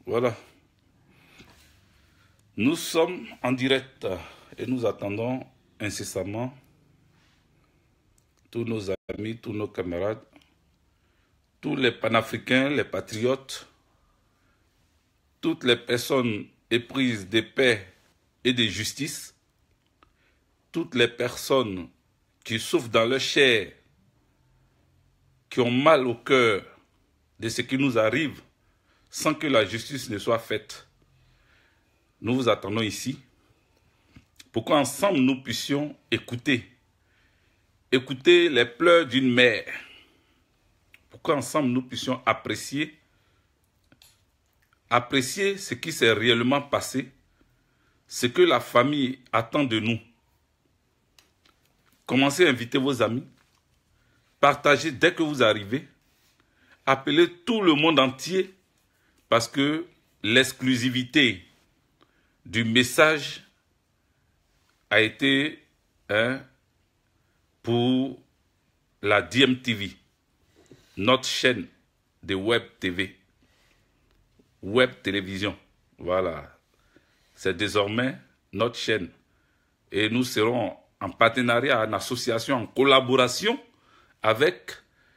Voilà. Nous sommes en direct et nous attendons incessamment tous nos amis, tous nos camarades, tous les panafricains, les patriotes, toutes les personnes éprises de paix et de justice, toutes les personnes qui souffrent dans leur chair, qui ont mal au cœur de ce qui nous arrive sans que la justice ne soit faite. Nous vous attendons ici pour qu'ensemble nous puissions écouter les pleurs d'une mère, pour qu'ensemble nous puissions apprécier ce qui s'est réellement passé, ce que la famille attend de nous. Commencez à inviter vos amis, partagez dès que vous arrivez, appelez tout le monde entier parce que l'exclusivité du message a été pour la DMTV, notre chaîne de Web TV, Web Télévision. Voilà, c'est désormais notre chaîne. Et nous serons en partenariat, en association, en collaboration avec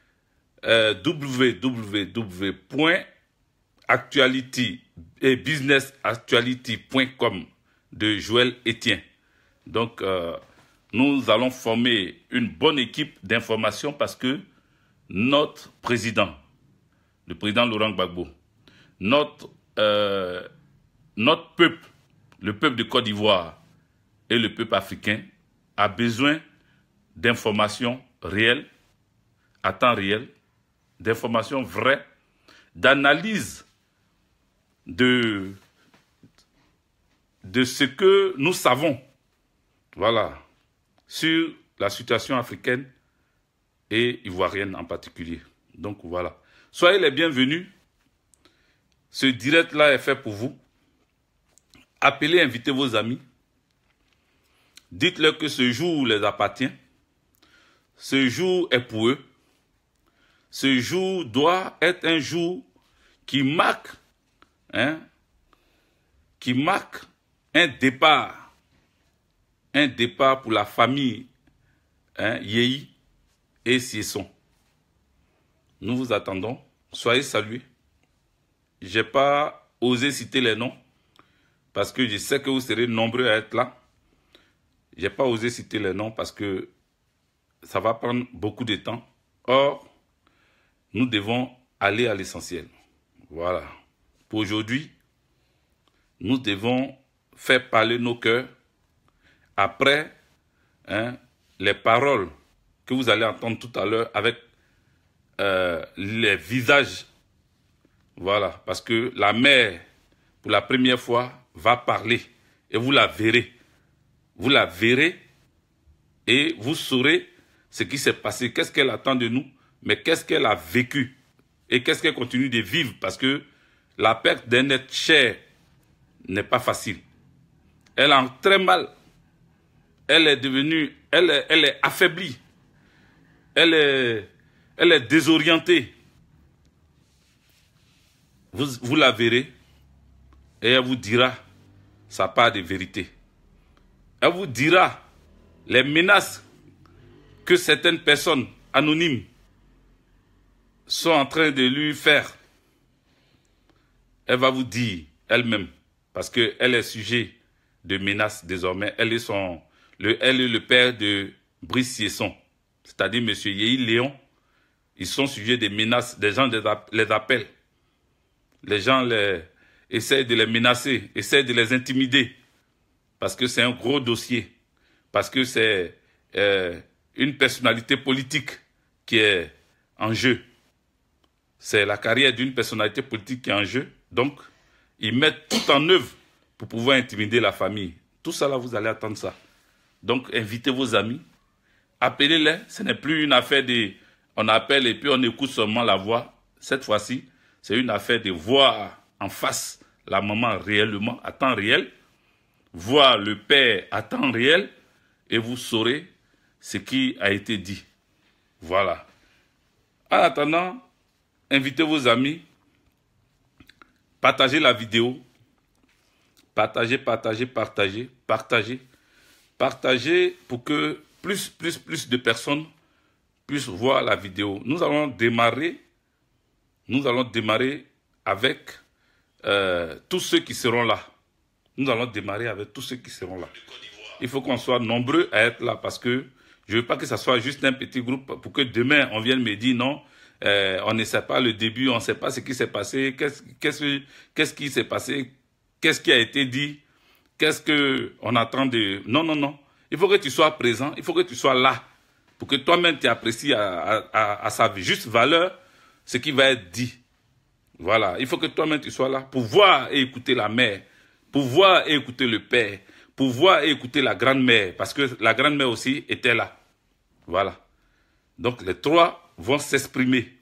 www.actuality et businessactuality.com de Joël Etienne. Donc, nous allons former une bonne équipe d'information parce que notre président, le président Laurent Gbagbo, notre peuple, le peuple de Côte d'Ivoire et le peuple africain a besoin d'informations réelles, à temps réel, d'informations vraies, d'analyse de ce que nous savons, voilà, sur la situation africaine et ivoirienne en particulier. Donc voilà, soyez les bienvenus. Ce direct-là est fait pour vous. Appelez, invitez vos amis. Dites-leur que ce jour les appartient. Ce jour est pour eux. Ce jour doit être un jour qui marque, un départ pour la famille Yei et Siesson. Nous vous attendons. Soyez salués. Je n'ai pas osé citer les noms parce que je sais que vous serez nombreux à être là. Je n'ai pas osé citer les noms parce que ça va prendre beaucoup de temps. Or, nous devons aller à l'essentiel. Voilà. Pour aujourd'hui, nous devons faire parler nos cœurs après les paroles que vous allez entendre tout à l'heure avec les visages. Voilà. Parce que la mère, pour la première fois, va parler et vous la verrez. Vous la verrez et vous saurez ce qui s'est passé, qu'est-ce qu'elle attend de nous, mais qu'est-ce qu'elle a vécu et qu'est-ce qu'elle continue de vivre parce que la perte d'un être cher n'est pas facile. Elle a très mal. Elle est devenue, elle est affaiblie. Elle est désorientée. Vous la verrez et elle vous dira sa part de vérité. Elle vous dira les menaces que certaines personnes anonymes sont en train de lui faire. Elle va vous dire elle-même, parce qu'elle est sujet de menaces désormais. Elle est le père de Brice Siesson, c'est-à-dire M. Yei Léon. Ils sont sujets de menaces, des gens les appellent. Les gens essayent de les menacer, essayent de les intimider, parce que c'est un gros dossier, parce que c'est une personnalité politique qui est en jeu. C'est la carrière d'une personnalité politique qui est en jeu. Donc, ils mettent tout en œuvre pour pouvoir intimider la famille. Tout ça là, vous allez attendre ça. Donc, invitez vos amis, appelez-les. Ce n'est plus une affaire de... On appelle et puis on écoute seulement la voix. Cette fois-ci, c'est une affaire de voir en face la maman réellement, à temps réel, voir le père à temps réel, et vous saurez ce qui a été dit. Voilà. En attendant, invitez vos amis, Partagez la vidéo. Partagez, partagez, partagez, partagez. Partagez pour que plus de personnes puissent voir la vidéo. Nous allons démarrer avec tous ceux qui seront là. Nous allons démarrer avec tous ceux qui seront là. Il faut qu'on soit nombreux à être là parce que je ne veux pas que ça soit juste un petit groupe pour que demain on vienne me dire non, on ne sait pas le début, on ne sait pas ce qui s'est passé, qu'est-ce qui s'est passé, qu'est-ce qui a été dit, qu'est-ce qu'on attend de... Non, non, non. Il faut que tu sois présent, il faut que tu sois là pour que toi-même tu apprécies à sa juste valeur ce qui va être dit. Voilà, il faut que toi-même tu sois là pour voir et écouter la mère, pour voir et écouter le père, pour voir et écouter la grand-mère, parce que la grand-mère aussi était là. Voilà. Donc les trois vont s'exprimer.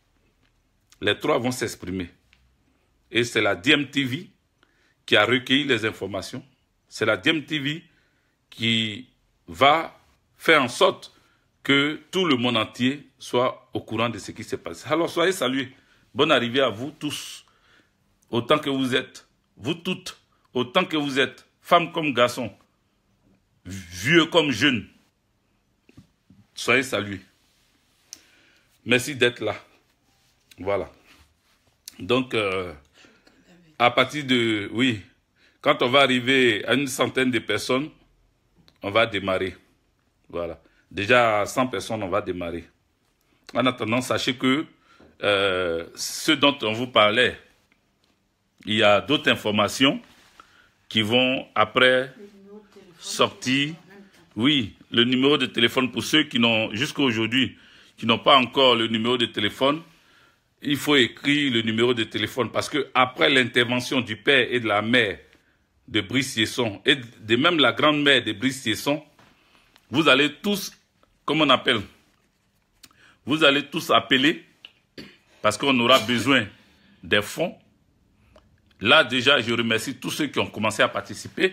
Les trois vont s'exprimer. Et c'est la DMTV qui a recueilli les informations. C'est la DMTV qui va faire en sorte que tout le monde entier soit au courant de ce qui s'est passé. Alors soyez salués. Bonne arrivée à vous tous, autant que vous êtes, vous toutes, autant que vous êtes, femmes comme garçons, vieux comme jeunes. Soyez salués. Merci d'être là. Voilà. Donc, à partir de... Oui, quand on va arriver à une centaine de personnes, on va démarrer. Voilà. Déjà à 100 personnes, on va démarrer. En attendant, sachez que ce dont on vous parlait, il y a d'autres informations qui vont après sortir. Oui, le numéro de téléphone pour ceux qui n'ont, jusqu'à aujourd'hui, qui n'ont pas encore le numéro de téléphone, il faut écrire le numéro de téléphone parce que après l'intervention du père et de la mère de Brice Yesson et de même la grand-mère de Brice Yesson, vous allez tous, comment on appelle, vous allez tous appeler parce qu'on aura besoin des fonds. Là, déjà, je remercie tous ceux qui ont commencé à participer.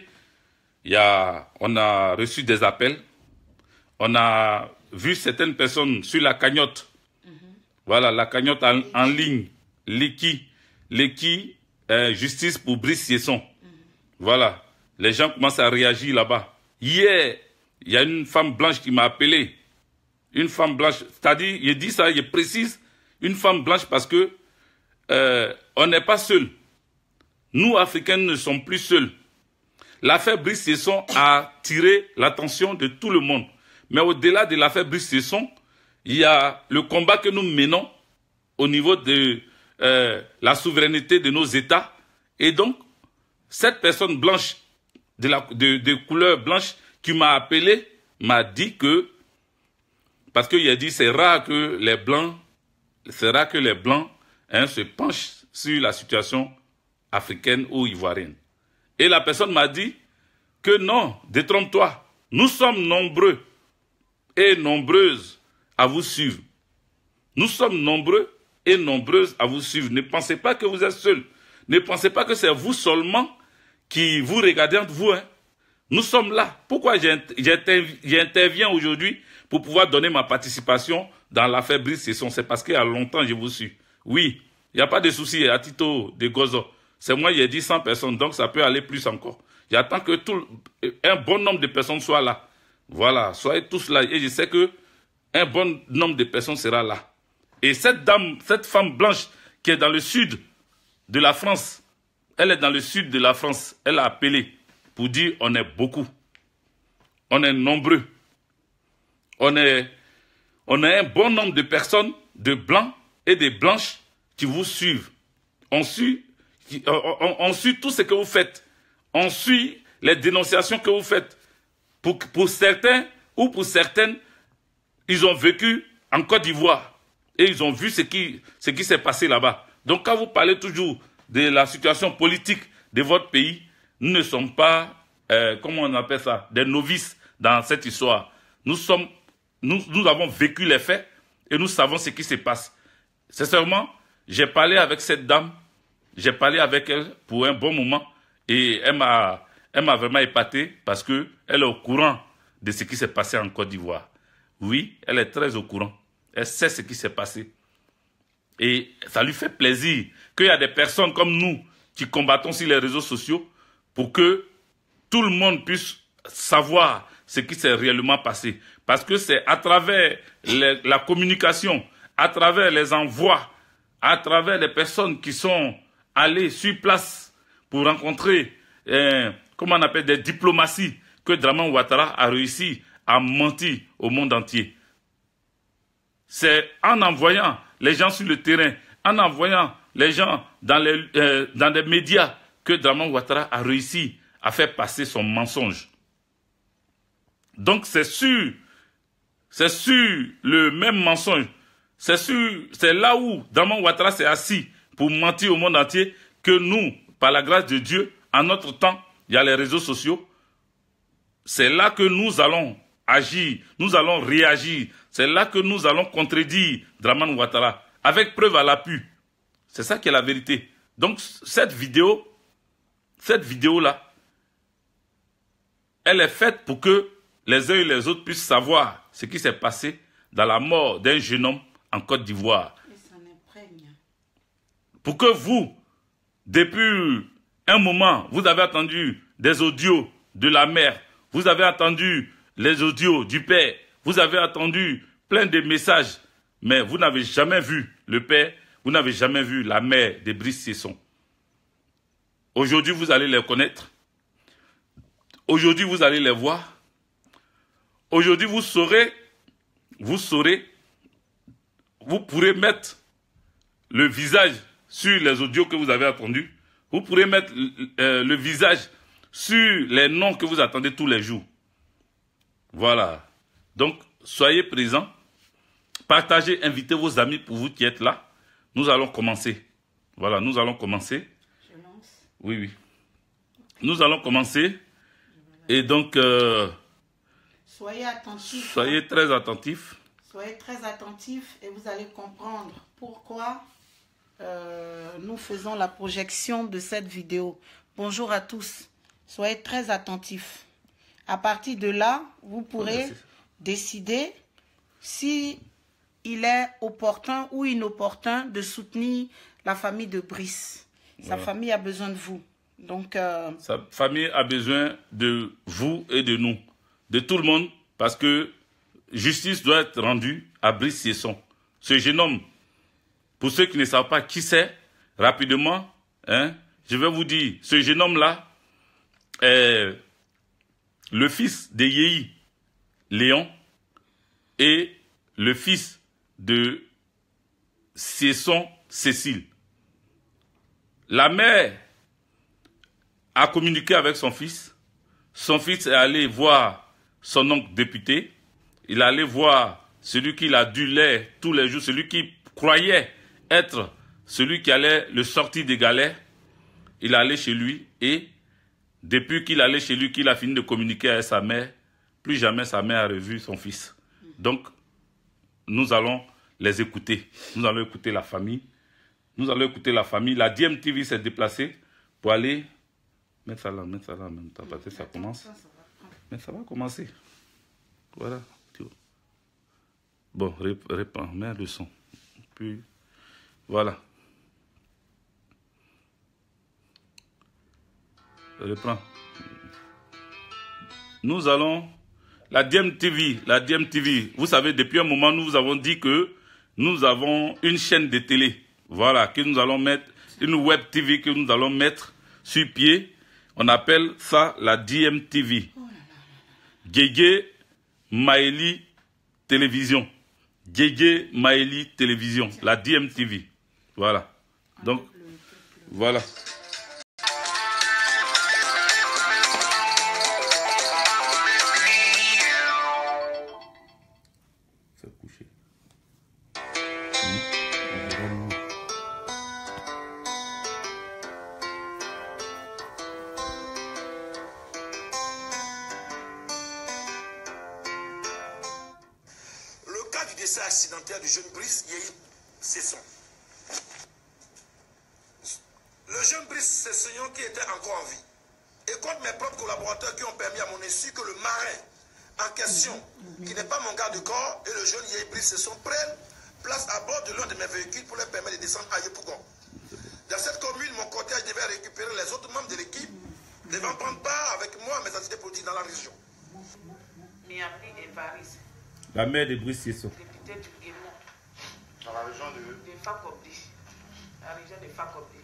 On a reçu des appels. On a vu certaines personnes sur la cagnotte. Voilà, la cagnotte en ligne. Leki, justice pour Brice Yesson. Voilà, les gens commencent à réagir là-bas. Hier, il y a une femme blanche qui m'a appelé. Une femme blanche, c'est-à-dire, il dit ça, il précise, une femme blanche parce que on n'est pas seuls. Nous, Africains, ne sommes plus seuls. L'affaire Brice Yesson a tiré l'attention de tout le monde. Mais au-delà de l'affaire Brice Yesson, il y a le combat que nous menons au niveau de la souveraineté de nos États. Et donc, cette personne blanche, de couleur blanche, qui m'a appelé, m'a dit que, parce qu'il a dit c'est rare que les Blancs se penchent sur la situation africaine ou ivoirienne. Et la personne m'a dit que non, détrompe-toi, nous sommes nombreux et nombreuses à vous suivre. Nous sommes nombreux et nombreuses à vous suivre. Ne pensez pas que vous êtes seuls. Ne pensez pas que c'est vous seulement qui vous regardez entre vous. Hein. Nous sommes là. Pourquoi j'interviens aujourd'hui pour pouvoir donner ma participation dans l'affaire Brice Yesson? C'est parce qu'il y a longtemps je vous suis. Oui, il n'y a pas de souci à titre de Gozo. C'est moi qui ai dit 100 personnes, donc ça peut aller plus encore. J'attends que un bon nombre de personnes soient là. Voilà, soyez tous là. Et je sais que un bon nombre de personnes sera là. Et cette dame, cette femme blanche qui est dans le sud de la France, elle est dans le sud de la France, elle a appelé pour dire on est beaucoup. On est nombreux. On est un bon nombre de personnes, de blancs et de blanches qui vous suivent. On suit tout ce que vous faites. On suit les dénonciations que vous faites. Pour certains ou pour certaines, ils ont vécu en Côte d'Ivoire et ils ont vu ce qui s'est passé là-bas. Donc quand vous parlez toujours de la situation politique de votre pays, nous ne sommes pas, comment on appelle ça, des novices dans cette histoire. Nous avons vécu les faits et nous savons ce qui se passe. Sincèrement, j'ai parlé avec cette dame, j'ai parlé avec elle pour un bon moment et elle m'a vraiment épaté parce qu'elle est au courant de ce qui s'est passé en Côte d'Ivoire. Oui, elle est très au courant. Elle sait ce qui s'est passé. Et ça lui fait plaisir qu'il y a des personnes comme nous qui combattons sur les réseaux sociaux pour que tout le monde puisse savoir ce qui s'est réellement passé. Parce que c'est à travers la communication, à travers les envois, à travers les personnes qui sont allées sur place pour rencontrer, comment on appelle, des diplomaties, que Dramane Ouattara a réussi à mentir au monde entier. C'est en envoyant les gens sur le terrain, en envoyant les gens dans les médias que Dramane Ouattara a réussi à faire passer son mensonge. Donc c'est sur le même mensonge, c'est là où Dramane Ouattara s'est assis pour mentir au monde entier que nous, par la grâce de Dieu, en notre temps, il y a les réseaux sociaux. C'est là que nous allons agir, nous allons réagir. C'est là que nous allons contredire Dramane Ouattara, avec preuve à l'appui. C'est ça qui est la vérité. Donc cette vidéo-là, elle est faite pour que les uns et les autres puissent savoir ce qui s'est passé dans la mort d'un jeune homme en Côte d'Ivoire. Pour que vous, depuis un moment, vous avez entendu des audios de la mère, vous avez entendu les audios du père, vous avez entendu plein de messages, mais vous n'avez jamais vu le père, vous n'avez jamais vu la mère de Brice Sesson. Aujourd'hui, vous allez les connaître. Aujourd'hui, vous allez les voir. Aujourd'hui, vous pourrez mettre le visage sur les audios que vous avez entendus. Vous pourrez mettre le visage sur les noms que vous attendez tous les jours. Voilà. Donc, soyez présents. Partagez, invitez vos amis pour vous qui êtes là. Nous allons commencer. Voilà, nous allons commencer. Je lance. Oui, oui. Nous allons commencer. Et donc, soyez attentifs. Soyez très attentifs. Soyez très attentifs et vous allez comprendre pourquoi nous faisons la projection de cette vidéo. Bonjour à tous. Soyez très attentifs. À partir de là, vous pourrez décider si il est opportun ou inopportun de soutenir la famille de Brice. Sa famille a besoin de vous. Donc, sa famille a besoin de vous et de nous, de tout le monde, parce que justice doit être rendue à Brice Sesson. Ce jeune homme, pour ceux qui ne savent pas qui c'est, rapidement, je vais vous dire, ce jeune homme-là est le fils de Yéhi Léon et le fils de Sesson Cécile. La mère a communiqué avec son fils. Son fils est allé voir son oncle député. Il est allé voir celui qu'il a dû lire tous les jours, celui qui croyait être celui qui allait le sortir des galères. Il est allé chez lui et depuis qu'il allait chez lui, qu'il a fini de communiquer avec sa mère, plus jamais sa mère a revu son fils. Donc, nous allons les écouter. Nous allons écouter la famille. Nous allons écouter la famille. La DMTV s'est déplacée pour aller... Mettre ça là en même temps, parce que ça commence. Mais ça va commencer. Voilà. Bon, réprends, mets le son. Puis, voilà. Reprends. Nous allons... La DMTV, vous savez, depuis un moment, nous vous avons dit que nous avons une chaîne de télé. Voilà, que nous allons mettre, une web TV que nous allons mettre sur pied. On appelle ça la DMTV. Djédjé Maéli Télévision. Djédjé Maéli Télévision, la DMTV. Voilà. Donc, voilà. Du décès accidentel du jeune Brice Yéhi Sesson. Le jeune Brice Sesson qui était encore en vie. Et contre mes propres collaborateurs qui ont permis à mon insu que le marin en question, qui n'est pas mon garde de corps, et le jeune Yéhi Brice Sesson prennent place à bord de l'un de mes véhicules pour leur permettre de descendre à Yopougon. Dans cette commune, mon cortège devait récupérer les autres membres de l'équipe devant prendre part avec moi à mes activités politiques dans la région. Miami Évariste, La mère de Brice Siesso. député du Guémon, Dans la région de... Fakobdi, la région de Fakobdi.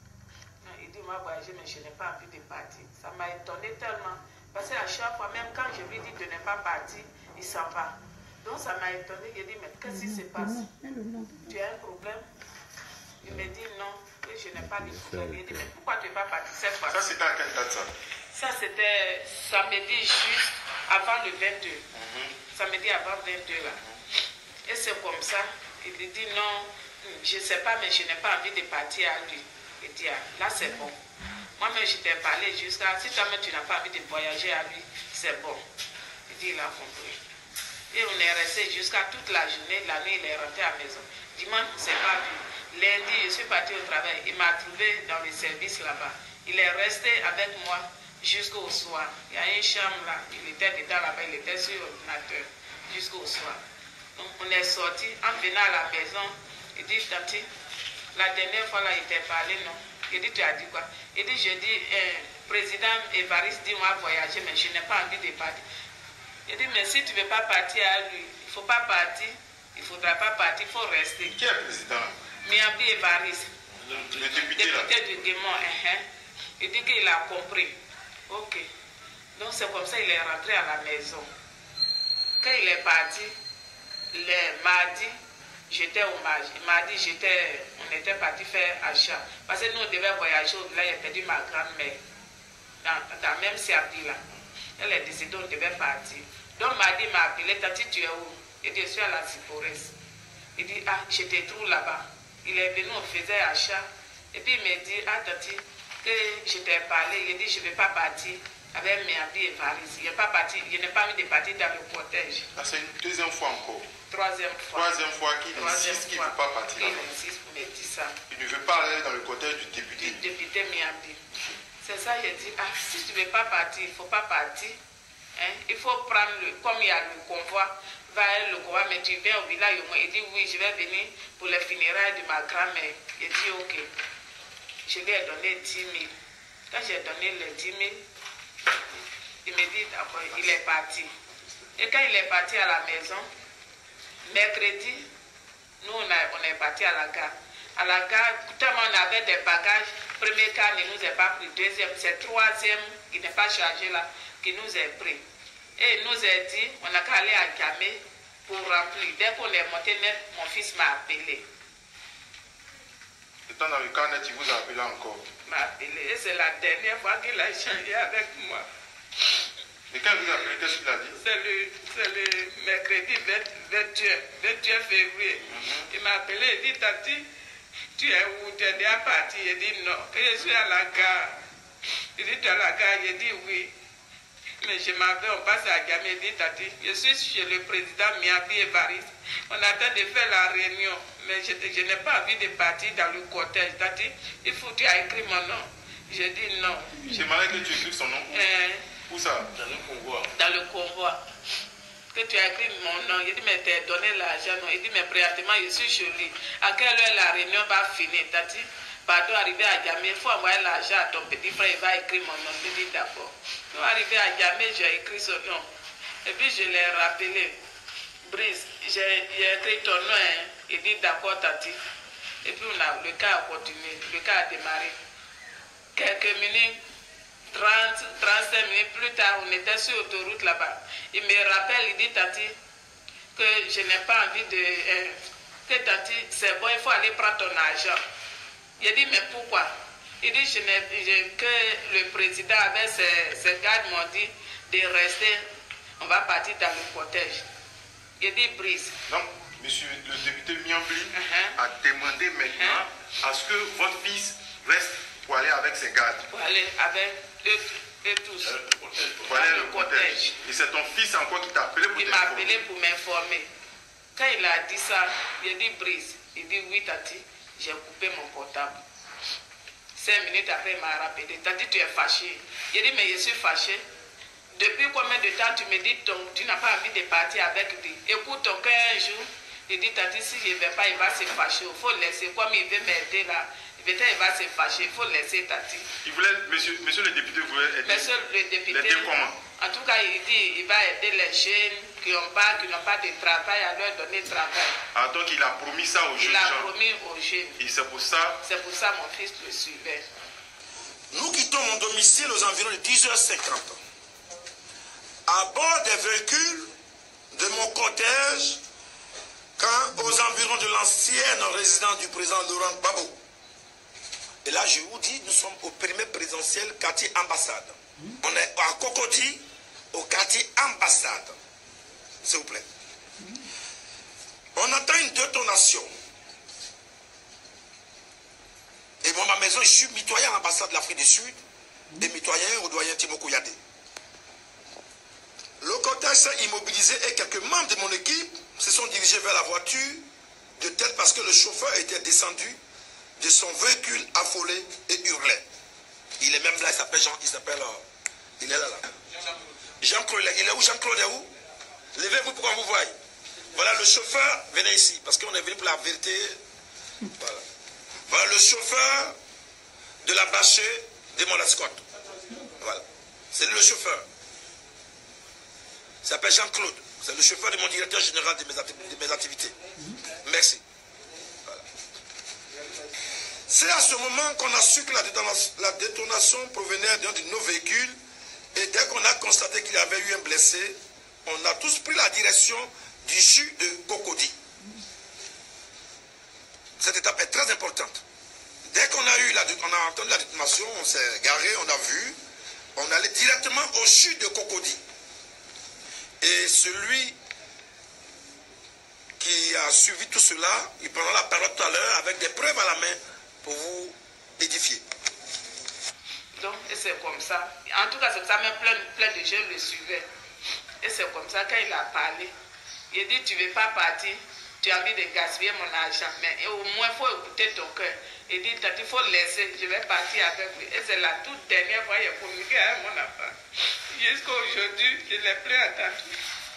Il dit, moi, voyager, mais je n'ai pas envie de partir. Ça m'a étonné tellement. Parce qu'à chaque fois, même quand je lui dis de ne pas partir, il s'en va. Donc ça m'a étonné. Il dit, mais qu'est-ce qui se passe? Tu as un problème? Il me dit non, et je n'ai pas de problème. Il dit, mais pourquoi tu n'es pas parti cette fois? Ça, c'était à quelle date, ça? Ça, c'était samedi juste avant le 22. Samedi avant 22, là. Et c'est comme ça. Il lui dit non, je ne sais pas, mais je n'ai pas envie de partir à lui. Il dit, ah, là, c'est bon. Moi-même, je t'ai parlé jusqu'à... Si toi-même, tu n'as pas envie de voyager à lui, c'est bon. Il dit, il a compris. Et on est resté jusqu'à toute la journée. La nuit, il est rentré à la maison. Dimanche, on ne s'est pas vu. Lundi, je suis parti au travail. Il m'a trouvé dans le service là-bas. Il est resté avec moi jusqu'au soir. Il y a une chambre là. Il était dedans là-bas. Il était sur l'ordinateur jusqu'au soir. Donc, on est sorti. En venant à la maison, il dit, Tati, la dernière fois là, il t'a parlé, non? Il dit, tu as dit quoi? Il dit, je dis, président Évariste dit, moi, voyager, mais je n'ai pas envie de partir. Il dit, mais si tu ne veux pas partir à lui, il ne faut pas partir. Il ne faudra pas partir, il faut rester. Qui est le président? Miami Évariste. Le député là. Député du Guémon. Il dit qu'il a compris. Ok. Donc c'est comme ça qu'il est rentré à la maison. Quand il est parti, le mardi, j'étais au marché. Mardi, on était parti faire achat. Parce que nous, on devait voyager au village. J'ai perdu ma grand-mère. Dans même Serdi là. Elle est décédée, on devait partir. Donc mardi, il m'a appelé, Tati, tu es où? Il dit, je suis à la Ciporès. Il dit, ah, je te trouve là-bas. Il est venu, on faisait achat. Et puis il me dit, ah, Tati, que je t'ai parlé. Il dit, je ne vais pas partir avec mes habits et Varese. Je n'ai pas envie de partir dans le cortège. Ah, c'est une deuxième fois encore. Troisième fois. Troisième fois qu'il insiste qu'il ne veut pas partir. Il insiste pour me dire ça. Il ne veut pas aller dans le cortège du député. Du député Miami. C'est ça, j'ai dit, ah, si tu ne veux pas partir, il ne faut pas partir. Hein? Il faut prendre comme il y a le convoi, le convoi, mais tu viens au village. Il dit, oui, je vais venir pour les funérailles de ma grand-mère. Il dit, ok. Je lui ai donné 10 000. Quand j'ai donné les 10 000, il me dit, d'accord, il est parti. Et quand il est parti à la maison, mercredi, nous, on est parti à la gare. À la gare, tellement on avait des bagages, premier car ne nous est pas pris, deuxième, c'est troisième qui n'est pas chargé là, qui nous est pris. Et il nous a dit, on n'a qu'à aller à Gamé pour remplir. Dès qu'on est monté net, mon fils m'a appelé. Étant dans le cas net, il vous a appelé encore. Il m'a appelé et c'est la dernière fois qu'il a échangé avec moi. Et quand il vous a appelé, qu'est-ce qu'il a dit? C'est le mercredi 21 février. Il m'a appelé, il dit, Tati, tu es où? Tu es déjà parti? Il dit non. Et je suis à la gare. Il dit, tu es à la gare? Il dit oui. Mais je m'en vais, on passe à Gamé. Il dit, Tati, je suis chez le président Miami Évariste. On attend de faire la réunion. Mais je n'ai pas envie de partir dans le cortège. Tati, il faut que tu aies écrit mon nom. J'ai dit non. J'aimerais que tu écrives son nom. Où ça? Dans le convoi. Dans le convoi. Que tu as écrit mon nom. Il dit, mais tu as donné l'argent. Il dit, mais présentement, je suis chez lui. À quelle heure la réunion va finir? Tati, pardon, arriver à Gamé, il faut envoyer l'argent à ton petit frère. Il va écrire mon nom. Il dit, d'accord. Donc, arrivé à Gamé, j'ai écrit son nom. Et puis, je l'ai rappelé. Brice, j'ai écrit ton nom. Hein. Il dit, d'accord, Tati. Et puis, le cas a continué. Le cas a démarré. Quelques minutes. 35 minutes plus tard, on était sur l'autoroute là-bas. Il me rappelle, il dit, Tati, que je n'ai pas envie de... que Tati, c'est bon, il faut aller prendre ton argent. Il dit, mais pourquoi? Il dit, que le président avec ses gardes m'ont dit de rester, on va partir dans le cortège. Il dit, Brice. Donc, monsieur le député Miambli a demandé maintenant à ce que votre fils reste pour aller avec ses gardes. Pour aller avec eux tous. Pour aller le cortège. Et c'est ton fils encore qui t'a appelé pour t'informer. Il m'a appelé pour m'informer. Quand il a dit ça, il a dit, Brice. Il dit, oui, Tati, j'ai coupé mon portable. 5 minutes après, il m'a rappelé. Tati, tu es fâché. Il a dit, mais je suis fâché. Depuis combien de temps tu me dis, tu n'as pas envie de partir avec lui? Écoute, un jour, il dit, Tati, si je ne vais pas, il va se fâcher. Il faut laisser, comme il veut m'aider là. Il Peut-être il va se fâcher, il faut laisser Tati. Il voulait, monsieur le député voulait aider. Monsieur le député, l'aider comment? En tout cas, il dit qu'il va aider les jeunes qui n'ont pas de travail, à leur donner travail. Ah, donc il a promis ça aux jeunes. Il a promis aux jeunes. Et c'est pour ça? C'est pour ça mon fils le suivait. Nous quittons mon domicile aux environs de 10h50. À bord des véhicules de mon cortège, quand aux environs de l'ancienne résidence du président Laurent Gbagbo. Et là, je vous dis, nous sommes au périmètre présidentiel quartier ambassade. On est à Cocody, au quartier ambassade. S'il vous plaît. On entend une détonation. Et moi, ma maison, je suis mitoyen à l'ambassade de l'Afrique du Sud et mitoyen au doyen Timoko Yadé. Le cortège s'est immobilisé et quelques membres de mon équipe se sont dirigés vers la voiture de tête parce que le chauffeur était descendu de son véhicule affolé et hurlait. Il est même là, il s'appelle Jean, il est là. Jean-Claude, il est où Jean-Claude est où? Levez-vous pour qu'on vous voie. Voilà le chauffeur, venez ici, parce qu'on est venu pour la vérité. Voilà. Voilà le chauffeur de la bâchée de mon escorte. Voilà. C'est le chauffeur. Il s'appelle Jean-Claude. C'est le chauffeur de mon directeur général de mes activités. Merci. Voilà. C'est à ce moment qu'on a su que la détonation provenait d'un de nos véhicules. Et dès qu'on a constaté qu'il y avait eu un blessé, on a tous pris la direction du jus de Cocody. Cette étape est très importante. Dès qu'on a entendu la détonation, on s'est garé, on a vu, on allait directement au jus de Cocody. Et celui qui a suivi tout cela, il prendra la parole tout à l'heure avec des preuves à la main pour vous édifier. Donc, et c'est comme ça. En tout cas, c'est comme ça, même plein de jeunes le suivaient. Et c'est comme ça, quand il a parlé, il dit, tu ne veux pas partir, tu as envie de gaspiller mon argent, mais au moins, il faut écouter ton cœur. Il dit, il faut laisser, je vais partir avec lui. Et c'est la toute dernière fois qu'il a communiqué avec mon enfant. Jusqu'à aujourd'hui, je ne l'ai plus entendu.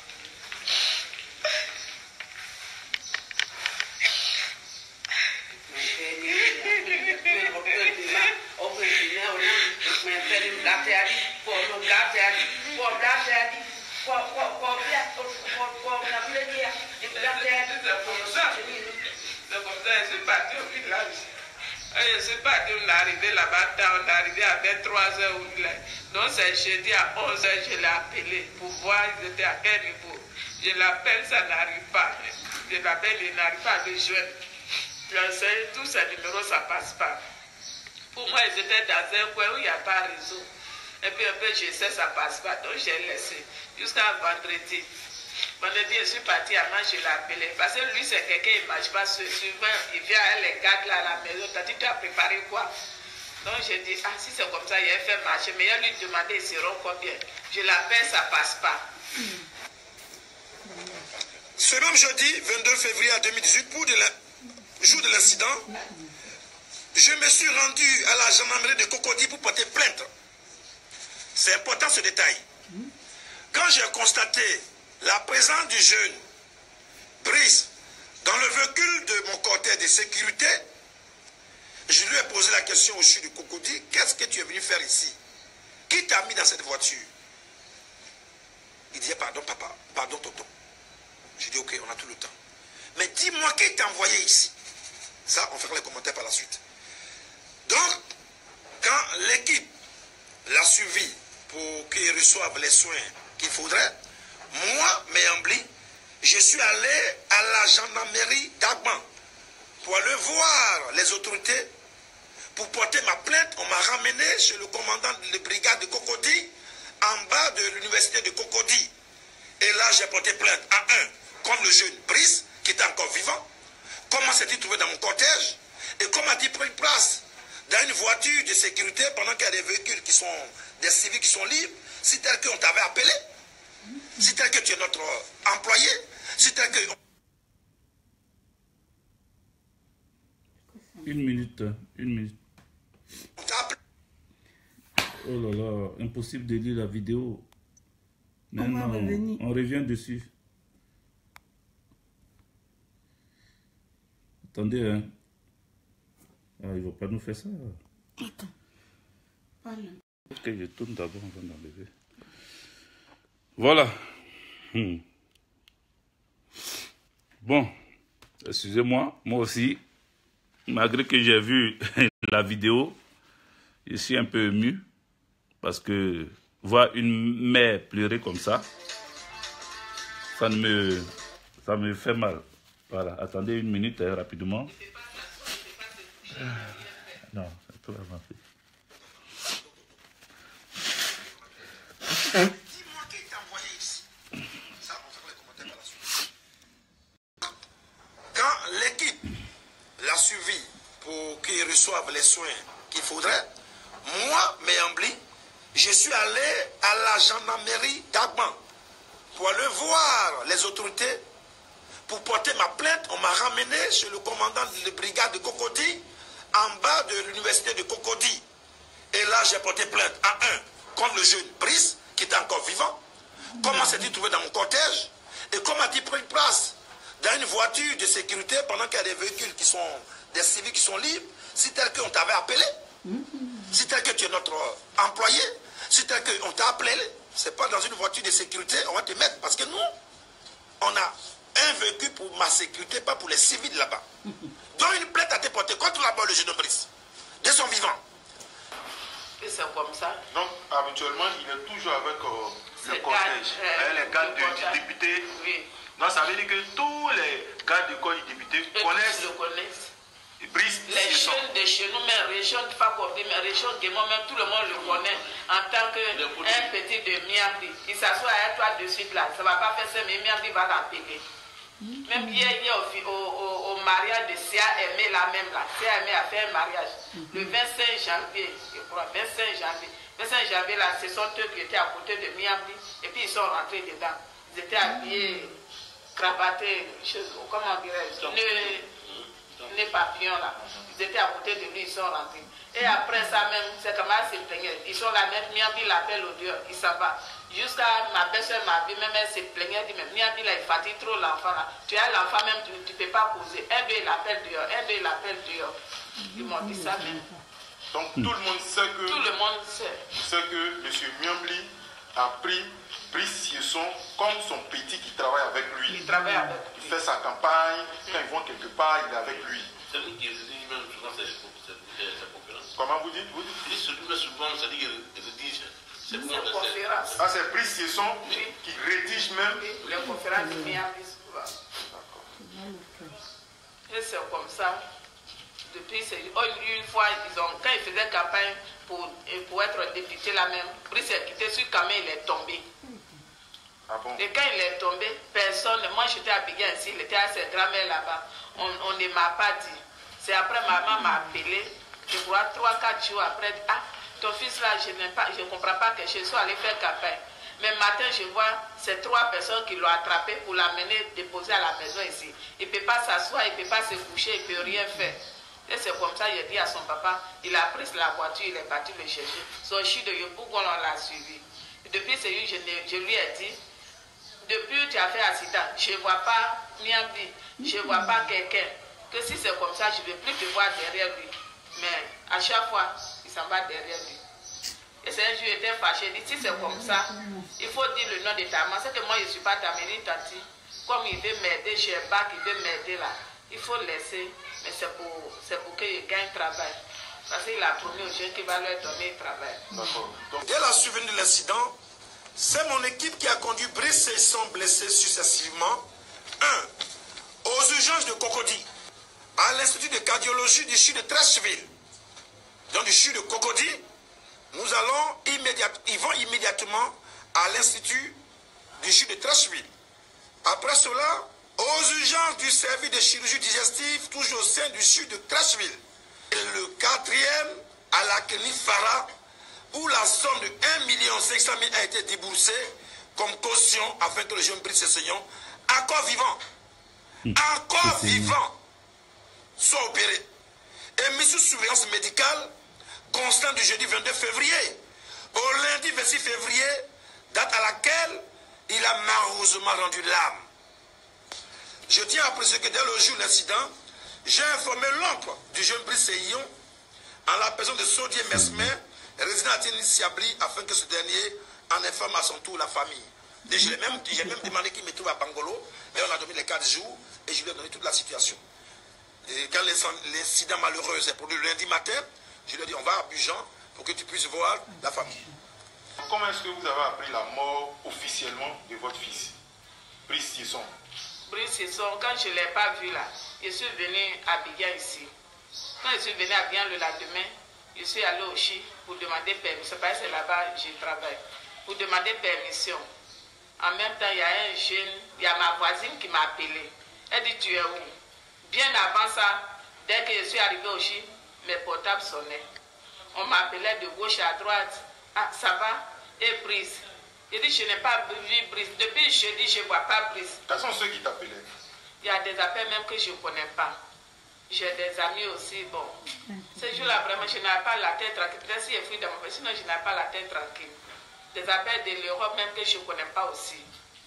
C'est comme ça, je suis parti au village. Je suis parti, on est arrivé là-bas, on est arrivé à 23h au village. Donc c'est jeudi à 11h, je l'ai appelé pour voir ils étaient à quel niveau. Je l'appelle, ça n'arrive pas. Je l'appelle, il n'arrive pas à le joindre. J'essaie, tous ces numéros, ça ne passe pas. Pour moi, ils étaient dans un coin où il n'y a pas de réseau. Et puis un peu, je sais, ça ne passe pas. Donc j'ai laissé jusqu'à vendredi. Vendredi, je suis parti à manger, je l'ai appelé. Parce que lui, c'est quelqu'un, il ne mange pas souvent. Il vient avec les gardes là à la maison. T'as dit, tu as préparé quoi? Donc j'ai dit, ah, si c'est comme ça, il a fait marcher. Mais il a lui demandé, ils seront combien? Je l'appelle, ça ne passe pas. Ce même jeudi, 22 février 2018, pour le jour de l'incident, je me suis rendu à la gendarmerie de Cocody pour porter plainte. C'est important ce détail. Quand j'ai constaté la présence du jeune Brice dans le véhicule de mon cortège de sécurité, je lui ai posé la question au CHU de Cocody, qu'est-ce que tu es venu faire ici? Qui t'a mis dans cette voiture? Il disait, pardon papa, pardon tonton. J'ai dit, ok, on a tout le temps. Mais dis-moi, qui t'a envoyé ici? Ça, on fera les commentaires par la suite. Donc, quand l'équipe l'a suivi pour qu'il reçoive les soins qu'il faudrait, moi, Méambli, je suis allé à la gendarmerie d'Agban pour aller voir les autorités, pour porter ma plainte. On m'a ramené chez le commandant de la brigade de Cocody, en bas de l'université de Cocody. Et là, j'ai porté plainte à contre le jeune Brice, qui était encore vivant. Comment s'est-il trouvé dans mon cortège? Et comment a-t-il pris place dans une voiture de sécurité pendant qu'il y a des véhicules qui sont, des civils qui sont libres? Si tel qu'on t'avait appelé, si tel que tu es notre employé, si tel que... Une minute. Oh là là, impossible de lire la vidéo. Maintenant, on revient dessus. Attendez, hein. Ah, il ne va pas nous faire ça. Attends. Parle. Ok, je tourne d'abord avant d'enlever. Voilà. Bon, excusez-moi, moi aussi, malgré que j'ai vu la vidéo, je suis un peu ému parce que voir une mère pleurer comme ça, ça me fait mal. Voilà, attendez une minute rapidement. Non, c'est tout avancé. Dis-moi qui t'a envoyé ici. Ça, on fera les commentaires par la suite. Quand l'équipe l'a suivi pour qu'il reçoive les soins qu'il faudrait, moi, Méambli, je suis allé à la gendarmerie d'Agban pour aller voir les autorités pour porter ma plainte. On m'a ramené chez le commandant de la brigade de Cocody en bas de l'université de Cocody. Et là, j'ai porté plainte à un contre le jeune Brice, qui était encore vivant. Comment s'est-il trouvé dans mon cortège? Et comment a-t-il pris place dans une voiture de sécurité pendant qu'il y a des véhicules qui sont, des civils qui sont libres, si tel qu'on t'avait appelé, si tel que tu es notre employé, si tel qu'on t'a appelé, c'est pas dans une voiture de sécurité, on va te mettre. Parce que nous, on a un véhicule pour ma sécurité, pas pour les civils là-bas. Donc une plainte a été portée contre la le jeune Brice, de son vivant. Et c'est comme ça. Donc, habituellement, il est toujours avec le cortège. Les gardes du député. Oui. Donc, ça veut dire que tous les gardes du corps du député connaissent. Le connaissent. Brice, les jeunes de chez nous, mais région de Fakobi, mais région de moi, même tout le monde le connaît en tant qu'un petit de Miambi. Il s'assoit à toi de suite là. Ça ne va pas faire ça, mais Miambi va l'appeler. Même hier au mariage de Sia Aimé, la même là. Sia Aimé a fait un mariage le 25 janvier, je crois, 25 janvier. 25 janvier là, ce sont eux qui étaient à côté de Miambi et puis ils sont rentrés dedans. Ils étaient habillés, cravatés, comment dirais-je, les papillons là. Ils étaient à côté de lui, ils sont rentrés. Et après ça même, c'est comme ça, ils se plaignaient. Ils sont là, même Miambi l'appelle au dehors, il s'en va. Jusqu'à ma belle-soeur, ma vie, même elle se plaignait, elle dit, mais Miambi là, il fatigue trop l'enfant là. Tu as l'enfant même, tu ne peux pas causer. Un deux, il l'appelle dehors, un deux, il l'appelle dehors. Ils m'ont dit ça même. Donc tout le monde sait que. Tout le monde sait. C'est que M. Miambli a pris Brice Yesson comme son petit qui travaille avec lui. Il travaille avec lui. Il fait sa campagne, quand ils vont quelque part, il est avec lui. C'est lui qui rédige même souvent ses conférences. Comment vous dites? Il dit celui souvent, c'est lui qui rédige ses conférences. Ah, c'est Brice Yesson qui rédige même les conférences de Miambi souvent. Et c'est comme ça. Depuis, une fois, quand ils faisaient campagne pour être député là même, Brice est quitté sur Kamé, il est tombé. Ah bon? Et quand il est tombé, personne, moi j'étais à Biguin ici, il était à ses grand-mères là-bas, on ne m'a pas dit. C'est après maman m'a appelé, je crois 3-4 jours après, ah, ton fils là, je ne comprends pas que je sois allé faire campagne. Mais matin, je vois ces 3 personnes qui l'ont attrapé pour l'amener déposer à la maison ici. Il ne peut pas s'asseoir, il ne peut pas se coucher, il ne peut rien faire. Et c'est comme ça, il a dit à son papa, il a pris la voiture, il est parti le chercher. Son chien de Yopougon, on l'a suivi. Et depuis ce jour, je lui ai dit, depuis que tu as fait accident, je ne vois pas Miambi, je ne vois pas quelqu'un. Que si c'est comme ça, je ne vais plus te voir derrière lui. Mais à chaque fois, il s'en va derrière lui. Et c'est un jour, il était fâché, il dit, si c'est comme ça, il faut dire le nom de ta maman. C'est que moi, je ne suis pas ta mère, Tati. Comme il veut m'aider chez Bac, il veut m'aider là. Il faut laisser. Mais c'est pour qu'il gagne travail. Parce qu'il a promis aux jeunes qu'il va leur donner travail. Dès la survenue de l'incident, c'est mon équipe qui a conduit Brice et son blessé successivement. 1. Aux urgences de Cocody, à l'Institut de cardiologie du CHU de Treichville. Dans le CHU de Cocody, ils vont immédiatement à l'Institut du CHU de Treichville. Après cela, aux urgences du service de chirurgie digestive, toujours au sein du CHU de Treichville. Et le 4e, à la clinique Farah, où la somme de 1 500 000 a été déboursée comme caution afin que le jeune Brice Sessignon, encore vivant, soit opéré. Et mis sous surveillance médicale constante du jeudi 22 février au lundi 26 février, date à laquelle il a malheureusement rendu l'âme. Je tiens à préciser que dès le jour de l'incident, J'ai informé l'oncle du jeune Brice Seyon en la personne de Sodier Mesmer, résident à Tinisiabli, afin que ce dernier en informe à son tour la famille. J'ai même demandé qu'il me trouve à Bangolo, et on a donné les 4 jours, et je lui ai donné toute la situation. Et quand l'incident malheureux s'est produit le lundi matin, je lui ai dit on va à Bujan pour que tu puisses voir la famille. Comment est-ce que vous avez appris la mort officiellement de votre fils, Brice Sisson? Brice Sisson, quand je ne l'ai pas vu là, je suis venu à Abidjan ici. Quand je suis venu à Abidjan le lendemain, je suis allé au Chi pour demander permission. Parce que c'est là-bas que je travaille. Pour demander permission. En même temps, il y a un jeune, il y a ma voisine qui m'a appelé. Elle dit tu es où? Bien avant ça, dès que je suis arrivé au Chi, mes portables sonnaient. On m'appelait de gauche à droite. Ah, ça va? Et Brice. Il dit je n'ai pas vu Brice. Depuis jeudi, je ne vois pas Brice. Quels sont ceux qui t'appelaient? Il y a des appels même que je ne connais pas. J'ai des amis aussi. Bon, ce jour-là, vraiment, je n'avais pas la tête tranquille. Peut-être si je fouille dans mon pays, sinon je n'avais pas la tête tranquille. Des appels de l'Europe même que je ne connais pas aussi.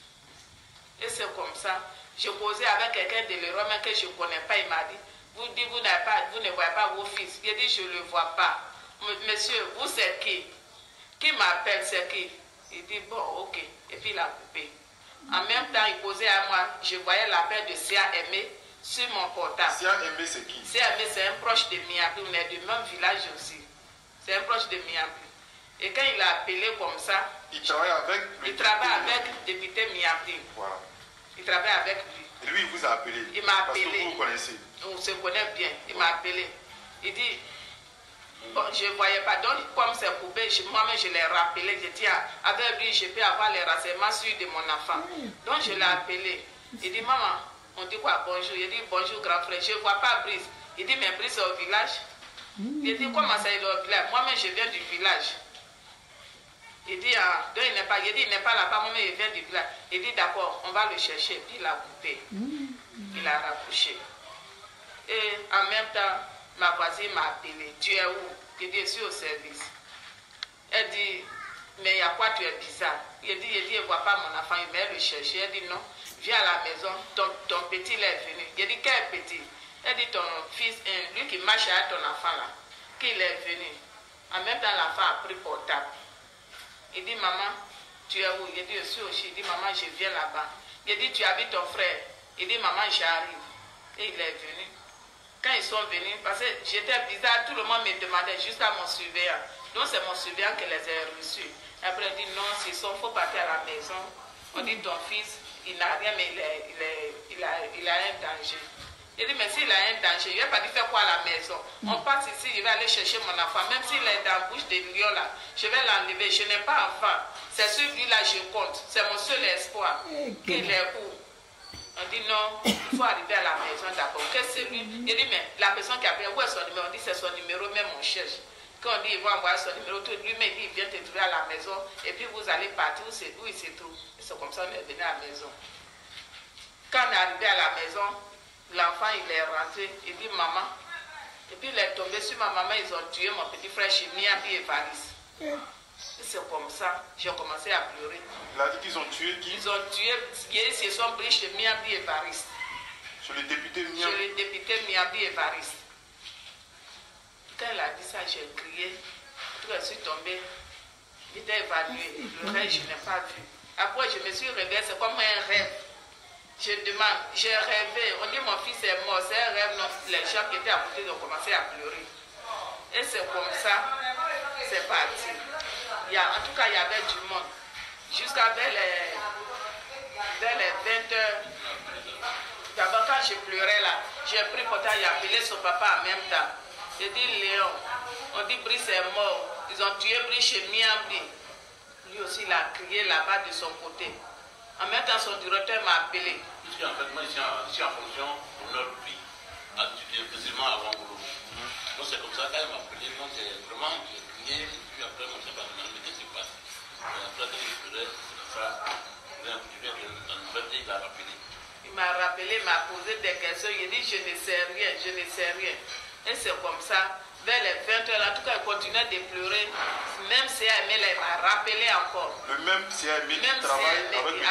Et c'est comme ça. Je causais avec quelqu'un de l'Europe même que je ne connais pas. Il m'a dit, vous ne voyez pas vos fils. Il dit, je ne le vois pas. Monsieur, vous c'est qui? Qui m'appelle, c'est qui? Il dit, bon, ok. Et puis il a coupé. En même temps, il posait à moi, je voyais l'appel de C.A.M.E. sur mon portable. C.A.M.E. c'est qui? C.A.M.E. c'est un proche de Miabi, on est du même village aussi. C'est un proche de Miabi. Et quand il a appelé comme ça, il travaille avec le député Miabi. Voilà. Il travaille avec lui. Et lui, il vous a appelé? Il m'a appelé. Parce que vous vous connaissez. On se connaît bien. Il m'a appelé. Il dit, bon, je ne voyais pas. Donc, comme c'est coupé, moi-même, je l'ai rappelé. Je dis, avec lui, je peux avoir les renseignements sur de mon enfant. Donc, je l'ai appelé. Il dit, maman, on dit quoi? Bonjour. Il dit, bonjour, grand frère. Je ne vois pas Brice. Il dit, mais Brice est au village. Il dit, comment ça, il est au village? Moi-même, je viens du village. Il dit, donc il n'est pas, il dit, il n'est pas là-bas, moi-même, il vient du village. Il dit, d'accord, on va le chercher. Puis il a coupé. Il a raccroché. Et en même temps, ma voisine m'a appelé. Tu es où? Il dit, je suis au service. Elle dit, mais il y a quoi, tu es bizarre? Il dit, je ne vois pas mon enfant. Il m'a le chercher. Elle dit, non, viens à la maison. Ton petit, il est venu. Il dit, quel petit? Elle dit, ton fils, lui qui marche à ton enfant là, qu'il est venu. En même temps, l'enfant a pris portable. Il dit, maman, tu es où? Il dit, je suis au Chi. Il dit, maman, je viens là-bas. Il dit, tu habites ton frère? Il dit, maman, j'arrive. Et il est venu. Quand ils sont venus, parce que j'étais bizarre, tout le monde me demandait jusqu'à mon surveillant. Donc c'est mon surveillant qui les a reçus. Après il dit, non, s'il faut partir à la maison. On dit, ton fils, il n'a rien, mais il a un danger. Il dit, mais s'il a un danger, il n'a pas dit faire quoi à la maison? On passe ici, je vais aller chercher mon enfant. Même s'il est dans la bouche des lions là, je vais l'enlever. Je n'ai pas enfant. C'est celui-là je compte. C'est mon seul espoir. Qu'il est où? On dit non, il faut arriver à la maison d'abord. Qu'est-ce que c'est lui? Il dit, mais la personne qui a appelé, où est son numéro? On dit, c'est son numéro, même on cherche. Quand on dit, il va envoyer son numéro, tout lui-même dit, il vient te trouver à la maison, et puis vous allez partir où il se trouve. C'est comme ça qu'on est venu à la maison. Quand on est arrivé à la maison, l'enfant, il est rentré, il dit, maman. Et puis il est tombé sur ma maman, ils ont tué mon petit frère Chimiabi et Valis. C'est comme ça, j'ai commencé à pleurer. Il a dit qu'ils ont tué qui? Ils ont tué, ils se sont pris chez Miabi et Varis. Chez le député Miabi? Chez le député Miabi et Varis. Quand il a dit ça, j'ai crié. Tout, je suis tombée. J'étais évaluée. Le rêve, je n'ai pas vu. Après, je me suis réveillée, c'est comme un rêve. Je demande, j'ai rêvé. On dit mon fils est mort, c'est un rêve. Non, les gens qui étaient à côté ont commencé à pleurer. Et c'est comme ça, c'est parti. En tout cas, il y avait du monde. Jusqu'à vers les 20 heures. D'abord, quand je pleurais là, j'ai pris portable, j'ai appelé son papa en même temps. J'ai dit, Léon, on dit Brice est mort. Ils ont tué Brice chez Miambi. Lui aussi, il a crié là-bas de son côté. En même temps, son directeur m'a appelé. Ici, en fait, moi, je suis en fonction de notre vie, précisément à Wangolo. Donc, c'est comme ça, quand il m'a appelé, moi, c'est vraiment, j'ai crié, et puis après, on s'est pas demandé qu'est-ce qui se passe. Et après, quand il pleurait, c'est comme ça, il a rappelé. Il m'a rappelé, il m'a posé des questions, il dit, je ne sais rien, je ne sais rien. Et c'est comme ça, vers les 20 heures, en tout cas, il continuait de pleurer. Même C.A.M.E. il m'a rappelé encore. Le même C.A.M.E. qui travaille avec le député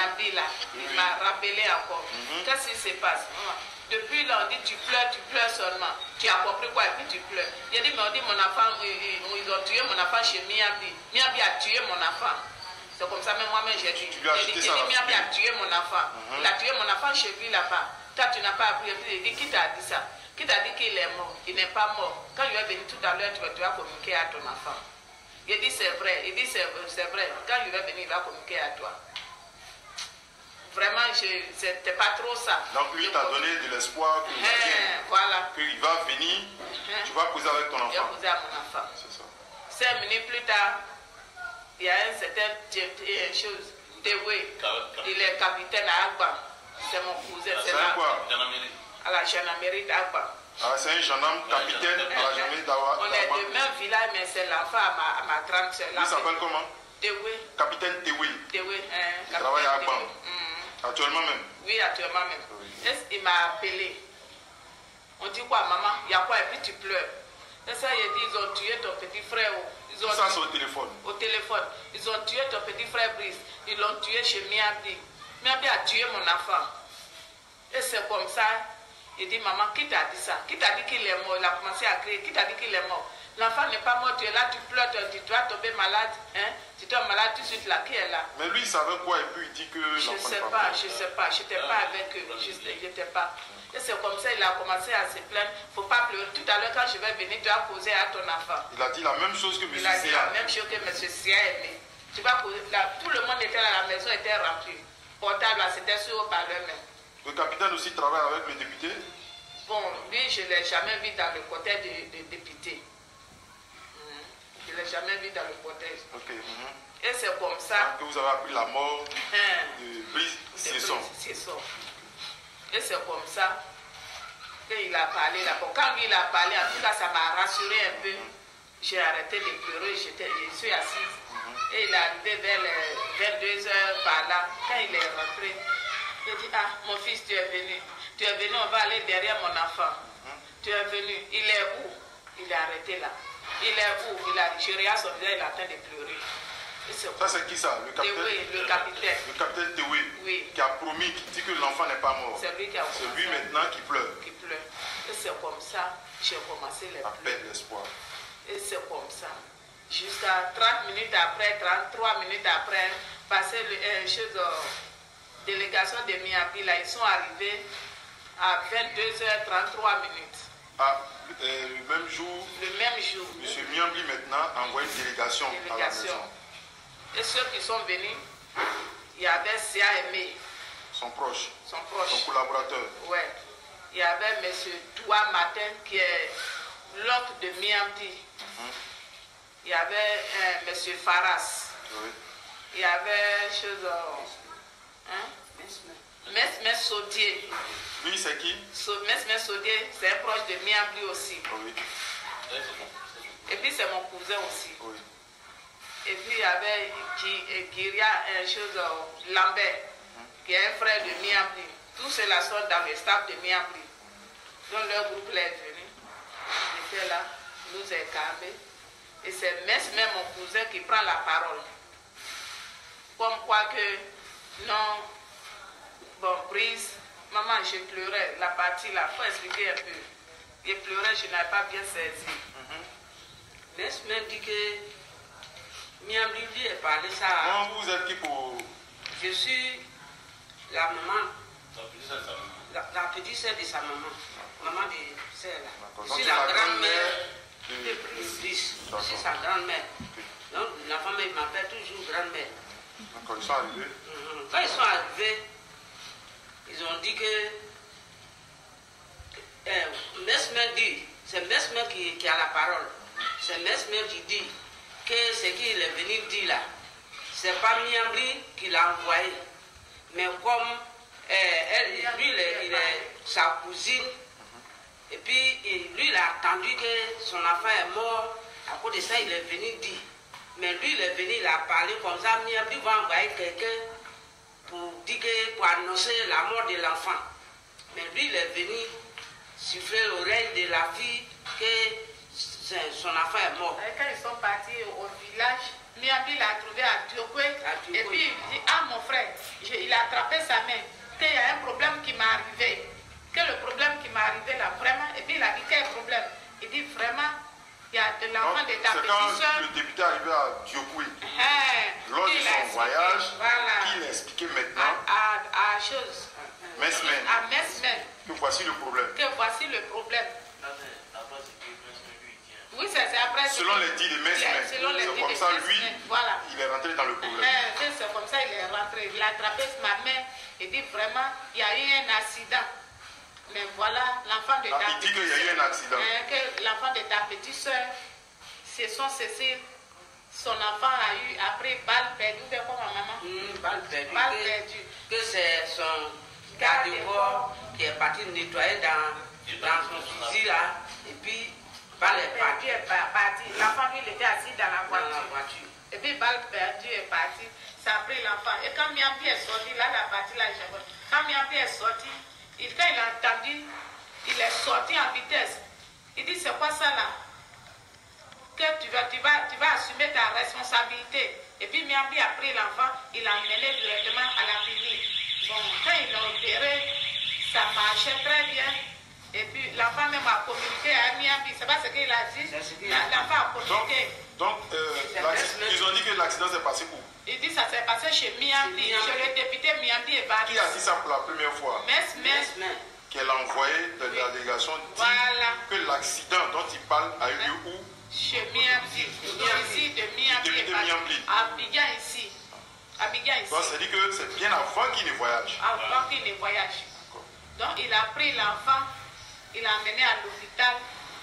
Miabi là, il m'a rappelé encore. Qu'est-ce qui se passe? Depuis là, on dit tu pleures seulement. Tu as compris quoi et puis tu pleures. Il a dit, mais on dit mon enfant, ils ont tué mon enfant chez Miabi. Miabi a tué mon enfant. C'est comme ça, même moi-même j'ai dit. Il dit, Miabi a tué mon enfant. Il a tué mon enfant chez lui là-bas. Toi, tu n'as pas appris. Il dit, qui t'a dit ça? Qui t'a dit qu'il est mort? Il n'est pas mort. Quand il est venu tout à l'heure, tu vas communiquer à ton enfant. Il dit, c'est vrai. Il dit, c'est vrai. Quand il va venir, il va communiquer à toi. Vraiment, c'était pas trop ça. Donc lui t'a donné de l'espoir voilà. qu'il va venir, tu vas poser avec ton enfant. Je vais poser à mon enfant. C'est ça. 5 minutes plus tard, il y a un certain chose, Tewe, il est capitaine à Agba. C'est mon cousin. C'est quoi? À la gendarmerie d'Agba. Ah, c'est un gendarme capitaine à la gendarmerie d'Agba. On est de même village, mais c'est l'enfant à ma grande soeur. Il s'appelle comment? Tewe. Capitaine Tewe. Tewe, il travaille à Agba. Actuellement même? Oui, actuellement même. Oui. Il m'a appelé. On dit quoi, maman? Il y a quoi? Et puis tu pleures. Et ça, il dit, ils ont tué ton petit frère. Ça, c'est au téléphone. Au téléphone. Ils ont tué ton petit frère Brice. Ils l'ont tué chez Miabi. Miabi a tué mon enfant. Et c'est comme ça. Il dit, maman, qui t'a dit ça? Qui t'a dit qu'il est mort? Il a commencé à crier. Qui t'a dit qu'il est mort? L'enfant n'est pas mort, tu es là, tu pleures, tu dois tomber malade. Hein? Tu tombes malade tout de suite là, qui est là? Mais lui, il savait quoi et puis il dit que je ne sais pas, je ne sais pas, je n'étais pas avec eux, je n'étais pas. Et c'est comme ça, il a commencé à se plaindre. Il ne faut pas pleurer. Tout à l'heure, quand je vais venir, tu vas causer à ton enfant. Il a dit la même chose que M. Sia. Il a dit la même chose que M. Sia aimé. Tu vas causer, là, tout le monde était là, la maison était remplie. Portable, c'était sur au parleur même. Le capitaine aussi travaille avec le député? Bon, lui, je ne l'ai jamais vu dans le côté des députés. Je ne l'ai jamais vu dans le cortège. Okay. Et c'est comme ça que vous avez appris la mort de Brice Sesson. Et c'est comme ça qu'il a parlé là. Bon, quand lui il a parlé, en tout cas, ça m'a rassuré un peu. J'ai arrêté de pleurer, je suis assise. Et il est arrivé vers les 22h par là. Quand il est rentré, il dit, ah, mon fils, tu es venu. Tu es venu, on va aller derrière mon enfant. Tu es venu. Il est où? Il est arrêté là. Il est où? Il a dit, je regarde son visage, il est en train de pleurer. Ça c'est qui ça? Le capitaine? Tewe, le capitaine. Le capitaine Tewe, oui. Qui a promis, qui dit que l'enfant n'est pas mort. C'est lui qui a promis. C'est lui maintenant qui pleure. Qui pleure. Et c'est comme ça, j'ai commencé les pleurs. À perdre l'espoir. Et c'est comme ça. Jusqu'à 30 minutes après, 33 minutes après, passé chez la délégation de Miabi, là, ils sont arrivés à 22h33 minutes. Ah, le même jour. Le même jour. M. Miambli maintenant a envoyé une délégation à la maison. Et ceux qui sont venus, il y avait Sia Aimé. Son proche. Son proche. Son collaborateur. Oui. Il y avait M. Toua Martin qui est l'oncle de Miambli. Il y avait M. Faras. Oui. Il y avait Mesmer Saudier. Lui, c'est qui? Mesmer Saudier, c'est un proche de Miambli aussi. Oui. Et puis c'est mon cousin aussi. Oui. Et puis il y avait Giria, Lambert, qui est un frère de Miambli. Tous ceux-là sont dans le staff de Miambli. Donc leur groupe est venu. Ils étaient là, nous écartés. Et c'est Mesmer, mon cousin, qui prend la parole. Comme quoi que, non, bon, Brice, maman, j'ai pleuré, la partie là, il faut expliquer un peu. J'ai pleuré, je n'avais pas bien saisi. Mesmer dit que Miambli lui a parlé ça. Non, vous êtes qui pour... Je suis la maman, la petite sœur de sa maman, maman de sœur là. Je suis la grand-mère de Brice. Je suis sa grand-mère. Donc la famille m'appelle toujours grand-mère. D'accord, ils sont arrivés. Quand ils sont arrivés, ils ont dit que Mesmer dit, c'est Mesmer qui a la parole. C'est Mesmer qui dit que ce qu'il est venu dire là, c'est pas Miambli qui l'a envoyé. Mais comme lui, il est sa cousine, et puis lui, il a attendu que son enfant est mort. À cause de ça, il est venu dire. Mais lui, il est venu, il a parlé comme ça. Miambli va envoyer quelqu'un pour dire que, pour annoncer la mort de l'enfant. Mais lui, il est venu siffler l'oreille de la fille que son enfant est mort. Et quand ils sont partis au village, Miambi l'a trouvé à Diokwe. Et puis il dit, ah mon frère, il a attrapé sa main, qu'il y a un problème qui m'est arrivé. Que le problème qui m'est arrivé là, vraiment. Et puis il a dit, quel problème? Il dit, vraiment, il y a de l'enfant de ta petite soeur. Le député est arrivé à Diokwe, lors de son voyage, il a expliqué maintenant à chose. Mesmen. À Mesmen. Que voici le problème. Que voici le problème. Oui, c'est après. Selon les dits de Mesmen. C'est comme ça, lui, voilà. il est rentré dans le problème. C'est comme ça, il est rentré. Il a attrapé ma main. Il dit vraiment, il y a eu un accident. Mais voilà, l'enfant de ta petite soeur. Il dit qu'il y a eu un accident. Que l'enfant de ta petite soeur, c'est son Cécile. Son enfant a pris balle perdue. C'est quoi ma maman? Balle perdue. Balle perdue. Que c'est son garde de corps qui est parti nettoyer dans son fusil là. Et puis, balle est partie. L'enfant, lui, il était assis dans la voiture. Et puis, balle perdue est partie. Ça a pris l'enfant. Et quand Miambi est sorti, là, la partie là, quand Miambi est sorti, quand il a entendu, il est sorti en vitesse. Il dit, c'est quoi ça là? Que tu vas assumer ta responsabilité. Et puis Miambi a pris l'enfant, il l'a emmené directement à la clinique. Bon, quand ils l'ont opéré, ça marchait très bien. Et puis l'enfant même a communiqué à Miambi. C'est pas ce qu'il a dit. L'enfant a communiqué. Donc, ils ont dit que l'accident s'est passé où? Il dit que ça s'est passé chez Miambi, chez le député Miambi et Badi. Qui a dit ça pour la première fois? Mesmen. Qu'elle a envoyé de la délégation dit que l'accident dont il parle a eu lieu où? Chez Miambi, ici de Miambi et Badi. Abidjan ici. Donc, ça dit que c'est bien avant qu'il ne voyage. Avant qu'il ne voyage. Donc, il a pris l'enfant, il l'a emmené à l'hôpital.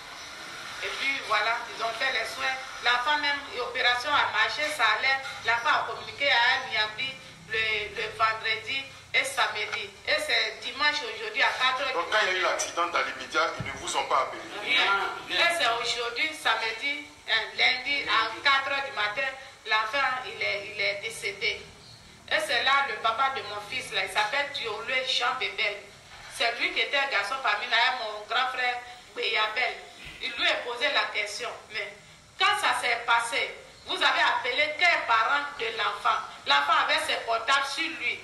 Et puis voilà, ils ont fait les soins. L'enfant même, l'opération a marché, ça allait. L'enfant a communiqué à Miambi le vendredi et samedi. Et c'est dimanche aujourd'hui à 4h. Donc quand il y a eu l'accident dans l'immédiat, ils ne vous ont pas appelé? Et c'est aujourd'hui, samedi, lundi à 4h du matin, l'enfant il est décédé. Et c'est là le papa de mon fils, là, il s'appelle Diolue Jean Bébel. C'est lui qui était un garçon parmi là, mon grand frère Béyabel. Il lui a posé la question, mais quand ça s'est passé, vous avez appelé quel parent de l'enfant? L'enfant avait ses portables sur lui.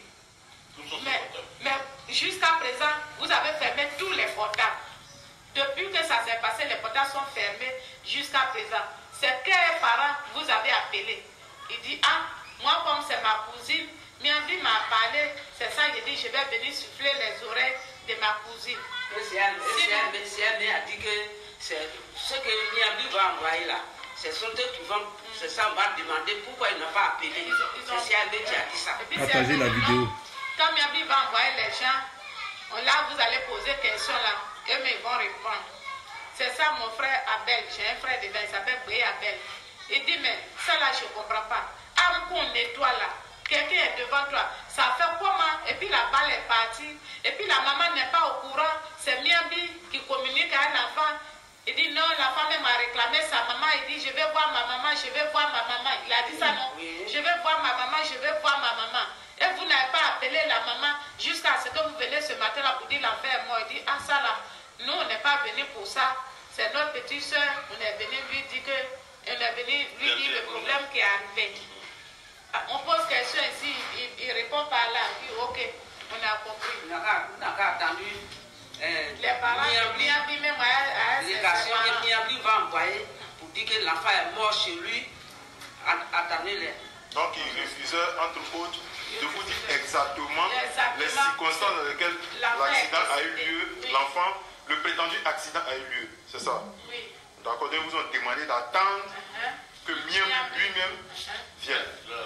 Mais jusqu'à présent, vous avez fermé tous les portables. Depuis que ça s'est passé, les portables sont fermés jusqu'à présent. C'est quel parent vous avez appelé? Il dit, ah, moi comme c'est ma cousine, Miambi m'a parlé, c'est ça, il dit, je vais venir souffler les oreilles de ma cousine. Le a dit que c'est ce que Miambi va envoyer là. C'est son eux qui vont, c'est ça, on va demander pourquoi il n'a pas appelé. C'est CLB qui a dit ça. Partagez la vidéo. Quand Miambi va envoyer les gens, là vous allez poser question là, eux ils vont répondre. C'est ça mon frère Abel, j'ai un frère dedans, il s'appelle Boué Abel. Il dit mais ça là je ne comprends pas. Avant qu'on nettoie là, quelqu'un est devant toi, ça fait comment? Et puis la balle est partie, et puis la maman n'est pas au courant, c'est Miambi qui communique à l'enfant. Il dit non, la femme m'a réclamé sa maman. Il dit je vais voir ma maman, je vais voir ma maman. Il a dit ça non. Je vais voir ma maman, je vais voir ma maman. Et vous n'avez pas appelé la maman jusqu'à ce que vous venez ce matin là pour dire l'enfant est mort. Il dit ah ça là, nous on n'est pas venus pour ça. C'est notre petite soeur. On est venu lui dire que, on est venu lui dire le problème qui est arrivé. On pose question ici, il répond par là. Il dit ok, on a compris. On n'a qu'à attendu. Les parents de Miambi même à l'éducation que Miambi va envoyer pour dire que l'enfant est mort chez lui, attendez-les. Donc il refusait entre autres de vous dire exactement les circonstances dans lesquelles l'accident a eu lieu, l'enfant, le prétendu accident a eu lieu, c'est ça? Oui. D'accord, ils vous ont demandé d'attendre que Miambi lui-même vienne.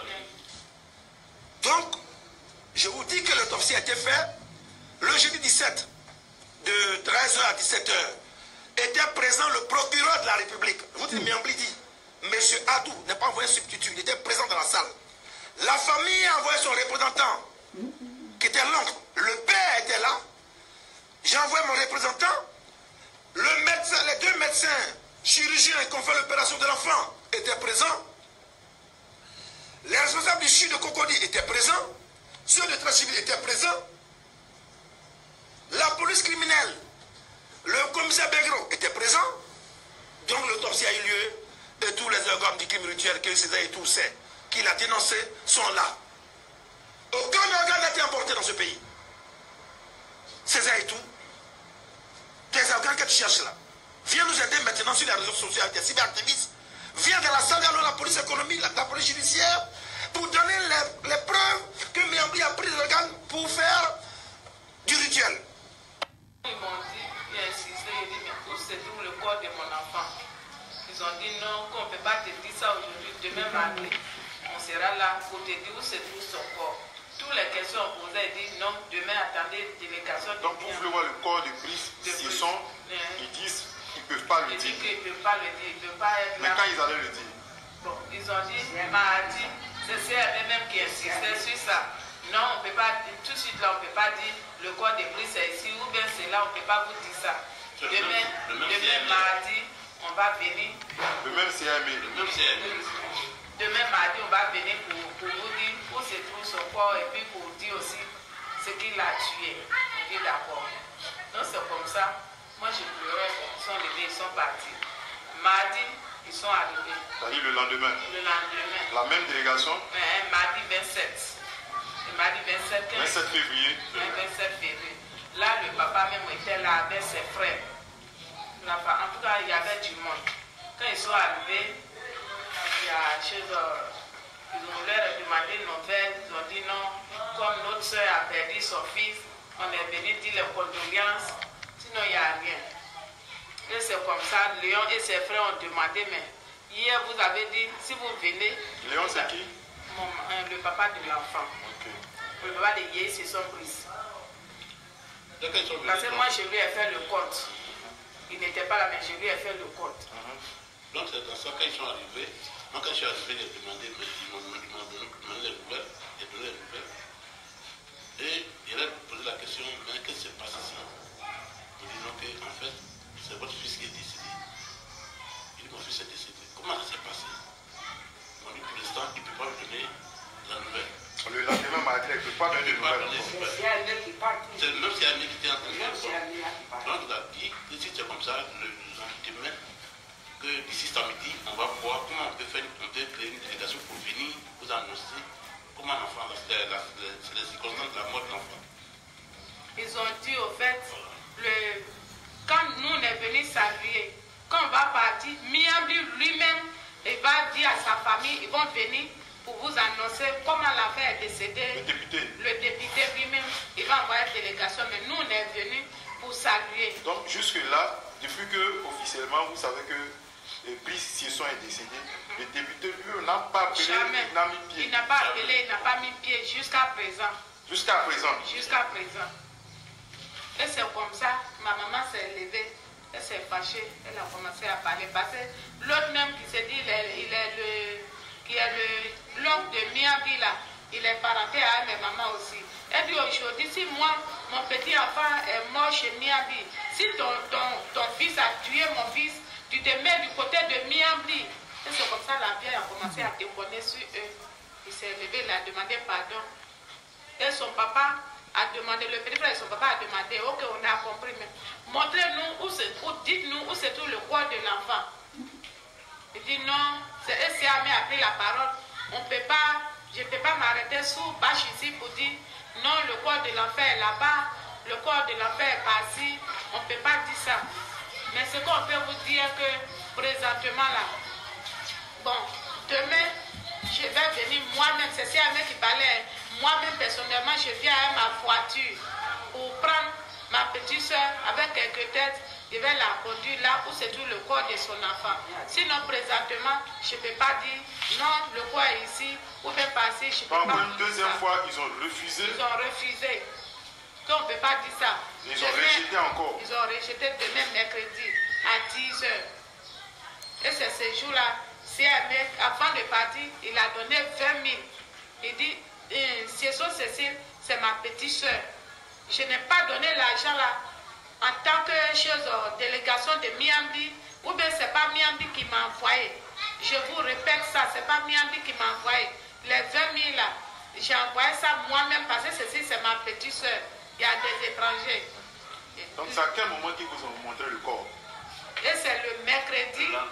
Donc, je vous dis que l'autopsie a été faite le jeudi 17. De 13h à 17h, était présent le procureur de la République. Vous dites, Miambi dit, M. Adou n'est pas envoyé un substitut, il était présent dans la salle. La famille a envoyé son représentant, qui était l'oncle. Le père était là. J'ai envoyé mon représentant. Le médecin, les deux médecins chirurgiens qui ont fait l'opération de l'enfant étaient présents. Les responsables du CHU de Cocody étaient présents. Ceux de l'état civil étaient présents. La police criminelle, le commissaire Begro était présent. Donc l'autopsie a eu lieu et tous les organes du crime rituel que César et tout sait, qu'il a dénoncé, sont là. Aucun organe n'a été emporté dans ce pays. César et tout, des organes que tu cherches là, viens nous aider maintenant sur les réseaux sociaux avec des cyberactivistes. Viens dans la salle, alors la police économique, la police judiciaire, pour donner les preuves que Miambli a pris des organes pour faire du rituel. Ils m'ont dit, ils ont insisté, ils ont dit, mais où se trouve le corps de mon enfant? Ils ont dit non, qu'on ne peut pas te dire ça aujourd'hui, demain matin, on sera là pour te dire où se trouve son corps. Toutes les questions posées, ils disent non, demain attendez délégation. Donc pour vouloir voir le corps de Brice Sisson, ils disent qu'ils ne peuvent pas le dire. Ils disent qu'ils ne peuvent pas le dire, ils ne peuvent pas être mais là. quand ils allaient le dire? Bon, ils ont dit, mardi, c'est eux-mêmes qui insistaient sur ça. Non, on ne peut pas, tout de suite là, on ne peut pas dire le corps de Brice est ici, ou bien c'est là, on ne peut pas vous dire ça. Demain mardi, on va venir. Le même CME. Demain mardi, on va venir pour vous dire où se trouve son corps et puis pour dire aussi ce qu'il a tué. On dit d'accord. Donc c'est comme ça. Moi je pleurais, ils sont levés, ils sont partis. Mardi, ils sont arrivés. C'est-à-dire le lendemain. Le lendemain. La même délégation. Mardi 27. Le mardi 27 février. 27 février. Là, le papa même était là avec ses frères. En tout cas, il y avait du monde. Quand ils sont arrivés, il y a ils ont leur demandé une nouvelle. Ils ont dit non, comme notre soeur a perdu son fils, on est venu dire les condoléances. Sinon, il n'y a rien. Et c'est comme ça, Léon et ses frères ont demandé, mais hier vous avez dit, si vous venez... Léon, c'est qui? Le papa de l'enfant. Okay. Le papa de Yé, c'est son Brice. Parce que moi, je lui ai fait le compte. Il n'était pas là, mais je lui ai fait le compte. Donc c'est dans ça, quand ils sont arrivés, moi quand je suis arrivé, j'ai demandé, ils m'ont donné les nouvelles, j'ai donné les nouvelles. Et il a posé la question, mais qu'est-ce qui s'est passé sinon? Il dit non, en fait, c'est votre fils qui est décédé. Il dit mon fils est décédé. Comment ça s'est passé? On dit pour l'instant, il ne peut pas me donner la nouvelle. Le lendemain mardi, il ne peut pas donner de nouvelles. C'est même si Amé qui était en train de faire. Donc il a dit que si c'est comme ça, le lendemain, que d'ici samedi, on va voir comment on peut créer une délégation pour venir vous annoncer comment l'enfant, c'est les circonstances de la mort de l'enfant. Ils ont dit au fait, quand nous on est venus saluer, quand on va partir, Miambli lui-même, il va dire à sa famille, ils vont venir pour vous annoncer comment l'enfant est décédé. Le député lui-même, il va envoyer une délégation, mais nous on est venus pour saluer. Donc jusque-là, depuis que officiellement vous savez que Brice Sisson est décédé, le député lui n'a pas appelé, il n'a mis pied. Il n'a pas appelé, il n'a pas mis pied jusqu'à présent. Jusqu'à présent. Jusqu'à présent. Et c'est comme ça, ma maman s'est levée, elle s'est fâchée, elle a commencé à parler. Parce que l'autre même qui s'est dit, qui est l'oncle de Miambli là, il est parenté à mes mamans aussi. Elle dit aujourd'hui, si moi, mon petit enfant est mort chez Miambli, si ton fils a tué mon fils, tu te mets du côté de Miambli. Et c'est comme ça la vieille a commencé à déconner sur eux. Il s'est levé, il a demandé pardon. Et son papa a demandé, le petit frère et son papa a demandé, ok, on a compris, mais montrez-nous, dites-nous où se trouve le corps de l'enfant. Il dit non, c'est SCA qui a pris la parole. Je ne peux pas m'arrêter sous bâche ici pour dire, non, le corps de l'enfant est là-bas, le corps de l'enfant est parti, on ne peut pas dire ça. Mais ce qu'on peut vous dire que présentement là, bon, demain, je vais venir moi-même, c'est CME qui parlait, moi-même personnellement, je viens avec ma voiture pour prendre ma petite soeur avec quelques têtes, je vais la conduire là où se trouve le corps de son enfant. Sinon, présentement, je ne peux pas dire, non, le corps est ici, ou bien passer, je ne peux pas. Une deuxième fois, ils ont refusé. Ils ont refusé. Donc, on ne peut pas dire ça. Ils ont rejeté encore. Ils ont rejeté demain mercredi à 10h. Et c'est ce jour-là, avant de partir, il a donné 20 000. Il dit, Cécile, c'est ma petite soeur. Je n'ai pas donné l'argent là en tant que délégation de Miambli, ou bien ce n'est pas Miambli qui m'a envoyé. Je vous répète ça, ce n'est pas Miambli qui m'a envoyé. Les 20 000 là, j'ai envoyé ça moi-même parce que Cécile, c'est ma petite soeur. Il y a des étrangers. Donc c'est à quel moment qu'ils vous ont montré le corps? Et c'est le mercredi.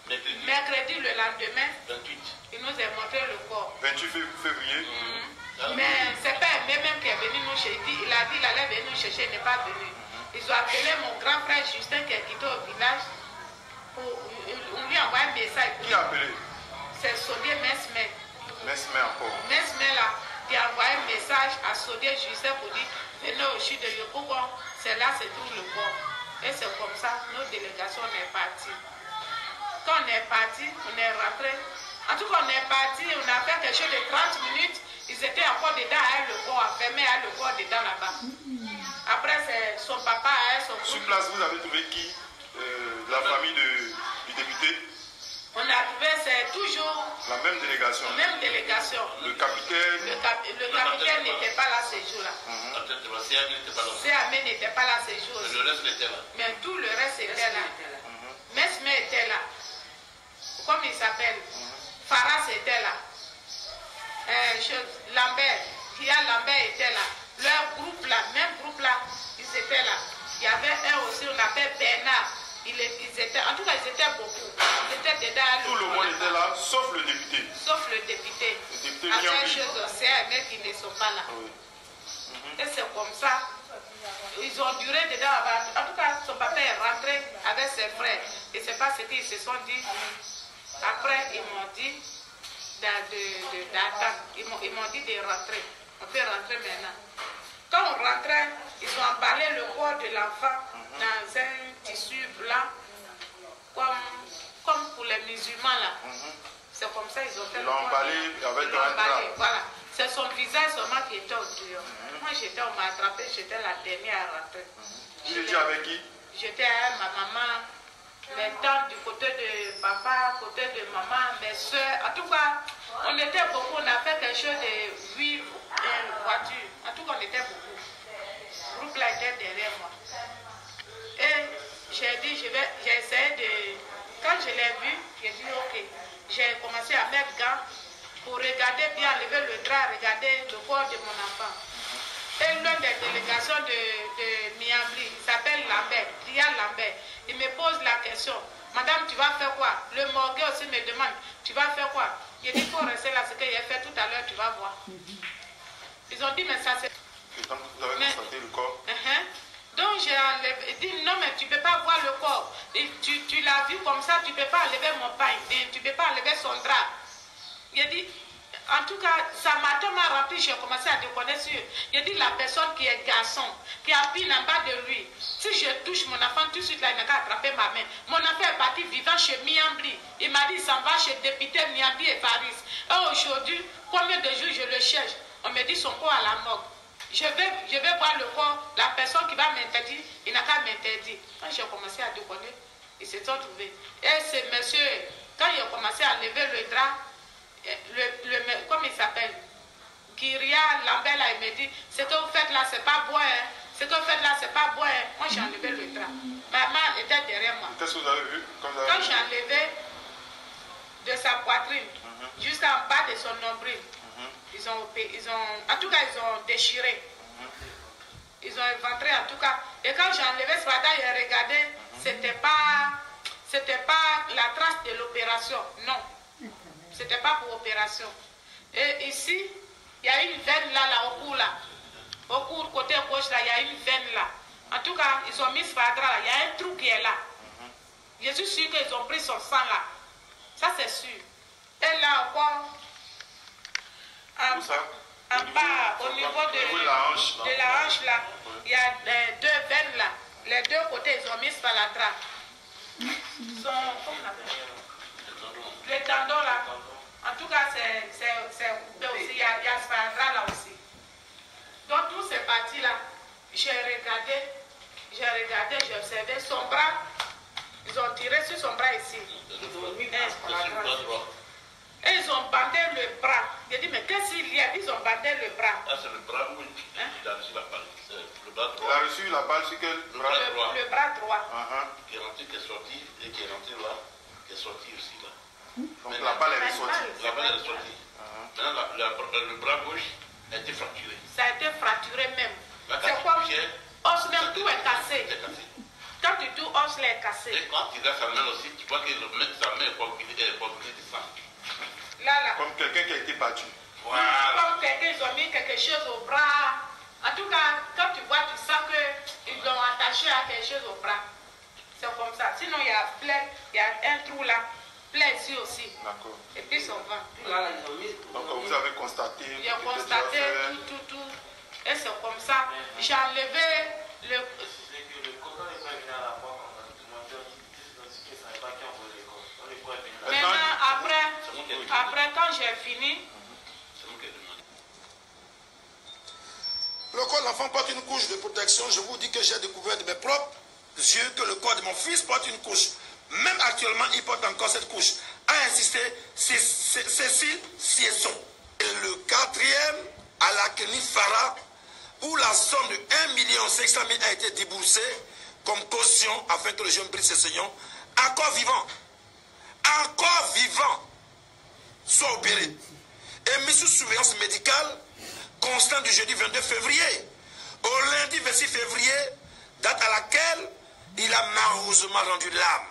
Mercredi, le lendemain, 28. il nous a montré le corps. 28 février. Mais c'est pas même qui est venu nous chercher. Il a dit qu'il allait venir nous chercher, il n'est pas venu. Ils ont appelé mon grand frère Justin qui est quitté au village. On lui a envoyé un message. Qui a appelé? C'est Sodier Mesmer. Mesmer encore. Mesmer là, qui a envoyé un message à Sodier Justin pour dire venez au chute de Yopougon, c'est là c'est tout le corps. Et c'est comme ça, notre délégation est partie. Quand on est parti, on est rentré. En tout cas, on est parti, on a fait quelque chose de 30 minutes. Ils étaient encore dedans, avec le corps enfermé, avec le corps dedans là-bas. Après, c'est son papa, son groupe. Sur place, vous avez trouvé qui? La famille du député? On a trouvé, c'est toujours la même délégation. La même délégation. Le capitaine? Le capitaine n'était pas là ce jour-là. CAM n'était pas là ce jour-là. Le reste était là. Mais tout le reste était là. Mesmer était là. Comme il s'appelle, Faras était là. Lambert, Lambert était là. Leur groupe là, même groupe là, ils étaient là. Il y avait un aussi, on appelle Bernard. Ils étaient, en tout cas, ils étaient beaucoup. Ils étaient dedans. Tout le monde était là, sauf le député. Sauf le député. Le député Avec chose aussi, mais qui ne sont pas là. Oui. Et c'est comme ça. Ils ont duré dedans. En tout cas, son papa est rentré avec ses frères. Et c'est pas ce qu'ils se sont dit. Après, ils m'ont dit d'attendre. Ils m'ont dit de rentrer. On peut rentrer maintenant. Quand on rentrait, ils ont emballé le corps de l'enfant dans un tissu blanc, comme pour les musulmans là. C'est comme ça ils ont fait. Ils l'ont emballé avec un drap. Voilà. C'est son visage seulement qui était au dehors. Moi, on m'a attrapé, j'étais la dernière à rentrer. Vous étiez avec qui? J'étais avec ma maman, mes tantes du côté de papa, côté de maman, mes soeurs. En tout cas, on était beaucoup, on a fait quelque chose de 8 voitures. En tout cas, on était beaucoup. Le groupe là était derrière moi. Et j'ai dit, j'ai essayé de... Quand je l'ai vu, j'ai dit ok. J'ai commencé à mettre gants pour regarder bien, lever le drap, regarder le corps de mon enfant. Et l'une des délégations de Miambli, il s'appelle Lambert, Rial Lambert, il me pose la question, madame, tu vas faire quoi? Le morgue aussi me demande, tu vas faire quoi? Il dit, il faut rester là, ce que j'ai fait tout à l'heure, tu vas voir. Ils ont dit, mais ça c'est... Et donc vous avez constaté le corps? Donc j'ai enlevé, dit non mais tu ne peux pas voir le corps. Tu l'as vu comme ça, tu ne peux pas enlever mon pain, tu ne peux pas enlever son drap. Il dit, en tout cas, ça m'a tellement rempli, j'ai commencé à déconner sur. Il dit la personne qui est garçon, qui appuie en bas de lui, si je touche mon enfant tout de suite là, il n'a qu'à attraper ma main. Mon enfant est parti vivant chez Miambli. Il m'a dit, il s'en va chez le député Miambli et Paris. Et aujourd'hui, combien de jours je le cherche? On me dit son corps à la morgue. Je vais voir le corps, la personne qui va m'interdire, il n'a qu'à m'interdire. Quand j'ai commencé à déconner, ils se sont trouvés. Et ce monsieur, quand il a commencé à lever le drap, comme il s'appelle, Kyria Lambert, là, il me dit, ce que vous faites là, c'est pas bois, hein. Ce que vous faites là, c'est pas bois, hein. Moi, j'ai enlevé le drap. Maman était derrière moi. Qu'est-ce que vous avez vu? Quand j'ai enlevé de sa poitrine, juste en bas de son nombril, en tout cas, ils ont déchiré. Ils ont éventré, en tout cas. Et quand j'ai enlevé ce matin, j'ai regardé, c'était pas la trace de l'opération. Non. C'était pas pour opération. Et ici, il y a une veine là, au cours là. Au cours, côté gauche là, il y a une veine là. En tout cas, ils ont mis ce padra là. Il y a un trou qui est là. Je suis sûr qu'ils ont pris son sang là. Ça, c'est sûr. Et là encore, en bas, au niveau de la hanche là, il y a deux veines là. Les deux côtés, ils ont mis par la trappe. Les tendons là. En tout cas, c'est coupé aussi. Il y a ce sparadrap là aussi. Donc, tous ces parties là, j'ai regardé, j'ai observé son bras. Ils ont tiré sur son bras ici. Et ils ont bandé le bras. J'ai dit, mais qu'est-ce qu'il y a? Ils ont bandé le bras. Ah, c'est le bras où il a reçu la balle. Le bras droit. Il a reçu la balle sur quel bras? Le bras droit. Qui est rentré, qui est sorti, et qui est rentré là, qui est sorti aussi là. Donc la balle est sortie. La balle est sortie. Maintenant, le bras gauche a été fracturé. Ça a été fracturé même. C'est quoi? Os même tout est cassé. Quand tu touches, os est cassé. Et quand il a sa main aussi, tu vois que sa main est combinée de sang. Là. Comme quelqu'un qui a été battu. Voilà. Comme quelqu'un, ils ont mis quelque chose au bras. En tout cas, quand tu vois, tu sens qu'ils l'ont attaché à quelque chose au bras. C'est comme ça. Sinon, il y a plein, il y a un trou là, plein ici aussi. D'accord. Et puis son ventre. Donc vous avez constaté. J'ai constaté tout. Et c'est comme ça. J'ai enlevé le. Maintenant, après, quand j'ai fini. Le corps de l'enfant porte une couche de protection. Je vous dis que j'ai découvert de mes propres yeux que le corps de mon fils porte une couche. Même actuellement, il porte encore cette couche. A insisté Cécile Siesson. Et le quatrième, à la clinique Farah, où la somme de 1 500 000 a été déboursée comme caution afin que le jeune Brice Sessignon, encore vivant, soit opéré. Et mis sous surveillance médicale constante du jeudi 22 février au lundi 26 février, date à laquelle il a malheureusement rendu l'âme.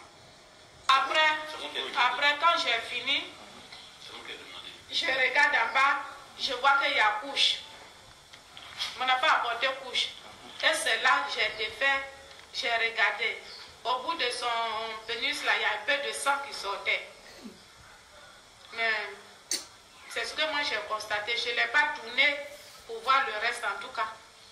Après, quand j'ai fini, je regarde en bas, je vois qu'il y a couche. On n'a pas apporté couche. Et c'est là que j'ai défait, j'ai regardé. Au bout de son pénis, là, il y a un peu de sang qui sortait. Mais c'est ce que moi j'ai constaté. Je ne l'ai pas tourné pour voir le reste en tout cas.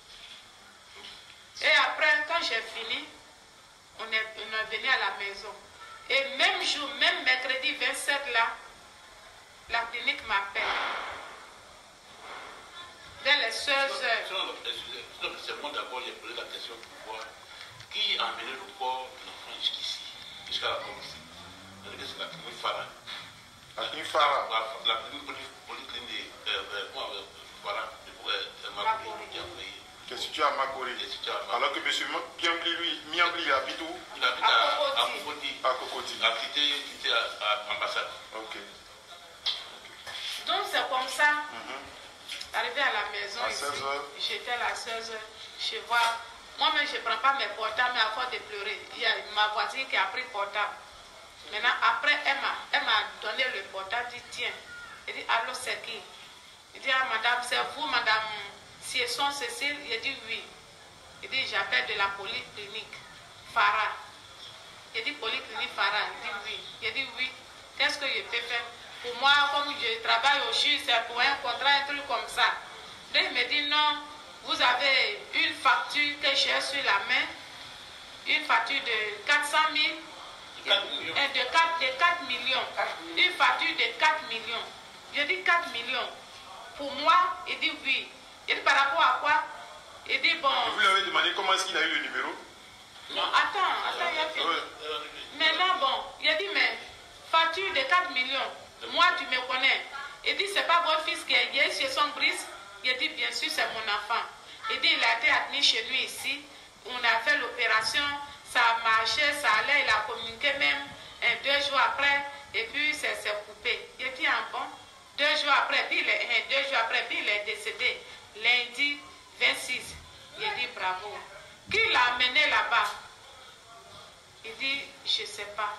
Et après, quand j'ai fini, on est venu à la maison. Et même jour, même mercredi 27 là, la clinique m'appelle. Dès les 16 heures. C'est moi d'abord, j'ai posé la question pour voir qui a amené le corps de l'enfant jusqu'ici, jusqu'à la police. C'est la clinique Farah. La clinique Farah. La polyclinique voilà, qui est situé à Makori. Alors que M. Miambli, lui, il habite où? Il habite à Cocody. À Cocody. À quitter à l'ambassade. Ok. Donc c'est comme ça. Arrivé à la maison, à 16 heures. J'étais à 16 heures. Je vois, moi-même je ne prends pas mes portables, mais à force de pleurer. Il y a ma voisine qui a pris le portable. Maintenant, après, elle m'a donné le portable, dit tiens. Elle dit allô, c'est qui? Il dit ah madame, c'est vous, madame Siesson Cécile? Il dit oui. Il dit j'appelle de la polyclinique Farah. Il dit polyclinique Farah. Il dit oui. Il dit oui. Qu'est-ce que je peux faire? Pour moi, comme je travaille au CHU, c'est pour un contrat, un truc comme ça. Donc il me dit non, vous avez une facture que j'ai sur la main, une facture de 400 000, de 4 millions, une facture de 4 millions. Je dis 4 millions. Pour moi, il dit oui. Il dit par rapport à quoi? Il dit bon. Et vous lui avez demandé comment est-ce qu'il a eu le numéro? Non, attends, il a fini. Maintenant, bon, il a dit mais facture de 4 millions. Moi, tu me connais. Il dit, c'est pas votre fils qui est lié chez son Brice. Il dit, bien sûr, c'est mon enfant. Il dit, il a été admis chez lui ici. On a fait l'opération. Ça a marché, ça allait. Il a communiqué même 2 jours après. Et puis, c'est coupé. Il dit, ah bon. 2 jours après, puis 2 jours après, puis il est décédé. Lundi 26. Il dit, bravo. Qui l'a amené là-bas? Il dit, je ne sais pas.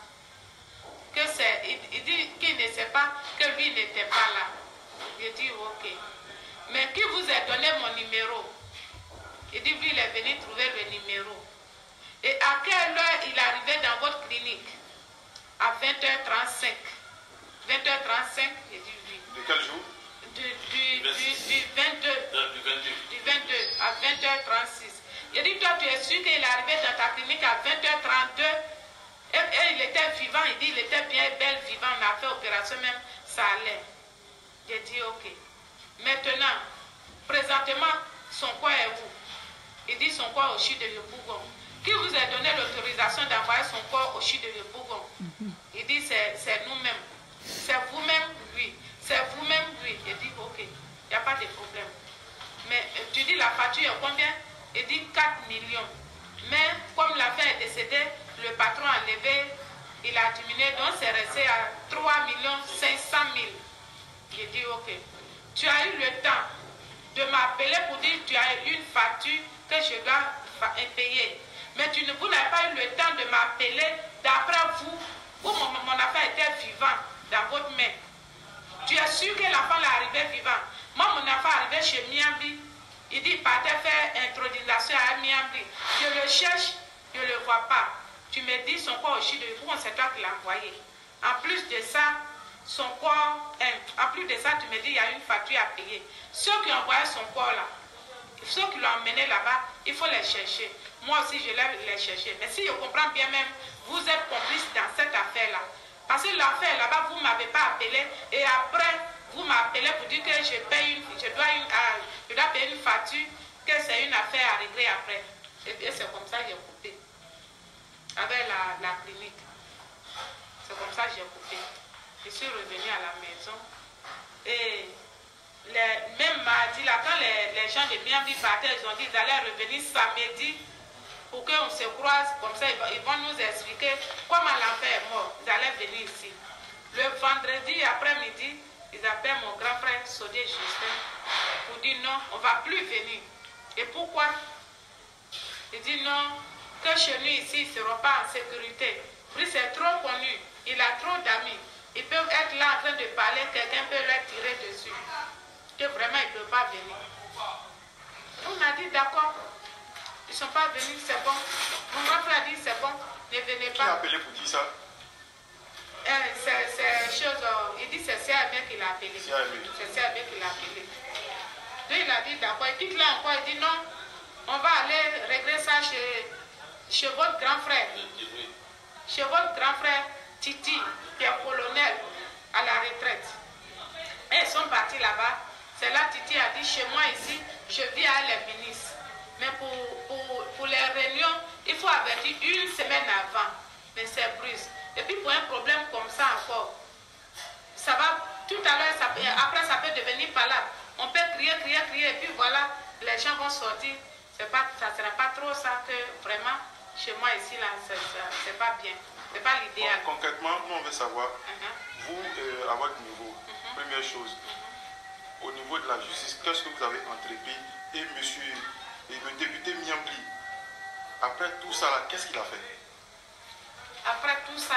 Il dit qu'il ne sait pas que lui n'était pas là. Il dit ok. Mais qui vous a donné mon numéro? Il dit lui il est venu trouver le numéro. Et à quelle heure il est arrivé dans votre clinique? À 20h35. 20h35, il dit oui. De quel jour? Du 22. Du 22 à 20h36. Il dit toi tu es sûr qu'il est arrivé dans ta clinique à 20h32? Et il était vivant, il dit il était bien belle vivant, on a fait opération même, ça allait. J'ai dit ok. Maintenant, présentement, son corps est où? Il dit son corps au CHU de Yopougon. Qui vous a donné l'autorisation d'envoyer son corps au CHU de Yopougon? Il dit c'est nous-mêmes. C'est vous-même, oui. C'est vous-même, oui. Il dit ok, il n'y a pas de problème. Mais tu dis la facture est combien? Il dit 4 millions. Mais comme l'affaire est décédée, le patron a levé, il a diminué, donc c'est resté à 3 500 000. J'ai dit ok. Tu as eu le temps de m'appeler pour dire que tu as une facture que je dois payer. Mais vous n'avez pas eu le temps de m'appeler. D'après vous, mon affaire était vivant dans votre main. Tu es sûr que l'enfant l'est arrivé vivant. Moi, mon enfant est arrivé chez Miambi. Il dit, il partait faire intronisation à Miambi. Je le cherche, je ne le vois pas. Tu me dis son corps au Chili, c'est toi qui l'as envoyé. En plus de ça, son corps, en plus de ça, tu me dis, il y a une facture à payer. Ceux qui ont envoyé son corps là, ceux qui l'ont emmené là-bas, il faut les chercher. Moi aussi, je vais les chercher. Mais si je comprends bien même, vous êtes complice dans cette affaire-là. Parce que l'affaire là-bas, vous ne m'avez pas appelé. Et après, vous m'appelez pour dire que je dois payer une facture, que c'est une affaire à régler après. Et bien, c'est comme ça que j'ai coupé. Avec la clinique. C'est comme ça que j'ai coupé. Je suis revenue à la maison. Et même mardi, là, quand les gens de Miami partaient, ils ont dit qu'ils allaient revenir samedi pour qu'on se croise. Comme ça, ils vont nous expliquer comment l'enfant est mort. Ils allaient venir ici. Le vendredi après-midi, ils appellent mon grand frère Sodé Justin pour dire non, on ne va plus venir. Et pourquoi? Il dit non, que chez nous ici, ils ne seront pas en sécurité. Puis c'est trop connu, il a trop d'amis. Ils peuvent être là en train de parler, quelqu'un peut leur tirer dessus. Que vraiment, ils ne peuvent pas venir. On a dit d'accord, ils ne sont pas venus, c'est bon. Mon grand frère a dit c'est bon, ne venez pas. Qui a appelé pour dire ça? C'est chose, il dit c'est CAB qui l'a appelé. C'est CAB qui l'a appelé. Donc il a dit d'accord, il quitte là encore, il dit non, on va aller régler ça chez votre grand frère. Chez votre grand frère Titi, qui est colonel à la retraite. Et ils sont partis là-bas. C'est là Titi a dit, chez moi ici, je vis à les ministres. Mais pour les réunions, il faut avertir une semaine avant. Mais c'est brusque. Et puis pour un problème comme ça encore, ça va, tout à l'heure, après ça peut devenir palabre. On peut crier, et puis voilà, les gens vont sortir. Ça ne sera pas trop ça que vraiment, chez moi ici, là, c'est pas bien. C'est pas l'idéal. Bon, concrètement, nous on veut savoir, vous, à votre niveau, première chose, au niveau de la justice, qu'est-ce que vous avez entrepris et le député Miambli, après tout ça là, qu'est-ce qu'il a fait? Après tout ça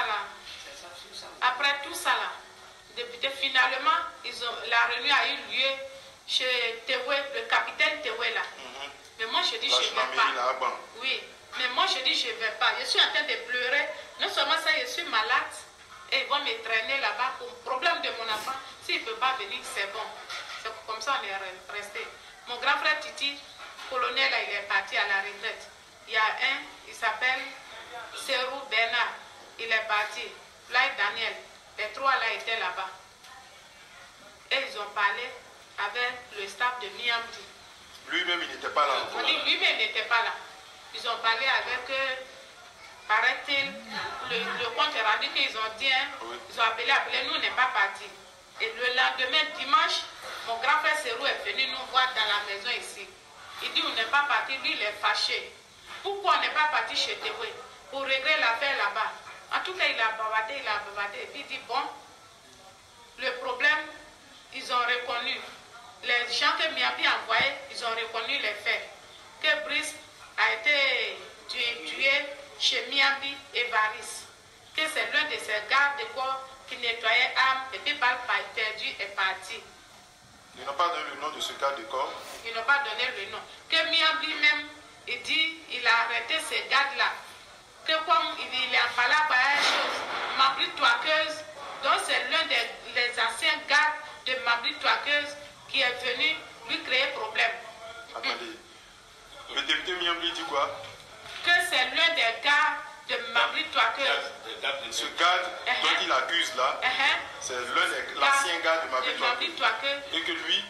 là, député, finalement, la réunion a eu lieu chez Tewé, le capitaine Tewé là. Mais moi je dis je ne vais pas. Oui, mais moi je dis je ne vais pas. Je suis en train de pleurer. Non seulement ça, je suis malade et ils vont me traîner là-bas pour le problème de mon enfant. S'il ne peut pas venir, c'est bon. C'est comme ça on est resté. Mon grand frère Titi, colonel, là, il est parti à la retraite. Il y a un, il s'appelle Serou Bernard. Il est parti. Là, Daniel. Les trois là étaient là-bas. Et ils ont parlé avec le staff de Miamdi. Lui-même, il n'était pas là. On dit lui-même, il n'était pas là. Ils ont parlé avec, paraît-il, le compte est rendu qu'ils ont dit, ils ont appelé, nous, on n'est pas partis. Et le lendemain, dimanche, mon grand frère Serou est venu nous voir dans la maison ici. Il dit, on n'est pas parti, lui, il est fâché. Pourquoi on n'est pas parti chez Tewé? Pour régler l'affaire là-bas. En tout cas, il a bavardé, et puis il dit, bon, le problème, ils ont reconnu. Les gens que Miambi a envoyés, ils ont reconnu les faits. Que Brice a été tué chez Miambi et Varis. Que c'est l'un de ces gardes de corps qui nettoyait âme et puis balle perdu est parti. Ils n'ont pas donné le nom de ce garde de corps? Ils n'ont pas donné le nom. Que Miambi même, il dit, il a arrêté ces gardes-là. Que comme il est en parlant par une chose, Mambri Touakeuse, donc c'est l'un des anciens gardes de Mambri Touakeuse qui est venu lui créer problème. Attendez, le député Miambli dit quoi? Que c'est l'un des gars de Mambri Touakeuse. Ce garde dont il accuse là, c'est l'ancien gars de Mambri Touakeuse. Et que lui,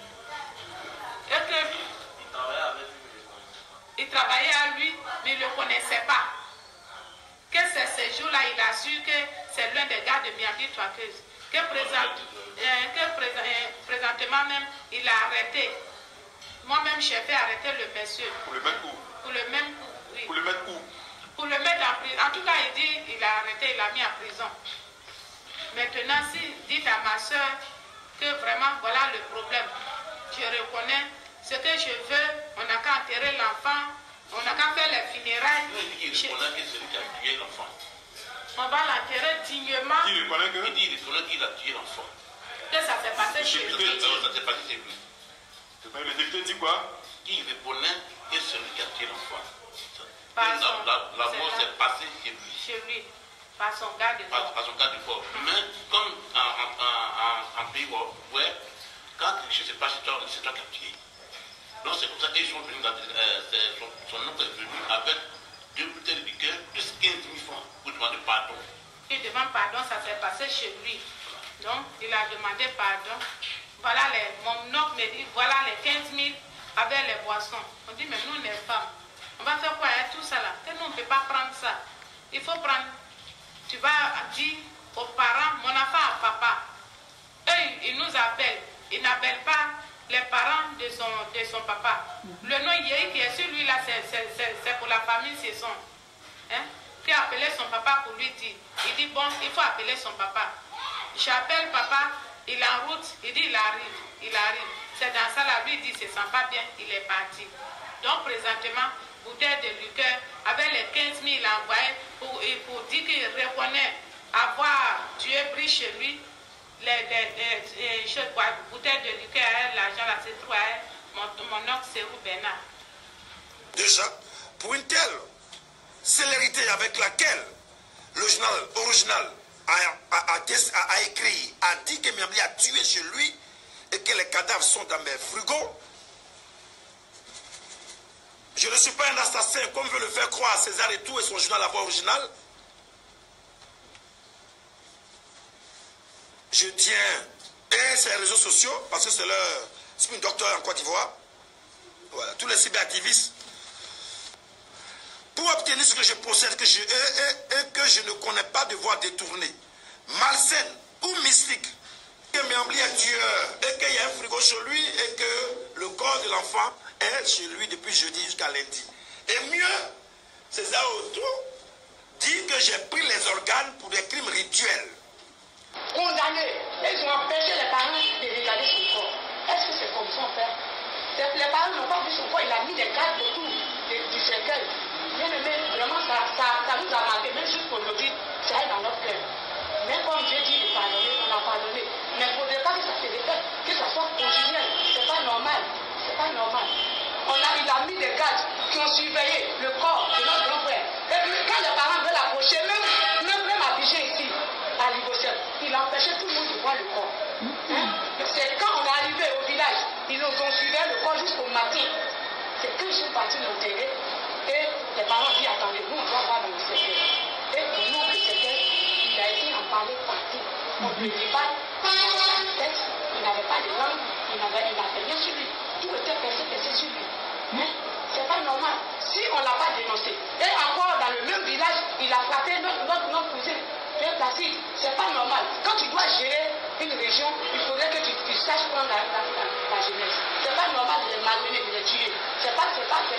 il travaillait à lui, mais il ne le connaissait pas. Que c'est ce jour-là, il a su que c'est l'un des gars de Miambi Touakeuse. Que présentement même, il a arrêté. Moi-même, j'ai fait arrêter le monsieur. Pour le mettre où? Pour le même coup, oui. Pour le mettre où? Pour le mettre en prison. En tout cas, il dit, il a arrêté, il l'a mis en prison. Maintenant, si dites à ma soeur que vraiment, voilà le problème. Je reconnais ce que je veux, on n'a qu'à enterrer l'enfant, On n'a qu'à faire les funérailles. Il reconnaît que c'est lui qui a tué l'enfant. On va l'enterrer dignement. Il reconnaît que... Il dit, il reconnaît qu'il a tué l'enfant. Que ça s'est passé chez lui. Ça s'est passé chez lui. Le député dit quoi? Il reconnaît que c'est lui qui a tué l'enfant. La mort s'est passée chez lui. Chez lui. Par son garde du corps. Par son garde du corps. Mais comme en pays ouais, quand quelque chose se passe, c'est toi qui as tué. Donc c'est comme ça qu'ils sont venus, son oncle est venu avec 2 bouteilles de liqueur, plus 15 000 francs pour demander pardon. Il demande pardon, ça s'est passé chez lui. Donc il a demandé pardon. Voilà mon oncle me dit, voilà les 15 000 avec les boissons. On dit, mais nous les femmes, on va faire quoi avec tout ça là? Que nous on ne peut pas prendre ça. Il faut prendre. Tu vas dire aux parents, mon enfant a papa. Eux, ils nous appellent. Ils n'appellent pas les parents de son papa. Le nom Yéhi qui est sur lui là, c'est pour la famille, c'est son. Hein? Qui a appelé son papa pour lui dire. Il dit, bon, il faut appeler son papa. J'appelle papa, il est en route, il dit, il arrive. C'est dans ça là, lui il dit, il ne se sent pas bien, il est parti. Donc présentement, bouteille de liqueur, avec les 15 000 envoyés pour dire qu'il reconnaît avoir tué pris chez lui les bouteilles de liqueur, l'argent là, c'est trop, mon oncle Serou Bernard. Déjà, pour une telle célérité avec laquelle le journal original a écrit, a dit que Miambli a tué chez lui et que les cadavres sont dans mes frigos, je ne suis pas un assassin comme veut le faire croire César et tout et son journal à voix originale. Je tiens et ses réseaux sociaux, parce que c'est une docteur en Côte d'Ivoire, voilà, tous les cyberactivistes, pour obtenir ce que je possède, que je ne connais pas de voie détournée, malsaine ou mystique, que Miambli est tueur et qu'il y a un frigo chez lui et que le corps de l'enfant est chez lui depuis jeudi jusqu'à lundi. Et mieux, César Auto dit que j'ai pris les organes pour des crimes rituels. Condamnés, ils ont empêché les parents de regarder son corps. Est-ce que c'est comme ça, père? Les parents n'ont pas vu son corps, il a mis des gardes autour du cercueil. Bien aimé, vraiment, ça nous a marqué, même juste pour nous dire, ça est dans notre cœur. Mais comme Dieu dit de pardonner, on a pardonné. Mais il ne faudrait pas que ça se répète, que ça soit continuel. C'est pas normal. C'est pas normal. Il a mis des gardes qui ont surveillé le corps de notre grand-père. Et puis quand les parents veulent l'approcher, même Abidjan ici, à Ligocep, il empêchait tout le monde de voir le corps. C'est quand on est arrivé au village, ils nous ont suivi le corps jusqu'au matin. C'est quand ils sont partis l'enterrer. Et les parents disent, attendez-vous, on doit voir dans le cercueil. Et pour nous, le cercueil, il a été emballé partout. On ne lui pas, il n'avait pas de tête, il n'avait pas de langue, il n'avait rien sur lui. Tout était percé sur lui. Mais c'est pas normal. Si on ne l'a pas dénoncé, et encore dans le même village, il a frappé notre cousin, Pierre Placide. C'est pas normal. Quand tu dois gérer une région, il faudrait que tu saches prendre la jeunesse. C'est pas normal de les malmener, de les tuer. C'est pas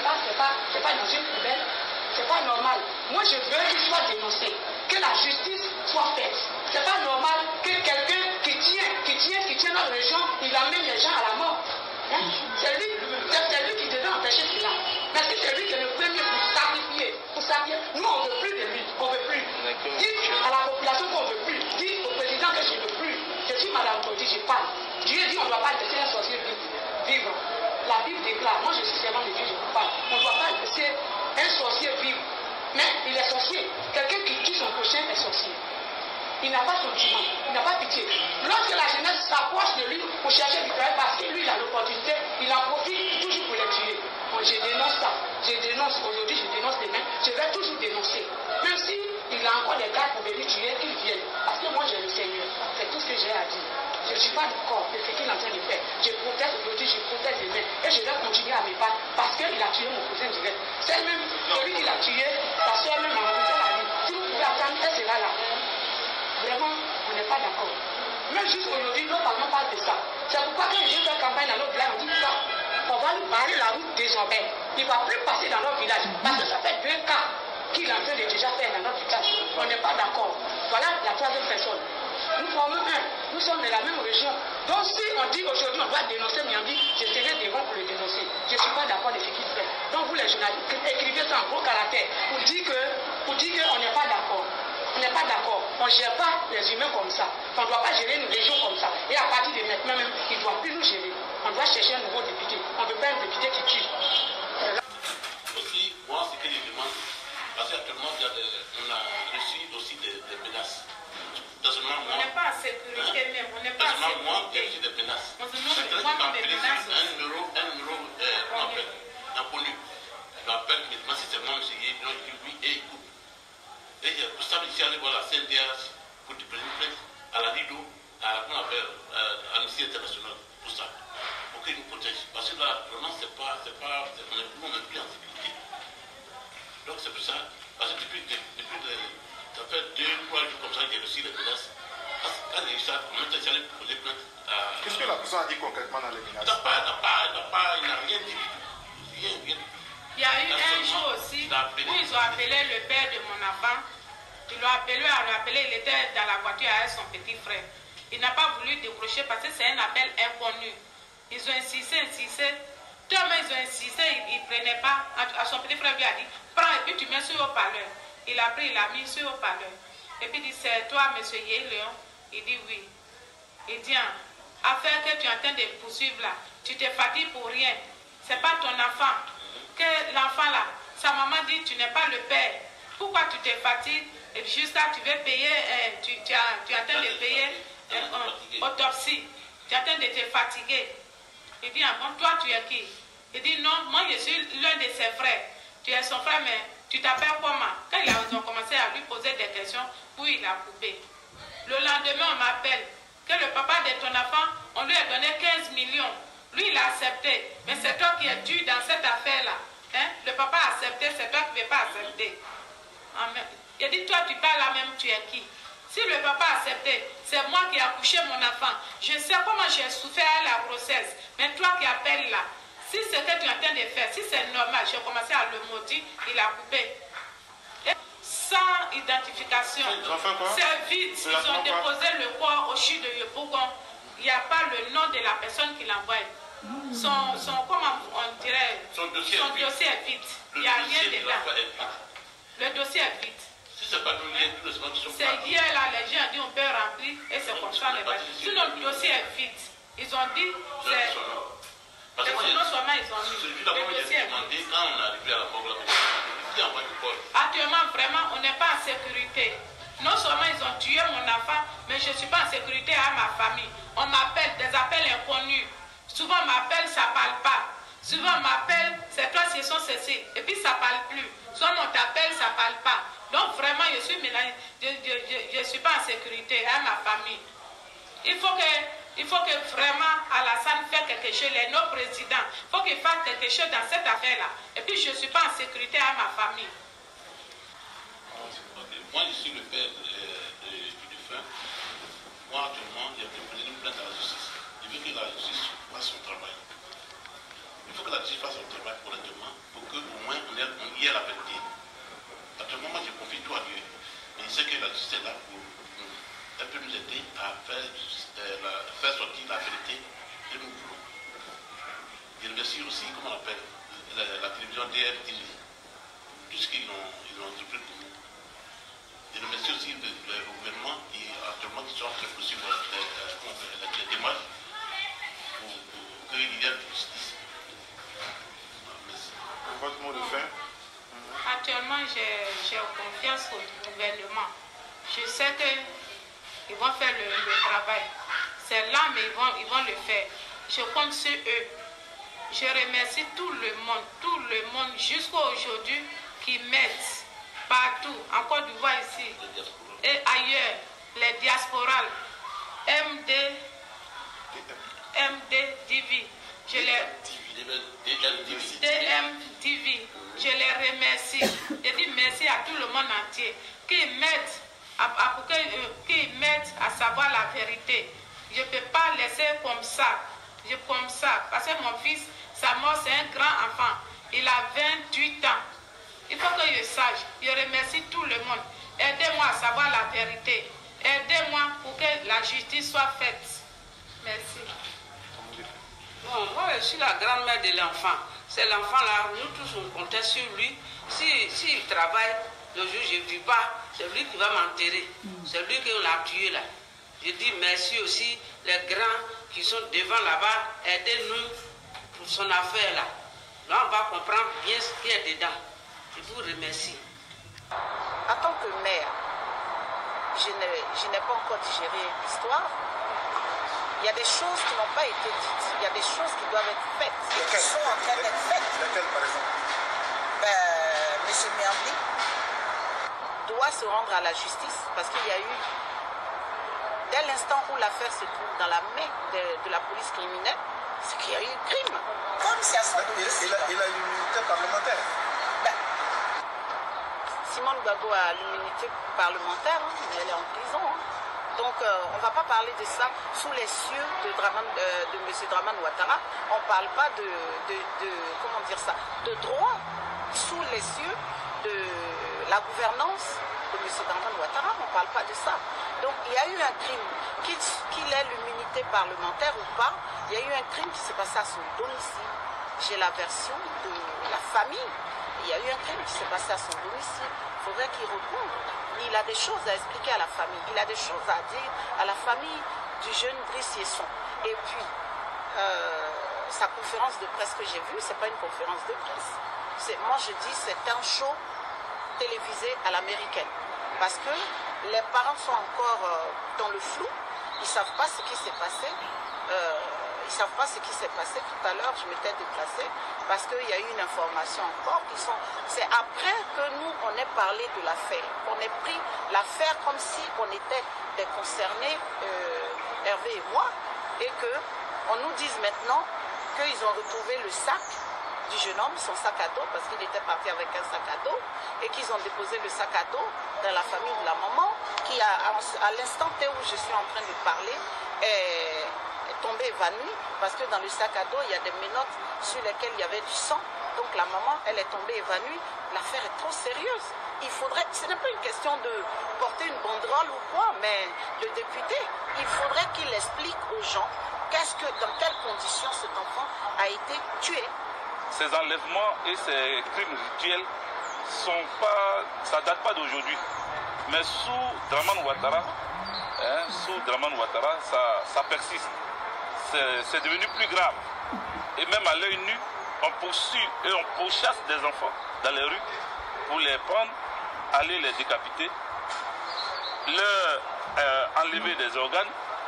dans une poubelle. C'est pas normal. Moi, je veux qu'il soit dénoncé, que la justice soit faite. C'est pas normal que quelqu'un qui tient notre région, il amène les gens à la mort. Hein? C'est lui qui devait empêcher cela. Mais si c'est lui qui est le premier pour sacrifier, nous on ne veut plus de lui, on ne veut plus. Dites à la population qu'on ne veut plus. Dites au président que je ne veux plus. Je suis Madame Toti, je parle. Dieu dit on ne doit pas laisser un sorcier vivre. La Bible déclare, moi je suis servant de Dieu, je vous parle. On ne doit pas laisser un sorcier vivre. Mais il est sorcier. Quelqu'un qui tue son prochain est sorcier. Il n'a pas sentiment, il n'a pas pitié. Lorsque la jeunesse s'approche de lui pour chercher du travail, parce que lui il a l'opportunité, il en profite toujours pour les tuer. Bon, je dénonce ça. Je dénonce aujourd'hui, je dénonce demain. Je vais toujours dénoncer. Même si il a encore des gars pour venir tuer, qu'ils viennent. Parce que moi j'ai le Seigneur. C'est tout ce que j'ai à dire. Je ne suis pas du corps de ce qu'il est en train de faire. Je protège aujourd'hui, je protège demain. Et je vais continuer à me battre parce qu'il a tué mon cousin direct. C'est même celui qui l'a tué, sa soeur même a rencontré la vie. Si vous pouvez attendre, elle sera là. Vraiment, on n'est pas d'accord. Même juste aujourd'hui, nos parents parlent de ça. C'est pourquoi quand je fais campagne dans notre village, on dit ça. On va lui barrer la route désormais. Il ne va plus passer dans notre village. Parce que ça fait 2 cas qu'il est en train de déjà faire dans notre village. On n'est pas d'accord. Voilà la 3e personne. Nous formons un. Nous sommes de la même région. Donc si on dit aujourd'hui on doit dénoncer Miambi, je serai devant pour le dénoncer. Je ne suis pas d'accord de ce qu'il fait. Donc vous les journalistes, écrivez ça en gros caractère pour dire qu'on n'est pas d'accord. On n'est pas d'accord. On ne gère pas les humains comme ça. On ne doit pas gérer une région comme ça. Et à partir de maintenant même, il ne doit plus nous gérer. On doit chercher un nouveau député. On ne veut pas un député qui tue. Aussi, moi, ce que je demande, parce qu'actuellement, on a reçu aussi des menaces. On n'est pas en sécurité même. On n'est pas en sécurité. Moi, j'ai reçu des menaces. On se demande pourquoi des menaces. Un numéro inconnu. Il m'appelle maintenant, c'est moi, monsieur Yé, il dit oui, et écoute. Et pour ça, ici, aller voir la CNDH pour déposer une plainte à la LIDO, à Amnesty International, pour ça, pour qu'ils nous protègent. Parce que là, vraiment, on n'est plus en sécurité. Donc c'est pour ça, parce que depuis ça fait 2-3 jours comme ça, j'ai reçu les menaces. Quand j'ai eu ça, on m'a dit d'aller poser plainte à... Qu'est-ce que la personne a dit concrètement dans les menaces? Il n'a rien dit. Rien du tout. Il y a eu un jour aussi où ils ont appelé le père de mon enfant. Ils l'ont appelé, il était dans la voiture avec son petit frère. Il n'a pas voulu décrocher parce que c'est un appel inconnu. Ils ont insisté. Tellement ils ont insisté, il ne prenait pas. À son petit frère lui a dit, prends et puis tu mets sur le haut-parleur. Il a pris, il a mis sur le haut-parleur. Et puis il dit, c'est toi, monsieur Yé Léon? Il dit oui. Il dit, affaire que tu es en train de poursuivre là, tu te fatigues pour rien. C'est pas ton enfant. Que l'enfant là, sa maman dit, tu n'es pas le père. Pourquoi tu te fatigues? Et juste là, tu veux payer, tu es en train de payer autopsie. Tu es en train de te fatiguer. Il dit, ah bon, toi tu es qui? Il dit, non, moi je suis l'un de ses frères. Tu es son frère, mais tu t'appelles comment? Quand ils ont commencé à lui poser des questions, puis il a coupé. Le lendemain, on m'appelle que le papa de ton enfant, on lui a donné 15 millions. Lui, il a accepté. Mais c'est toi qui es dû dans cette affaire-là. Hein? Le papa a accepté, c'est toi qui ne veux pas accepter. Il a dit, toi, tu parles là même, tu es qui? Si le papa a accepté, c'est moi qui ai accouché mon enfant. Je sais comment j'ai souffert à la grossesse. Mais toi qui appelles là, si c'est ce que tu es en train de faire, si c'est normal, j'ai commencé à le maudire, il a coupé. Et sans identification, c'est vide. Ils ont déposé le corps au CHU de Yopougon. Il n'y a pas le nom de la personne qui l'envoie. Comment on dirait, son dossier est vide. Il n'y a rien dedans. Le dossier est vide. Si c'est pas nous, c'est hier là, les gens ont dit on peut remplir et c'est comme ça. Sinon le dossier est vide. Ils ont dit c'est. Parce que non seulement ils ont mis. Le dossier est vide. Quand on est arrivé à la mort, actuellement, vraiment, on n'est pas en sécurité. Non seulement ils ont tué mon enfant, mais je ne suis pas en sécurité à ma famille. On m'appelle des appels inconnus. Souvent on m'appelle, ça ne parle pas. Souvent on m'appelle, c'est toi, c'est son ceci. Et puis ça ne parle plus. Soit on t'appelle, ça ne parle pas. Donc vraiment, je ne suis pas en sécurité à ma famille. Il faut que vraiment Alassane fasse quelque chose, nos présidents, il faut qu'ils fassent quelque chose dans cette affaire-là. Et puis je ne suis pas en sécurité à ma famille. Moi, je suis le père du défunt. Moi, actuellement, j'ai déposé une plainte à la justice. Je veux que la justice fasse son travail. Il faut que la justice fasse son travail correctement pour qu'au moins on y ait la vérité. Actuellement, moi, je confie tout à Dieu. Mais je sais que la justice est là pour nous. Elle peut nous aider à faire sortir la vérité que nous voulons. Je remercie aussi, comment on appelle, la télévision DFTV. Tout ce qu'ils ont entrepris pour nous. Je remercie aussi le gouvernement qui actuellement qui sont en train de poursuivre les démarches pour qu'il y ait de justice. Merci. Votre mot de fin? Actuellement, j'ai confiance au gouvernement. Je sais qu'ils vont faire le travail. C'est là, mais ils vont le faire. Je compte sur eux. Je remercie tout le monde jusqu'à aujourd'hui qui m'aident partout, en Côte d'Ivoire ici et ailleurs, les diasporales, MDTV, DMTV, je les remercie. Je dis merci à tout le monde entier qui m'aide à savoir la vérité. Je ne peux pas laisser comme ça, parce que mon fils, sa mort, c'est un grand enfant. Il a 28 ans. Il faut que je sache. Je remercie tout le monde. Aidez-moi à savoir la vérité. Aidez-moi pour que la justice soit faite. Merci. Bon, moi, je suis la grand-mère de l'enfant. C'est l'enfant-là, nous tous, on comptait sur lui. S'il travaille, le jour où je ne vis pas, c'est lui qui va m'enterrer. C'est lui qu'on a tué là. Je dis merci aussi les grands qui sont devant là-bas, aidez-nous pour son affaire là. Là, on va comprendre bien ce qu'il y a dedans. Je vous remercie. En tant que mère, je n'ai pas encore digéré l'histoire. Il y a des choses qui n'ont pas été dites. Il y a des choses qui doivent être faites. Qui sont en train d'être faites. Lesquelles, par exemple? M. Miambli doit se rendre à la justice parce qu'il y a eu, dès l'instant où l'affaire se trouve dans la main de la police criminelle, c'est qu'il y a eu crime. Comme c'est à son domicile. Il a l'immunité parlementaire. Simone Gbagbo a l'immunité parlementaire, hein, mais elle est en prison. Hein. Donc on ne va pas parler de ça sous les cieux de M. Dramane Ouattara. On ne parle pas comment dire ça, de droit sous les cieux de la gouvernance de M. Dramane Ouattara. On ne parle pas de ça. Donc il y a eu un crime, qu'il ait l'immunité parlementaire ou pas, il y a eu un crime qui s'est passé à son domicile. J'ai la version de la famille. Il y a eu un crime qui s'est passé à son domicile. Il faudrait qu'il réponde. Il a des choses à expliquer à la famille. Il a des choses à dire à la famille du jeune Brice Yesson. Et puis, sa conférence de presse que j'ai vue, ce n'est pas une conférence de presse. Moi, je dis c'est un show télévisé à l'américaine. Parce que les parents sont encore dans le flou. Ils ne savent pas ce qui s'est passé. Ils ne savent pas ce qui s'est passé. Tout à l'heure, je m'étais déplacée parce qu'il y a eu une information encore qui sont... C'est après que nous, on ait parlé de l'affaire. On ait pris l'affaire comme si on était des concernés, Hervé et moi, et qu'on nous dise maintenant qu'ils ont retrouvé le sac du jeune homme, son sac à dos, parce qu'il était parti avec un sac à dos, et qu'ils ont déposé le sac à dos dans la famille de la maman, qui à l'instant T où je suis en train de parler, est tombée évanouie, parce que dans le sac à dos, il y a des menottes sur lesquelles il y avait du sang. Donc la maman, elle est tombée évanouie. L'affaire est trop sérieuse. Il faudrait, ce n'est pas une question de porter une banderole ou quoi, mais le député, il faudrait qu'il explique aux gens dans quelles conditions cet enfant a été tué. Ces enlèvements et ces crimes rituels ça date pas d'aujourd'hui. Mais sous Dramane Ouattara, ça persiste. C'est devenu plus grave. Et même à l'œil nu, on poursuit et on pourchasse des enfants dans les rues pour les prendre, aller les décapiter, leur enlever des organes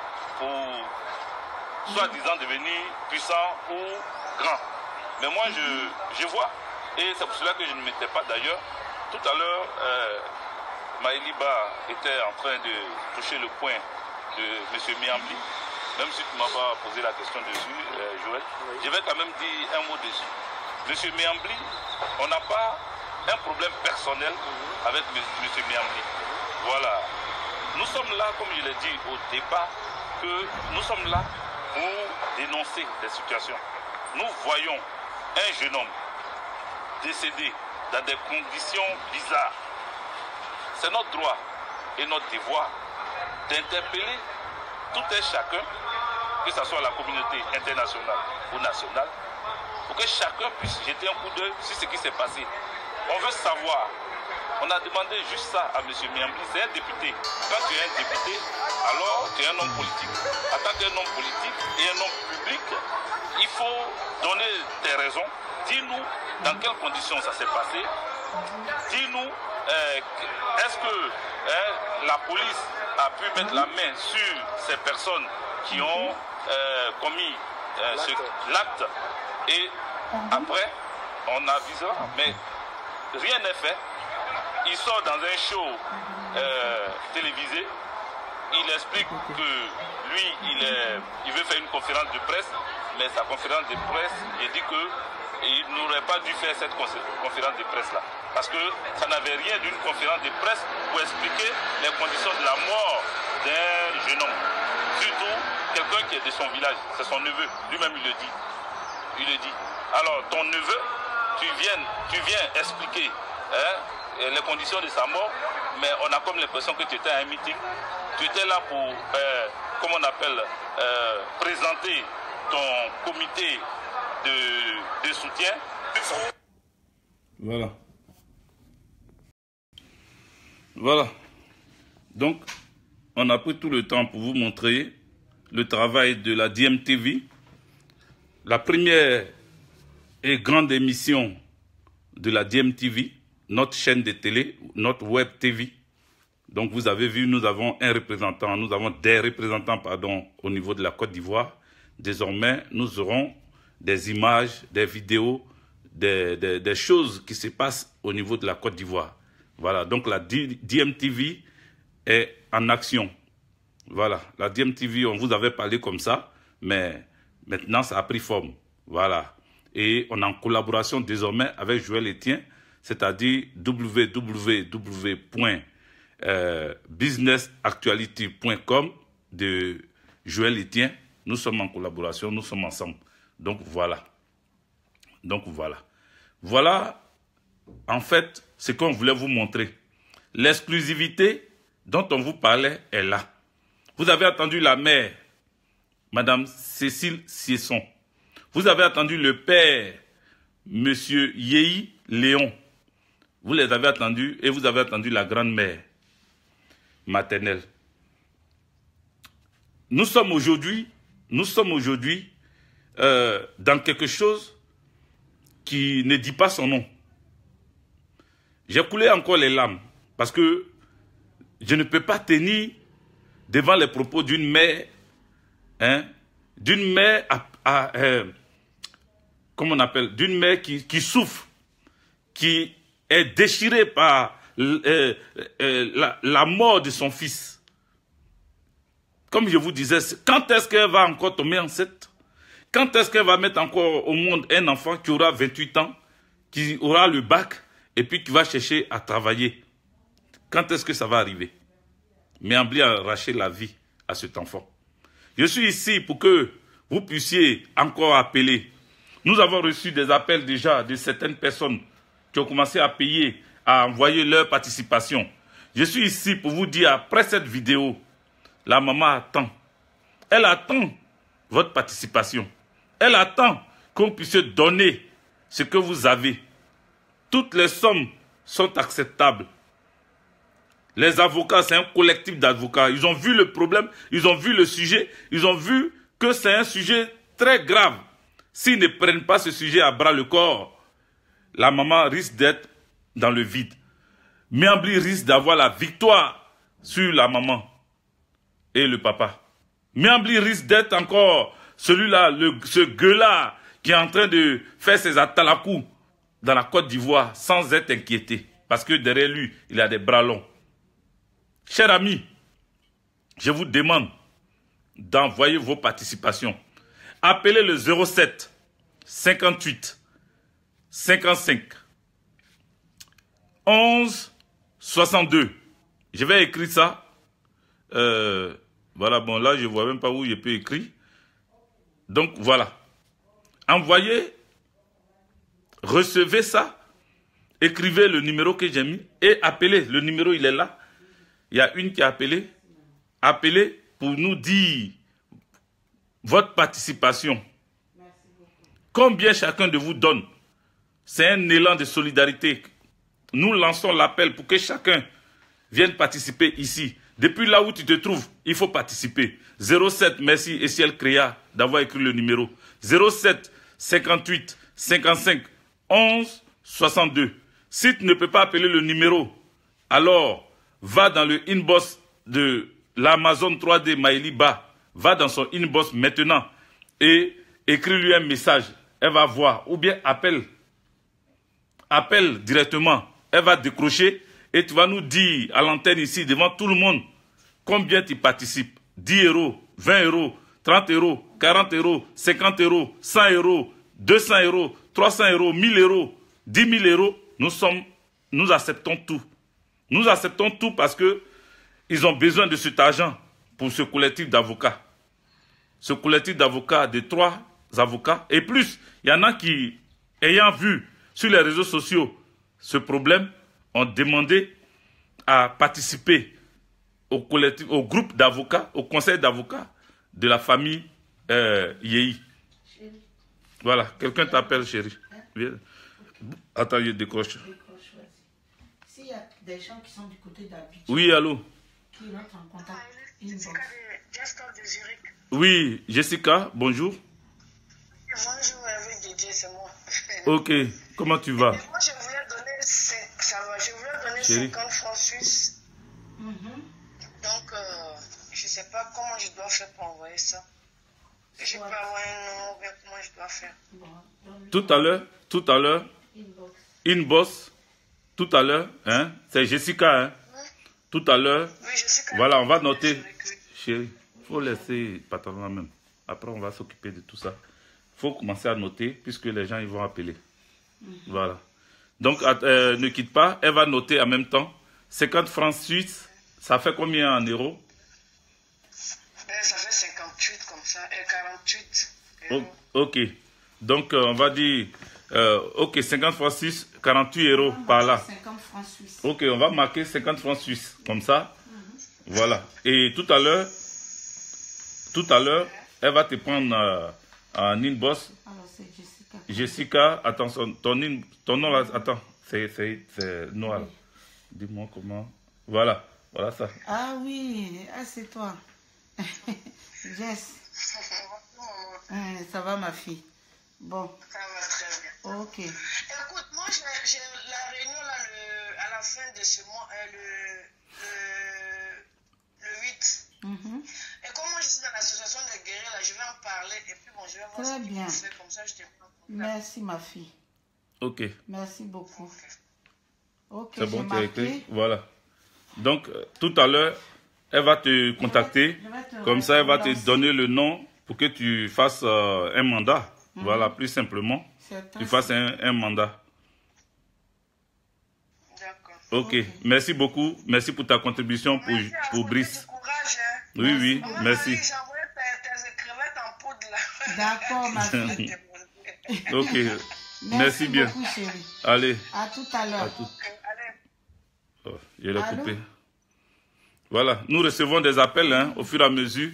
pour soi-disant devenir puissants ou grands. Mais moi, je vois, et c'est pour cela que je ne m'étais pas d'ailleurs. Tout à l'heure, Maëliba était en train de toucher le point de M. Miambli. Même si tu ne m'as pas posé la question dessus, Joël, je vais quand même dire un mot dessus. M. Miambli, on n'a pas un problème personnel avec M. Miambli. Voilà. Nous sommes là, comme je l'ai dit au départ, que nous sommes là pour dénoncer des situations. Nous voyons un jeune homme décédé dans des conditions bizarres. C'est notre droit et notre devoir d'interpeller tout un chacun, que ce soit la communauté internationale ou nationale, pour que chacun puisse jeter un coup d'œil sur ce qui s'est passé. On veut savoir. On a demandé juste ça à M. Miambli. C'est un député. Quand tu es un député, alors tu es un homme politique. En tant qu'un homme politique et un homme public, il faut donner tes raisons. Dis-nous dans quelles conditions ça s'est passé. Dis-nous, est-ce que la police a pu mettre la main sur ces personnes qui ont commis l'acte, et après on avisera, mais rien n'est fait. Il sort dans un show télévisé, il explique que lui il veut faire une conférence de presse, mais sa conférence de presse, il dit qu'il n'aurait pas dû faire cette conférence de presse là, parce que ça n'avait rien d'une conférence de presse pour expliquer les conditions de la mort d'un jeune homme, surtout quelqu'un qui est de son village. C'est son neveu, lui-même il le dit. Alors ton neveu, tu viens expliquer les conditions de sa mort, mais on a comme l'impression que tu étais à un meeting Tu étais là pour, comment on appelle, présenter ton comité de soutien. Voilà. Voilà. Donc, on a pris tout le temps pour vous montrer le travail de la DMTV. La première et grande émission de la DMTV, notre chaîne de télé, notre web TV. Donc vous avez vu, nous avons un représentant, nous avons des représentants, pardon, au niveau de la Côte d'Ivoire. Désormais, nous aurons des images, des vidéos, des choses qui se passent au niveau de la Côte d'Ivoire. Voilà, donc la DMTV est en action. Voilà, la DMTV, on vous avait parlé comme ça, mais maintenant ça a pris forme. Voilà, et on est en collaboration désormais avec Joël Etienne, c'est-à-dire www.businessactuality.com de Joël Etienne. Nous sommes en collaboration, nous sommes ensemble. Donc voilà. Voilà, en fait, ce qu'on voulait vous montrer. L'exclusivité dont on vous parlait est là. Vous avez entendu la mère, Madame Cécile Siesson. Vous avez entendu le père, Monsieur Yehi Léon. Vous les avez entendus et vous avez entendu la grand-mère maternelle. Nous sommes aujourd'hui dans quelque chose qui ne dit pas son nom. J'ai coulé encore les larmes parce que je ne peux pas tenir devant les propos d'une mère, d'une mère comment on appelle, d'une mère qui souffre, qui est déchirée par la mort de son fils. Comme je vous disais, quand est-ce qu'elle va encore tomber enceinte? Quand est-ce qu'elle va mettre encore au monde un enfant qui aura 28 ans, qui aura le bac, et puis qui va chercher à travailler? Quand est-ce que ça va arriver? Miambli a arraché la vie à cet enfant. Je suis ici pour que vous puissiez encore appeler. Nous avons reçu des appels déjà de certaines personnes qui ont commencé à payer, à envoyer leur participation. Je suis ici pour vous dire, après cette vidéo, la maman attend. Elle attend votre participation. Elle attend qu'on puisse donner ce que vous avez. Toutes les sommes sont acceptables. Les avocats, c'est un collectif d'avocats. Ils ont vu le problème, ils ont vu le sujet, ils ont vu que c'est un sujet très grave. S'ils ne prennent pas ce sujet à bras le corps, la maman risque d'être dans le vide. Miambli risque d'avoir la victoire sur la maman et le papa. Miambli risque d'être encore celui-là, ce gueulard qui est en train de faire ses atalakou dans la Côte d'Ivoire sans être inquiété. Parce que derrière lui, il a des bras longs. Chers amis, je vous demande d'envoyer vos participations. Appelez le 07 58 55 11 62. Je vais écrire ça. Voilà, bon, là, je ne vois même pas où je peux écrire. Donc, voilà. Envoyez, recevez ça, écrivez le numéro que j'ai mis et appelez. Le numéro, il est là. Il y a une qui a appelé. Appelez pour nous dire votre participation. Combien chacun de vous donne. C'est un élan de solidarité. Nous lançons l'appel pour que chacun vienne participer ici. Depuis là où tu te trouves, il faut participer. 07, merci Essiel Créa d'avoir écrit le numéro. 07 58 55 11 62. Si tu ne peux pas appeler le numéro, alors va dans le inbox de l'Amazon 3D Maëliba. Va dans son inbox maintenant et écris-lui un message. Elle va voir. Ou bien appelle. Appelle directement. Elle va décrocher et tu vas nous dire à l'antenne ici, devant tout le monde, combien tu participes. 10 euros, 20 euros, 30 euros, 40 euros, 50 euros, 100 euros, 200 euros, 300 euros, 1000 euros, 10 000 euros. Nous acceptons tout. Nous acceptons tout parce que ils ont besoin de cet argent pour ce collectif d'avocats. Ce collectif d'avocats de 3 avocats. Et plus, il y en a qui, ayant vu sur les réseaux sociaux ce problème, ont demandé à participer au collectif, au groupe d'avocats, au conseil d'avocats de la famille Yei. Voilà, quelqu'un t'appelle, chérie. Viens. Attends, je décroche. S'il y a des gens qui sont du côté d'Abidjan, Oui, allô? qui rentrent en contact, Jessica de Zurich. Oui, Jessica, bonjour. Bonjour, avec Didier, c'est moi. Ok, comment tu vas? Moi, je voulais donner, ça va, je voulais donner Chérie. 50 francs suisses. Donc, je ne sais pas comment je dois faire pour envoyer ça. Je peux avoir un nom ou bien comment je dois faire. Tout à l'heure, inbox, tout à l'heure, hein, c'est Jessica, hein, tout à l'heure, Oui, Jessica. voilà, on va noter, chérie, il faut laisser patron là même, après on va s'occuper de tout ça, il faut commencer à noter, puisque les gens ils vont appeler, voilà, donc ne quitte pas, elle va noter en même temps, 50 francs suisses, ça fait combien en euros? Ça fait 58 comme ça, et 48. Ok, donc on va dire, ok, 50 francs suisses, 48 euros par là. 50 francs suisses. Ok, on va marquer 50 francs suisses, comme ça. Voilà. Et tout à l'heure, elle va te prendre en inbox. Alors, c'est Jessica. Jessica, attention, ton nom là, attends, c'est noir. Dis-moi comment. Voilà, voilà ça. Ah oui, ah, c'est toi. Jess. Ça va, ma fille? Bon. Ça va très bien. Ok. Écoute, moi, j'ai la réunion là, à la fin de ce mois, le 8. Et comme moi, je suis dans l'association de guerriers, là, je vais en parler. Et puis, bon, je vais voir Très ce qu'il bien. faut faire. Comme ça, je te prends. Merci, ma fille. Ok, Merci beaucoup. Ok, c'est bon, j'ai tu as écrit. marqué. Voilà. Donc, tout à l'heure, elle va te contacter. Je vais te Comme ça, elle va te relancer. donner le nom pour que tu fasses un mandat. Voilà, plus simplement. C'est Tu un- fasses un mandat. D'accord. Ok, merci beaucoup. Merci pour ta contribution Merci à pour vous, Brice. du courage, hein. Oui, oui, Maman, merci. Marie, j'ai envoyé tes crevettes en poudre là. D'accord, ma fille. Ok, merci bien. beaucoup, chérie. Allez, À tout à l'heure. Allez. oh, je l'ai Allô? coupé. Voilà, nous recevons des appels hein, au fur et à mesure.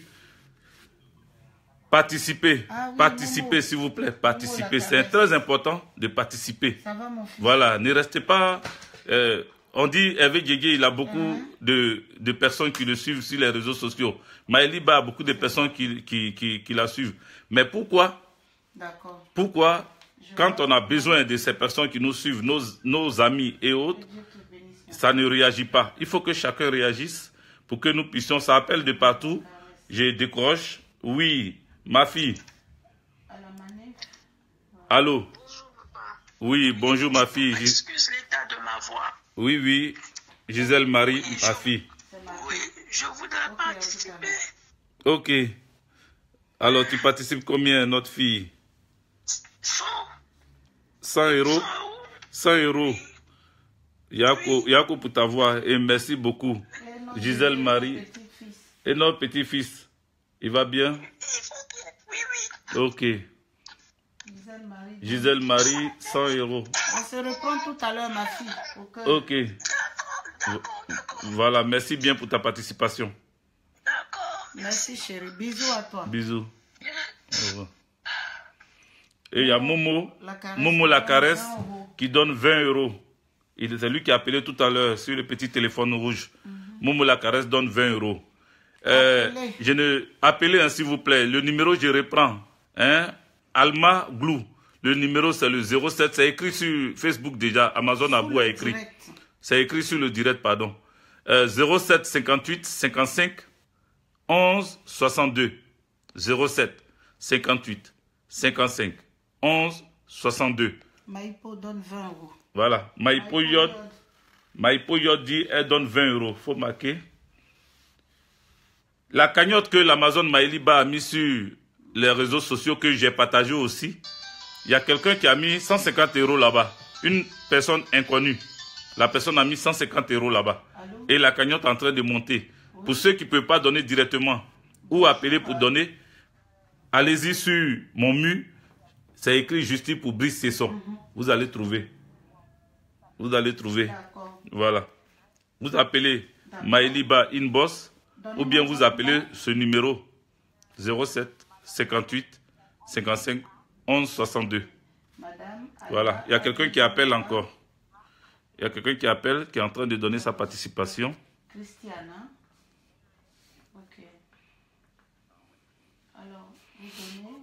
Participez, Ah oui, participez Momo. s'il vous plaît, participez. Momo, la C'est très important de participer. Ça va, mon fils? Voilà, ne restez pas... on dit Hervé Djégué, il a beaucoup de personnes qui le suivent sur les réseaux sociaux. Maëliba a beaucoup de personnes qui la suivent. Mais pourquoi D'accord. Pourquoi, quand on a besoin de ces personnes qui nous suivent, nos amis et autres, Dieu te bénisse. ça ne réagit pas. Il faut que chacun réagisse pour que nous puissions... Ça appelle de partout. Je décroche. Oui, ma fille. À la manette. Allô? Oui, bonjour ma fille. Excuse l'état de ma voix. Oui, oui. Gisèle Marie, ma fille. Oui, je voudrais participer. Ok. Alors, tu participes combien, notre fille? 100 euros. 100 euros. Yako pour ta voix. Et merci beaucoup. Gisèle Marie. Petit-fils. Et notre petit-fils. Il va bien? Oui, oui. Ok. Gisèle Marie. Gisèle Marie, 100 euros. On se reprend tout à l'heure, ma fille. Au cœur. Ok. Voilà, merci bien pour ta participation. D'accord. Merci, chérie. Bisous à toi. Bisous. Au revoir. Et il y a Momo, La caresse. Momo la caresse, 20 euros. qui donne 20 euros. C'est lui qui a appelé tout à l'heure sur le petit téléphone rouge. Momo la caresse donne 20 euros. Appelez. Je ne... Appelez, hein, s'il vous plaît. Le numéro, je reprends. Hein? Alma Glou. Le numéro, c'est le 07. C'est écrit sur Facebook déjà. Amazon Abou a écrit. Direct. C'est écrit sur le direct, pardon. 07 58 55 11 62. 07 58 55 11 62. Maïpo donne 20 euros. Voilà. Maïpo Yod dit, elle donne 20 euros. Faut marquer. La cagnotte que l'Amazon Maëliba a mis sur les réseaux sociaux que j'ai partagé aussi, il y a quelqu'un qui a mis 150 euros là-bas. Une personne inconnue. La personne a mis 150 euros là-bas. Allô? Et la cagnotte est en train de monter. Pour ceux qui ne peuvent pas donner directement ou appeler pour donner, allez-y sur mon mur. C'est écrit Justice pour Brice Sesson. Vous allez trouver. Vous allez trouver. D'accord. Voilà. vous appelez Maëliba Inbox ou bien vous appelez ce numéro 07 58 55 11 62. Voilà, il y a quelqu'un qui appelle encore. Il y a quelqu'un qui appelle, qui est en train de donner sa participation. Christiana. Ok. Alors, vous donnez.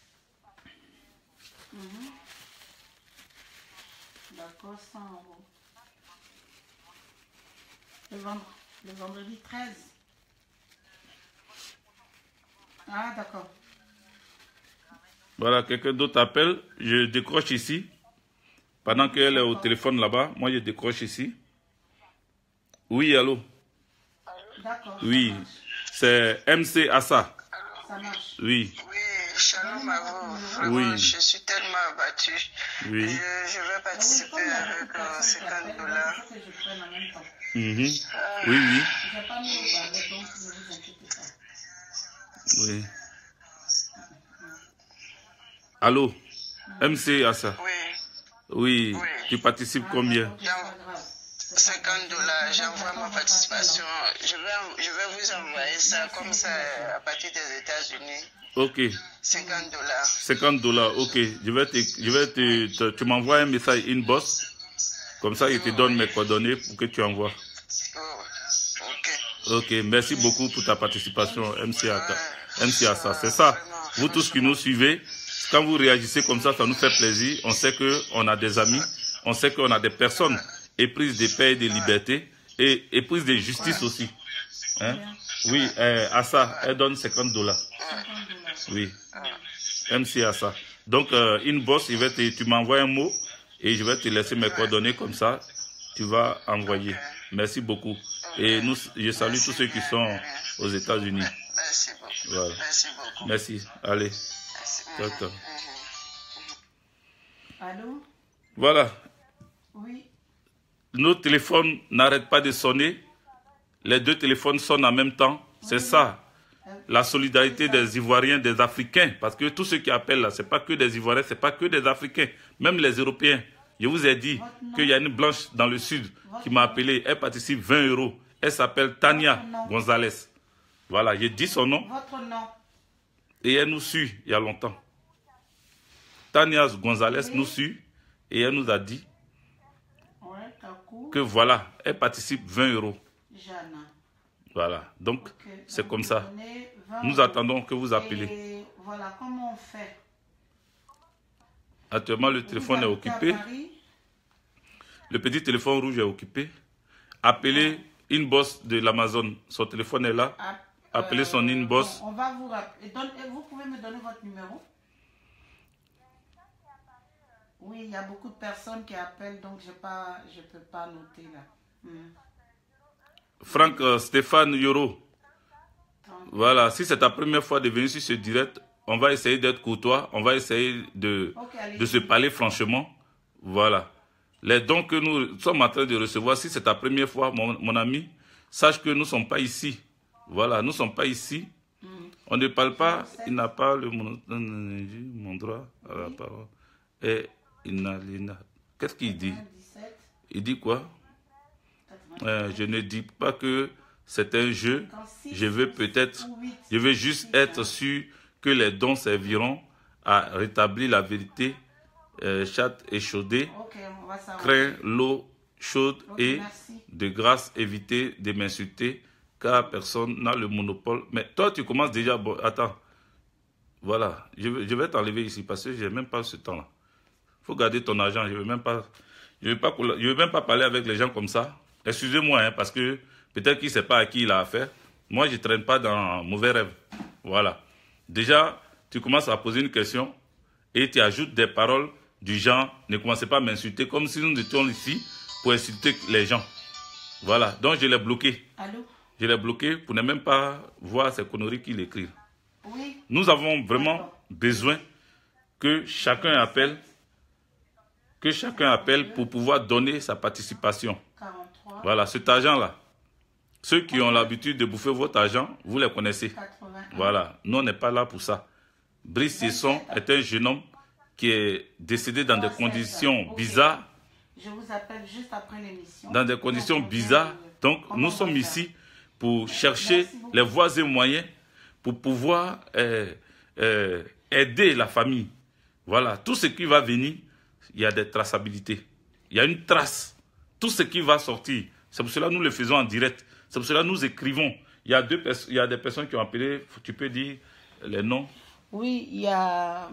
D'accord, 100 €. Le vendredi 13. Ah, d'accord. Voilà, quelqu'un d'autre appelle. Je décroche ici. Pendant qu'elle est au téléphone là-bas, moi je décroche ici. Oui, allô? D'accord. Oui, c'est MC Assa. Ça marche. Oui. Oui, shalom à vous. Vraiment, Oui. je suis tellement abattu. Oui. Je vais participer avec $50. Oui, oui. Je n'ai pas mis au barret, donc ne vous inquiétez pas. Oui. Allô? MC Assa. Oui, Oui. Oui. Tu participes combien? $50. J'envoie ma participation. Je vais vous envoyer ça comme ça à partir des États-Unis. Ok. $50. $50, ok. Tu m'envoies un message inbox. Comme ça, je te donne mes coordonnées pour que tu envoies. Oh, ok. Ok, merci beaucoup pour ta participation, MC Assa. C'est ça. Vous tous qui nous suivez, quand vous réagissez comme ça nous fait plaisir. On sait qu'on a des amis, on sait qu'on a des personnes éprises de paix et de liberté et éprises de justice aussi. Hein? Oui, Assa, elle donne $50. Oui, MC Assa. Donc, inbox, tu m'envoies un mot et je vais te laisser mes coordonnées comme ça. Tu vas envoyer. Merci beaucoup. Et je salue tous ceux qui sont aux États-Unis. Merci beaucoup. Voilà. Merci beaucoup. Merci. Allez. Merci. Ciao, ciao. Allô? Voilà. Oui. Nos téléphones n'arrêtent pas de sonner. Les deux téléphones sonnent en même temps. C'est ça. La solidarité des Ivoiriens, des Africains. Parce que tous ceux qui appellent là, ce n'est pas que des Ivoiriens, ce n'est pas que des Africains. Même les Européens. Je vous ai dit qu'il y a une blanche dans le sud qui m'a appelé. Elle participe 20 €. Elle s'appelle Tania Gonzalez. Voilà, j'ai dit son nom. Votre nom? Et elle nous suit il y a longtemps. Tania Gonzalez nous suit et elle nous a dit que voilà, elle participe 20 €. Jana. Voilà, donc Okay. c'est comme ça. Nous 20 attendons que vous appelez. Et voilà, comment on fait? Actuellement, le téléphone est occupé. Le petit téléphone rouge est occupé. Appelez inbox de l'Amazon. Son téléphone est là. Appelez son inbox. On va vous rappeler. Vous pouvez me donner votre numéro? Oui, il y a beaucoup de personnes qui appellent, donc je ne peux pas noter là. Franck Stéphane Yoro. Voilà, si c'est ta première fois de venir sur ce direct, on va essayer d'être courtois, on va essayer de se parler franchement. Voilà. Les dons que nous sommes en train de recevoir, si c'est ta première fois, mon ami, sache que nous ne sommes pas ici. Voilà, nous ne sommes pas ici. On ne parle pas, il n'a pas mon droit à la parole. Et qu'est-ce qu'il dit? Il dit quoi? Je ne dis pas que c'est un jeu. Je veux juste être sûr que les dons serviront à rétablir la vérité. Chatte échaudée, crains l'eau chaude et de grâce éviter de m'insulter car personne n'a le monopole. Mais toi tu commences déjà, bon, attends, voilà, je vais t'enlever ici parce que je n'ai même pas ce temps-là. Il faut garder ton argent, je ne veux même pas parler avec les gens comme ça. Excusez-moi, hein, parce que peut-être qu'il ne sait pas à qui il a affaire. Moi, je ne traîne pas dans un mauvais rêve. Voilà. Déjà, tu commences à poser une question et tu ajoutes des paroles du genre, ne commencez pas à m'insulter, comme si nous étions ici pour insulter les gens. Voilà. Donc, je l'ai bloqué. Allô? Je l'ai bloqué pour ne même pas voir ces conneries qu'il écrit. Oui. Nous avons vraiment besoin que chacun appelle pour pouvoir donner sa participation. 43. Voilà, cet argent-là. Ceux qui ont l'habitude de bouffer votre argent, vous les connaissez. 81. Voilà, nous on n'est pas là pour ça. Brice Sesson est un jeune homme qui est décédé dans des conditions bizarres. Je vous appelle juste après l'émission. Dans des conditions bizarres. Donc, nous sommes ici pour chercher les voies et moyens pour pouvoir aider la famille. Voilà, tout ce qui va venir, il y a des traçabilités. Il y a une trace. Tout ce qui va sortir, c'est pour cela que nous le faisons en direct. C'est pour cela que nous écrivons. Il y a des personnes qui ont appelé, tu peux dire les noms? Oui, il y a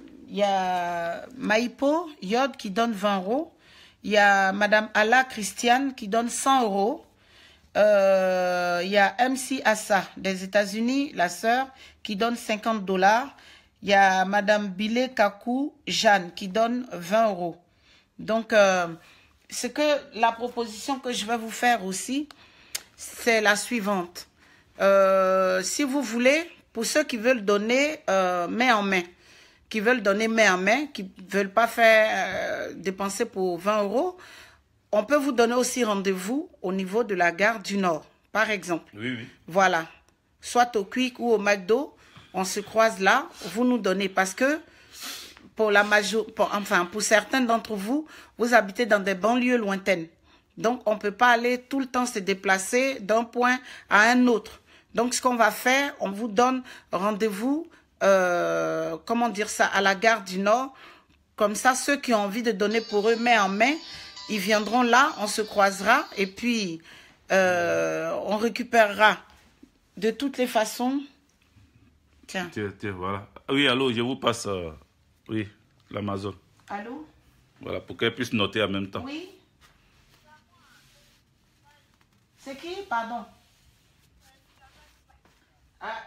Maïpo Yod qui donne 20 €. Il y a Madame Ala Christiane qui donne 100 €. Il y a MC Assa des États-Unis, la sœur, qui donne 50 $. Il y a Madame Bile Kakou Jeanne qui donne 20 €. Donc, la proposition que je vais vous faire aussi, c'est la suivante. Si vous voulez, pour ceux qui veulent donner main en main, qui ne veulent pas faire dépenser pour 20 €, on peut vous donner aussi rendez-vous au niveau de la gare du Nord, par exemple. Oui, oui. Voilà. Soit au Quick ou au McDo, on se croise là, vous nous donnez. Parce que pour certains d'entre vous, vous habitez dans des banlieues lointaines. Donc, on ne peut pas aller tout le temps se déplacer d'un point à un autre. Donc, ce qu'on va faire, on vous donne rendez-vous, à la gare du Nord. Comme ça, ceux qui ont envie de donner pour eux main en main, ils viendront là, on se croisera et puis on récupérera de toutes les façons. Tiens, voilà. Oui, allô, je vous passe, oui, l'Amazon. Allô? Voilà, pour qu'elle puisse noter en même temps. Oui. C'est qui? Pardon. Ah.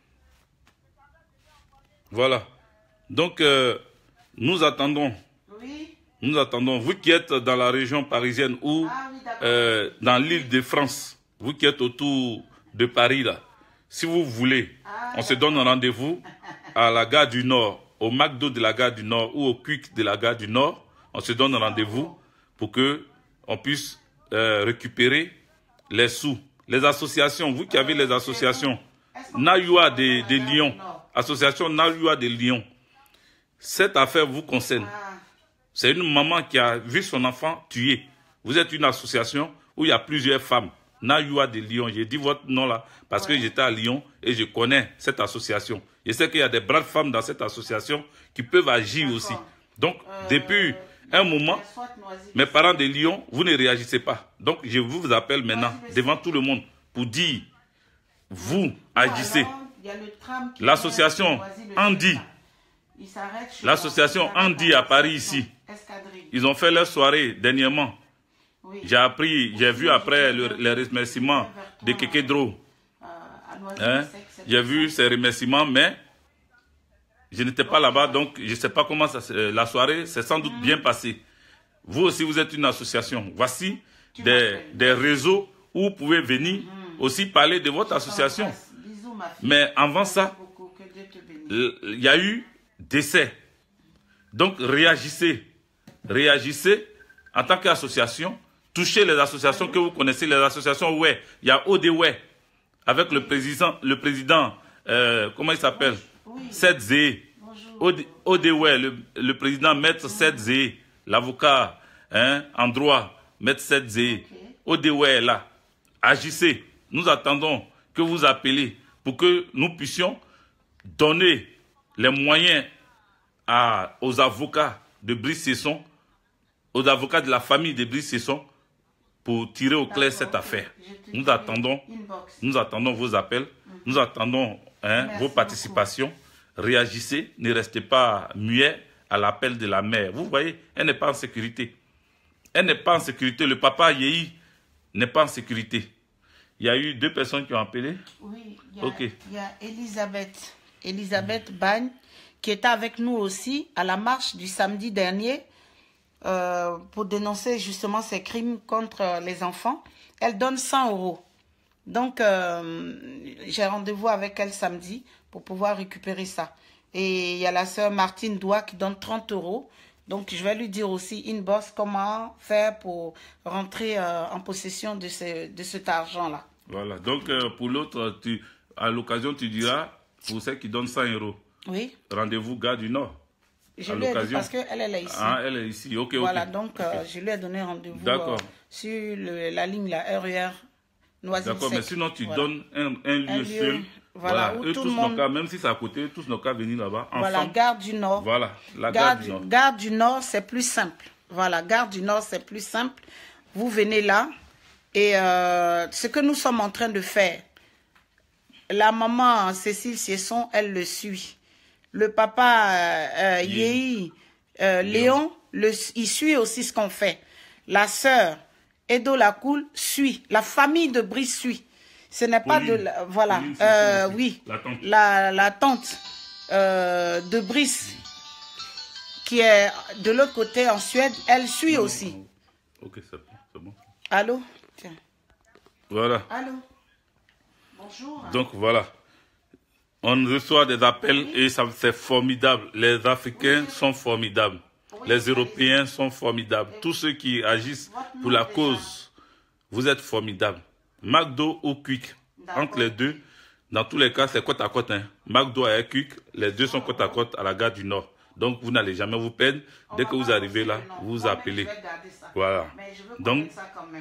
Voilà. Donc, nous attendons. Oui. Nous attendons. Vous qui êtes dans la région parisienne ou dans l'île de France, vous qui êtes autour de Paris, là, si vous voulez, on se donne rendez-vous à la gare du Nord, au McDo de la gare du Nord ou au Quick de la gare du Nord. On se donne rendez-vous pour que on puisse récupérer les sous. Les associations, vous qui avez les associations, Nayua de Lyon, association Nayua de Lyon, cette affaire vous concerne. C'est une maman qui a vu son enfant tué. Vous êtes une association où il y a plusieurs femmes. Nayua de Lyon, j'ai dit votre nom là parce que j'étais à Lyon et je connais cette association. Je sais qu'il y a des braves femmes dans cette association qui peuvent agir aussi. Donc, depuis un moment, mes parents de Lyon, vous ne réagissez pas. Donc, je vous appelle maintenant devant tout le monde pour dire, vous agissez. L'association Andy, l'association Andy à Paris ici, ils ont fait leur soirée dernièrement. J'ai appris, j'ai vu après les remerciements de Kekedro. Hein? J'ai vu ces remerciements, mais je n'étais pas là-bas, donc je ne sais pas comment la soirée s'est sans doute bien passée. Vous aussi, vous êtes une association. Voici des réseaux où vous pouvez venir aussi parler de votre association. Mais avant ça, il y a eu décès. Donc réagissez. Réagissez en tant qu'association. Touchez les associations que vous connaissez, les associations ouais. Il y a ODWE avec le président comment il s'appelle? Sedzé. ODWE, le président Maître Sedzé, l'avocat en droit Maître Sedzé. ODWE est là. Agissez. Nous attendons que vous appeliez pour que nous puissions donner les moyens aux avocats de Brice Sesson, aux avocats de la famille de Brice Sesson, pour tirer au clair cette affaire. Nous attendons vos appels, nous attendons vos participations. Réagissez, ne restez pas muets à l'appel de la mère. Vous voyez, elle n'est pas en sécurité. Elle n'est pas en sécurité. Le papa Yehi n'est pas en sécurité. Il y a eu 2 personnes qui ont appelé. Oui, il y a Elisabeth Bagne qui était avec nous aussi à la marche du samedi dernier pour dénoncer justement ces crimes contre les enfants. Elle donne 100 €. Donc, j'ai rendez-vous avec elle samedi pour pouvoir récupérer ça. Et il y a la sœur Martine Doua qui donne 30 €. Donc, je vais lui dire aussi, inbox, comment faire pour rentrer en possession de cet argent-là. Voilà. Donc, pour l'autre, à l'occasion, tu diras, pour ceux qui donnent 100 €. Oui. Rendez-vous gare du Nord. Je à lui ai dit l'occasion. parce qu'elle est ici. Ah, elle est ici, ok, Voilà, ok. donc je lui ai donné rendez-vous sur la ligne, la RER Noisy-le-Sec. D'accord, mais sinon tu donnes un lieu lieu, seul. voilà, où eux, tout tous le monde... nos cas, même si c'est à côté, tous nos cas venir là-bas. Voilà, Gare du Nord. Voilà, la Gare du Nord. Gare du Nord, c'est plus simple. Voilà, Gare du Nord, c'est plus simple. Vous venez là et ce que nous sommes en train de faire, la maman Cécile Siesson, elle le suit. Le papa Yéhi Léon, il suit aussi ce qu'on fait. La sœur Edo Lacoule suit. La famille de Brice suit. Ce n'est pas de... Voilà, oui, la tante de Brice, qui est de l'autre côté en Suède, elle suit aussi. Ok, c'est bon. Allô? Tiens. Voilà. Allô? Bonjour. Donc voilà. On reçoit des appels et c'est formidable. Les Africains sont formidables. Les Européens sont formidables. Tous ceux qui agissent pour la cause, vous êtes formidables. McDo ou Quick, entre les deux, dans tous les cas, c'est côte à côte. Hein. McDo et Quick, les deux sont côte à côte à la Gare du Nord. Donc, vous n'allez jamais vous perdre. Dès que vous arrivez là, vous appelez. Voilà. Donc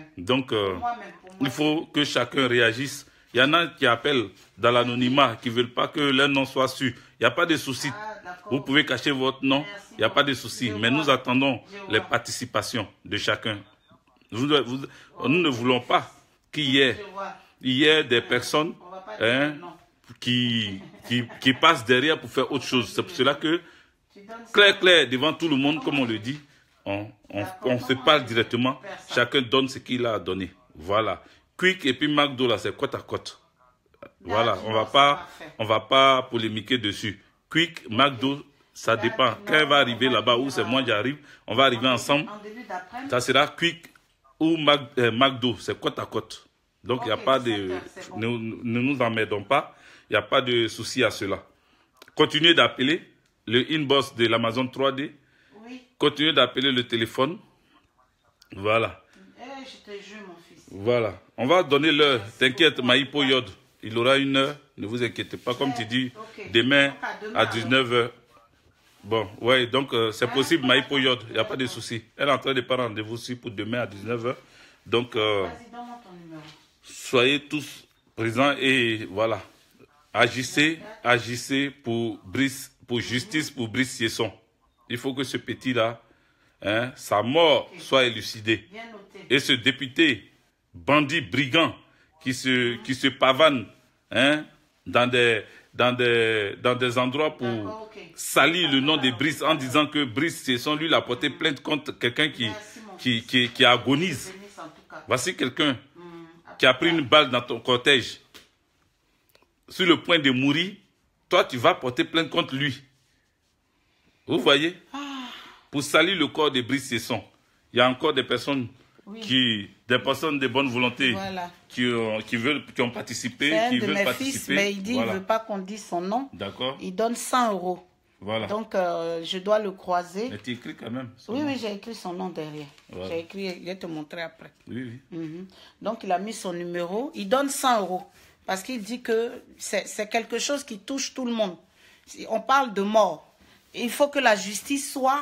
il faut que chacun réagisse. Il y en a qui appellent dans l'anonymat, qui ne veulent pas que leur nom soit su. Il n'y a pas de souci. Vous pouvez cacher votre nom, il n'y a pas de souci. Mais nous attendons les participations de chacun. Nous ne voulons pas qu'il y ait des personnes qui passent derrière pour faire autre chose. C'est pour cela que, clair, devant tout le monde, comme on le dit, on se parle directement. Chacun donne ce qu'il a à donner. Voilà. Quick et puis McDo, là, c'est côte à côte. Voilà, on va pas polémiquer dessus. Quick, McDo, ça dépend. Quand elle va arriver là-bas, où c'est moi j'arrive, on va arriver ensemble. Ça sera Quick ou McDo, c'est côte à côte. Donc, il n'y a pas de... Ne nous emmerdons pas. Il n'y a pas de souci à cela. Continuez d'appeler le inbox de l'Amazon 3D. Continuez d'appeler le téléphone. Voilà. Je te jure, mon fils. Voilà. On va donner l'heure. T'inquiète, Maïpo Yod. Il aura une heure. Ne vous inquiétez pas. Comme tu dis, demain à 19h. Bon, ouais, donc c'est possible, Maïpo Yod. Il n'y a pas de souci. Elle est en train de prendre rendez-vous aussi pour demain à 19h. Donc, soyez tous présents et voilà. Agissez pour justice pour Brice Siesson. Il faut que ce petit-là, sa mort soit élucidée. Et ce député, bandit, brigand, qui se pavane dans des endroits pour salir le nom de Brice en disant que Brice Siesson, lui, a porté plainte contre quelqu'un qui agonise. Voici quelqu'un qui a pris une balle dans ton cortège, sur le point de mourir. Toi, tu vas porter plainte contre lui. Vous voyez? Pour salir le corps de Brice Siesson. Il y a encore des personnes des personnes de bonne volonté qui ont participé, qui veulent participer. Fils, mais il dit qu'il ne veut pas qu'on dise son nom. D'accord. Il donne 100 €. Voilà. Donc, je dois le croiser. Mais tu écris quand même. Oui, j'ai écrit son nom derrière. Voilà. J'ai écrit, je vais te montrer après. Oui. Donc, il a mis son numéro. Il donne 100 € parce qu'il dit que c'est quelque chose qui touche tout le monde. On parle de mort. Il faut que la justice soit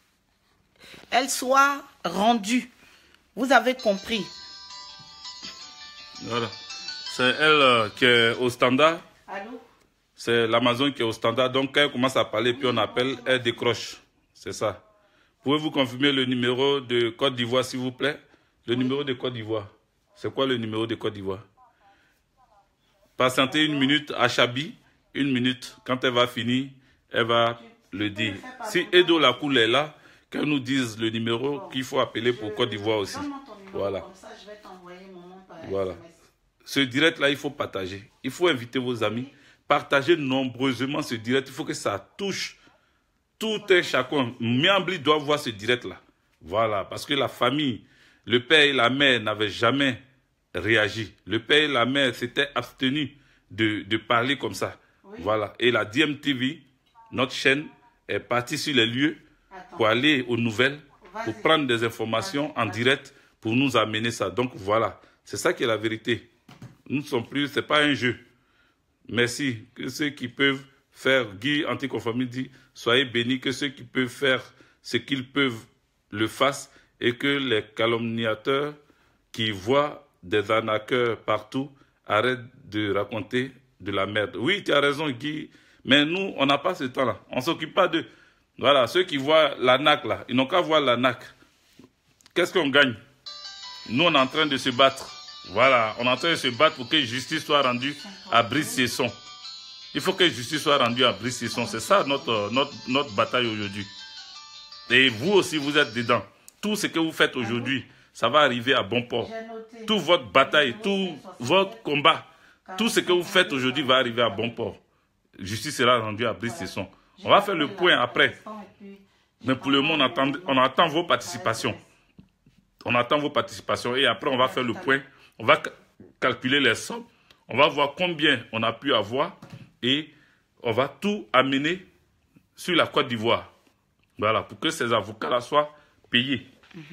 rendue. Vous avez compris. Voilà. C'est elle qui est au standard. Allô? C'est l'Amazon qui est au standard. Donc, quand elle commence à parler, puis on appelle, elle décroche. C'est ça. Pouvez-vous confirmer le numéro de Côte d'Ivoire, s'il vous plaît? Le numéro de Côte d'Ivoire. C'est quoi le numéro de Côte d'Ivoire? Patientez une minute à Chabi. Une minute. Quand elle va finir, elle va le dire. Si Edo Lacoule est là, qu'elle nous dise le numéro qu'il faut appeler pour Côte d'Ivoire aussi. Voilà. Voilà. Ce direct-là, il faut partager. Il faut inviter vos amis. Partagez nombreusement ce direct. Il faut que ça touche tout un chacun. Miambli doit voir ce direct-là. Voilà. Parce que la famille, le père et la mère n'avaient jamais réagi. Le père et la mère s'étaient abstenus de parler comme ça. Voilà. Et la DMTV, notre chaîne, est partie sur les lieux pour aller aux nouvelles, pour prendre des informations en direct, pour nous amener ça. Donc voilà. C'est ça qui est la vérité. Nous ne sommes plus, ce n'est pas un jeu. Merci. Que ceux qui peuvent frère Guy anticonformiste dit, soyez bénis que ceux qui peuvent faire ce qu'ils peuvent le fassent et que les calomniateurs qui voient des arnaqueurs partout arrêtent de raconter de la merde. Oui, tu as raison Guy, mais nous, on n'a pas ce temps-là. On ne s'occupe pas de... Voilà, ceux qui voient l'arnaque là, ils n'ont qu'à voir l'arnaque. Qu'est-ce qu'on gagne? Nous, on est en train de se battre. Voilà, on est en train de se battre pour que justice soit rendue à Brice-Cesson. Il faut que justice soit rendue à Brice-Cesson. C'est ça notre bataille aujourd'hui. Et vous aussi, vous êtes dedans. Tout ce que vous faites aujourd'hui, ça va arriver à bon port. Toute votre bataille, tout votre combat, tout ce que vous faites aujourd'hui va arriver à bon port. Justice sera rendue à Brice-Cesson. On va faire le point après. Mais pour le moment, on attend vos participations. On attend vos participations et après, on va faire le point. On va calculer les sommes. On va voir combien on a pu avoir et on va tout amener sur la Côte d'Ivoire. Voilà, pour que ces avocats-là soient payés.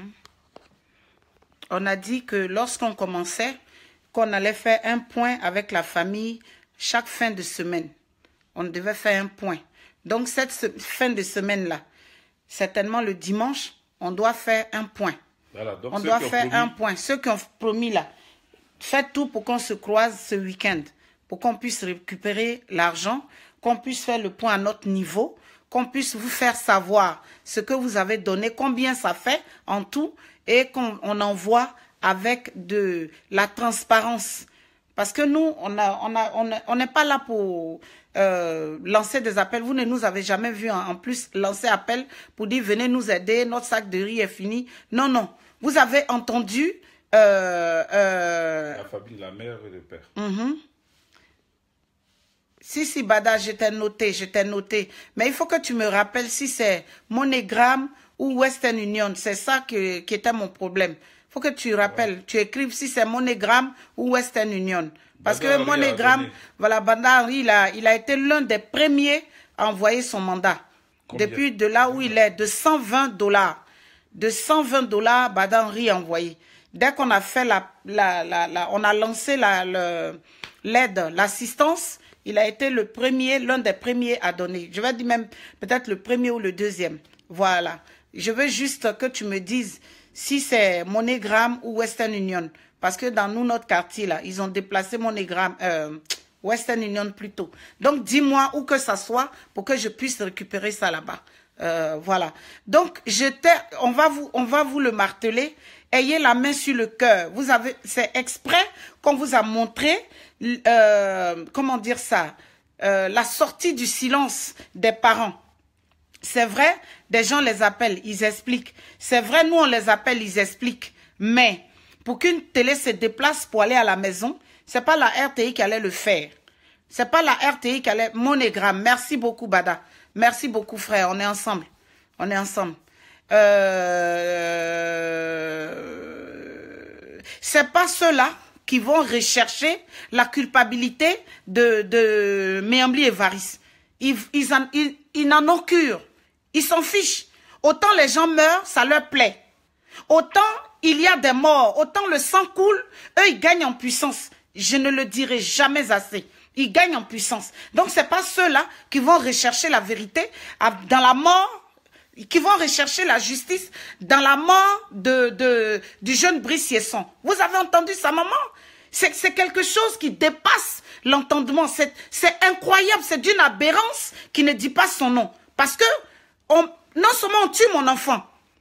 On a dit que lorsqu'on commençait, qu'on allait faire un point avec la famille chaque fin de semaine. On devait faire un point. Donc, cette fin de semaine-là, certainement le dimanche, on doit faire un point. Voilà, donc on doit faire un point. Ceux qui ont promis là, faites tout pour qu'on se croise ce week-end, pour qu'on puisse récupérer l'argent, qu'on puisse faire le point à notre niveau, qu'on puisse vous faire savoir ce que vous avez donné, combien ça fait en tout, et qu'on envoie avec de la transparence. Parce que nous, on n'est pas là pour lancer des appels. Vous ne nous avez jamais vu en plus lancer appel pour dire venez nous aider, notre sac de riz est fini. Non, non. Vous avez entendu... la famille, la mère et le père. Si, Bada, je t'ai noté. Mais il faut que tu me rappelles si c'est MoneyGram ou Western Union. C'est ça qui était mon problème. Il faut que tu rappelles, tu écrives si c'est MoneyGram ou Western Union. Parce que MoneyGram, voilà, Bada Henry, il a été l'un des premiers à envoyer son mandat. Combien? Depuis de là où il est, de 120 $. De 120 $, Bada Henry a envoyé. Dès qu'on a fait on a lancé l'aide, l'assistance, il a été le premier, l'un des premiers à donner. Je vais dire même peut-être le premier ou le deuxième. Voilà. Je veux juste que tu me dises si c'est MoneyGram ou Western Union. Parce que dans nous, notre quartier, là, ils ont déplacé MoneyGram, Western Union plutôt. Donc, dis-moi où que ça soit pour que je puisse récupérer ça là-bas. Voilà. Donc, on va vous le marteler. Ayez la main sur le cœur. C'est exprès qu'on vous a montré, comment dire ça, la sortie du silence des parents. C'est vrai, des gens les appellent, ils expliquent. C'est vrai, nous on les appelle, ils expliquent. Mais pour qu'une télé se déplace pour aller à la maison, c'est pas la RTI qui allait le faire. C'est pas la RTI qui allait... MoneyGram. Merci beaucoup, Bada. Merci beaucoup, frère. On est ensemble. On est ensemble. C'est pas ceux-là qui vont rechercher la culpabilité de Méambli et Varis. Ils n'en ont cure. Ils s'en fichent. Autant les gens meurent, ça leur plaît. Autant il y a des morts, autant le sang coule, eux ils gagnent en puissance. Je ne le dirai jamais assez. Ils gagnent en puissance. Donc c'est pas ceux-là qui vont rechercher la vérité dans la mort, qui vont rechercher la justice dans la mort du jeune Brice-Cesson. Vous avez entendu sa maman? C'est quelque chose qui dépasse l'entendement. C'est incroyable, c'est d'une aberrance qui ne dit pas son nom. Parce que non seulement on tue mon enfant,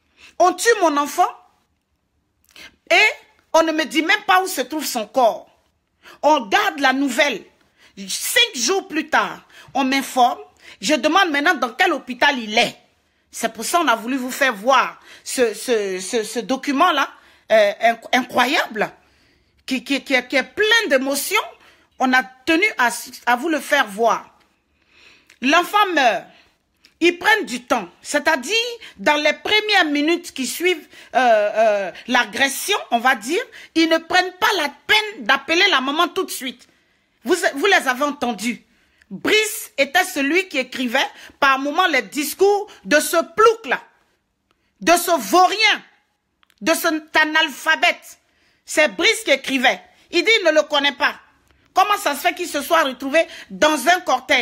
et on ne me dit même pas où se trouve son corps. On garde la nouvelle. 5 jours plus tard, on m'informe. Je demande maintenant dans quel hôpital il est. C'est pour ça qu'on a voulu vous faire voir ce document-là, incroyable, qui est plein d'émotions. On a tenu à vous le faire voir. L'enfant meurt. Ils prennent du temps. C'est-à-dire, dans les premières minutes qui suivent l'agression, on va dire, ils ne prennent pas la peine d'appeler la maman tout de suite. Vous les avez entendus. Brice était celui qui écrivait par moments les discours de ce plouc-là, de ce vaurien, de cet analphabète. C'est Brice qui écrivait. Il dit il ne le connaît pas. Comment ça se fait qu'il se soit retrouvé dans un cortège?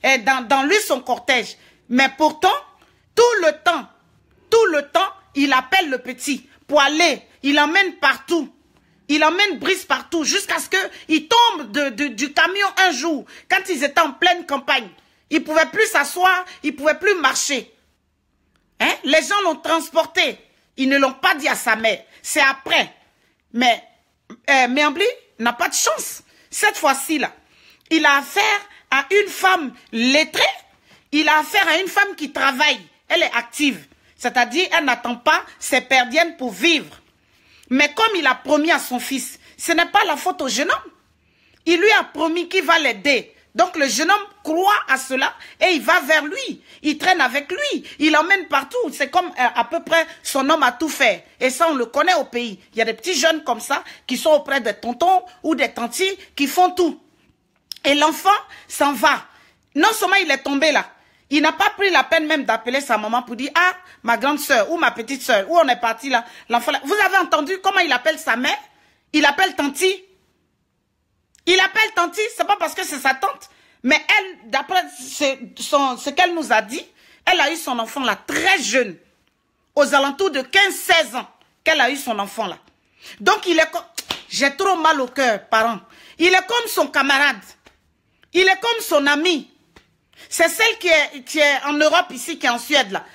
dans lui son cortège. Mais pourtant, tout le temps, il appelle le petit pour aller. Il emmène partout. Il emmène Brice partout jusqu'à ce qu'il tombe du camion un jour, quand ils étaient en pleine campagne. Il ne pouvait plus s'asseoir, il ne pouvait plus marcher. Hein? Les gens l'ont transporté. Ils ne l'ont pas dit à sa mère. C'est après. Mais Miambli n'a pas de chance. Cette fois-ci, là, il a affaire à une femme lettrée. Il a affaire à une femme qui travaille. Elle est active. C'est-à-dire, elle n'attend pas ses perdiennes pour vivre. Mais comme il a promis à son fils, ce n'est pas la faute au jeune homme. Il lui a promis qu'il va l'aider. Donc le jeune homme croit à cela et il va vers lui. Il traîne avec lui. Il l'emmène partout. C'est comme à peu près son homme a tout fait. Et ça, on le connaît au pays. Il y a des petits jeunes comme ça qui sont auprès des tontons ou des tantis qui font tout. Et l'enfant s'en va. Non seulement il est tombé là, il n'a pas pris la peine même d'appeler sa maman pour dire « Ah, ma grande soeur ou ma petite soeur, où on est parti là, l'enfant là. » Vous avez entendu comment il appelle sa mère? Il appelle tanti. Il appelle tanti, c'est pas parce que c'est sa tante. Mais elle, d'après ce qu'elle nous a dit, elle a eu son enfant là très jeune. Aux alentours de 15-16 ans qu'elle a eu son enfant là. Donc il est comme... J'ai trop mal au cœur, parents. Il est comme son camarade. Il est comme son ami. C'est celle qui est en Europe ici, qui est en Suède là.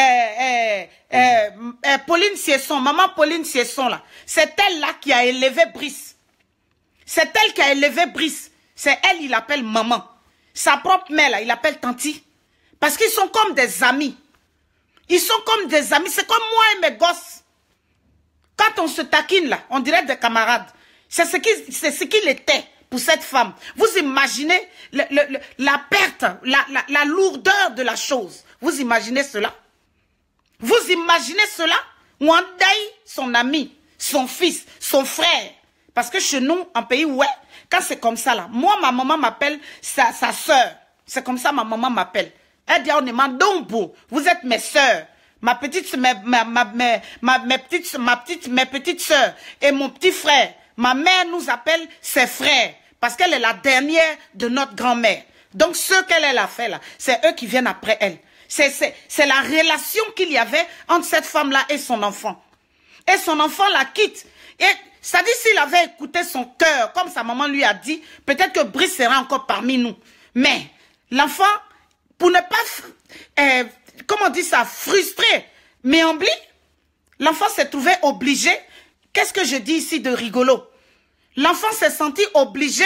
Pauline Siesson, maman Pauline Siesson là. C'est elle là qui a élevé Brice. C'est elle qui a élevé Brice. C'est elle, il appelle maman. Sa propre mère là, il appelle tanti. Parce qu'ils sont comme des amis. Ils sont comme des amis. C'est comme moi et mes gosses. Quand on se taquine là, on dirait des camarades. C'est ce qu'il était pour cette femme. Vous imaginez la perte, la lourdeur de la chose. Vous imaginez cela? Vous imaginez cela? Wandaï, son ami, son fils, son frère. Parce que chez nous, en pays, ouais, quand c'est comme ça là, moi, ma maman m'appelle sa soeur. C'est comme ça ma maman m'appelle. Elle dit, on est Mandombo, vous êtes mes soeurs. Ma petite, mes petites soeurs et mon petit frère. Ma mère nous appelle ses frères. Parce qu'elle est la dernière de notre grand-mère. Donc, ce qu'elle a fait là, c'est eux qui viennent après elle. C'est la relation qu'il y avait entre cette femme-là et son enfant. Et son enfant la quitte. Et c'est-à-dire, s'il avait écouté son cœur, comme sa maman lui a dit, peut-être que Brice sera encore parmi nous. Mais l'enfant, pour ne pas, comment on dit ça, frustré, mais Miambli, l'enfant s'est trouvé obligé. Qu'est-ce que je dis ici de rigolo? L'enfant s'est senti obligé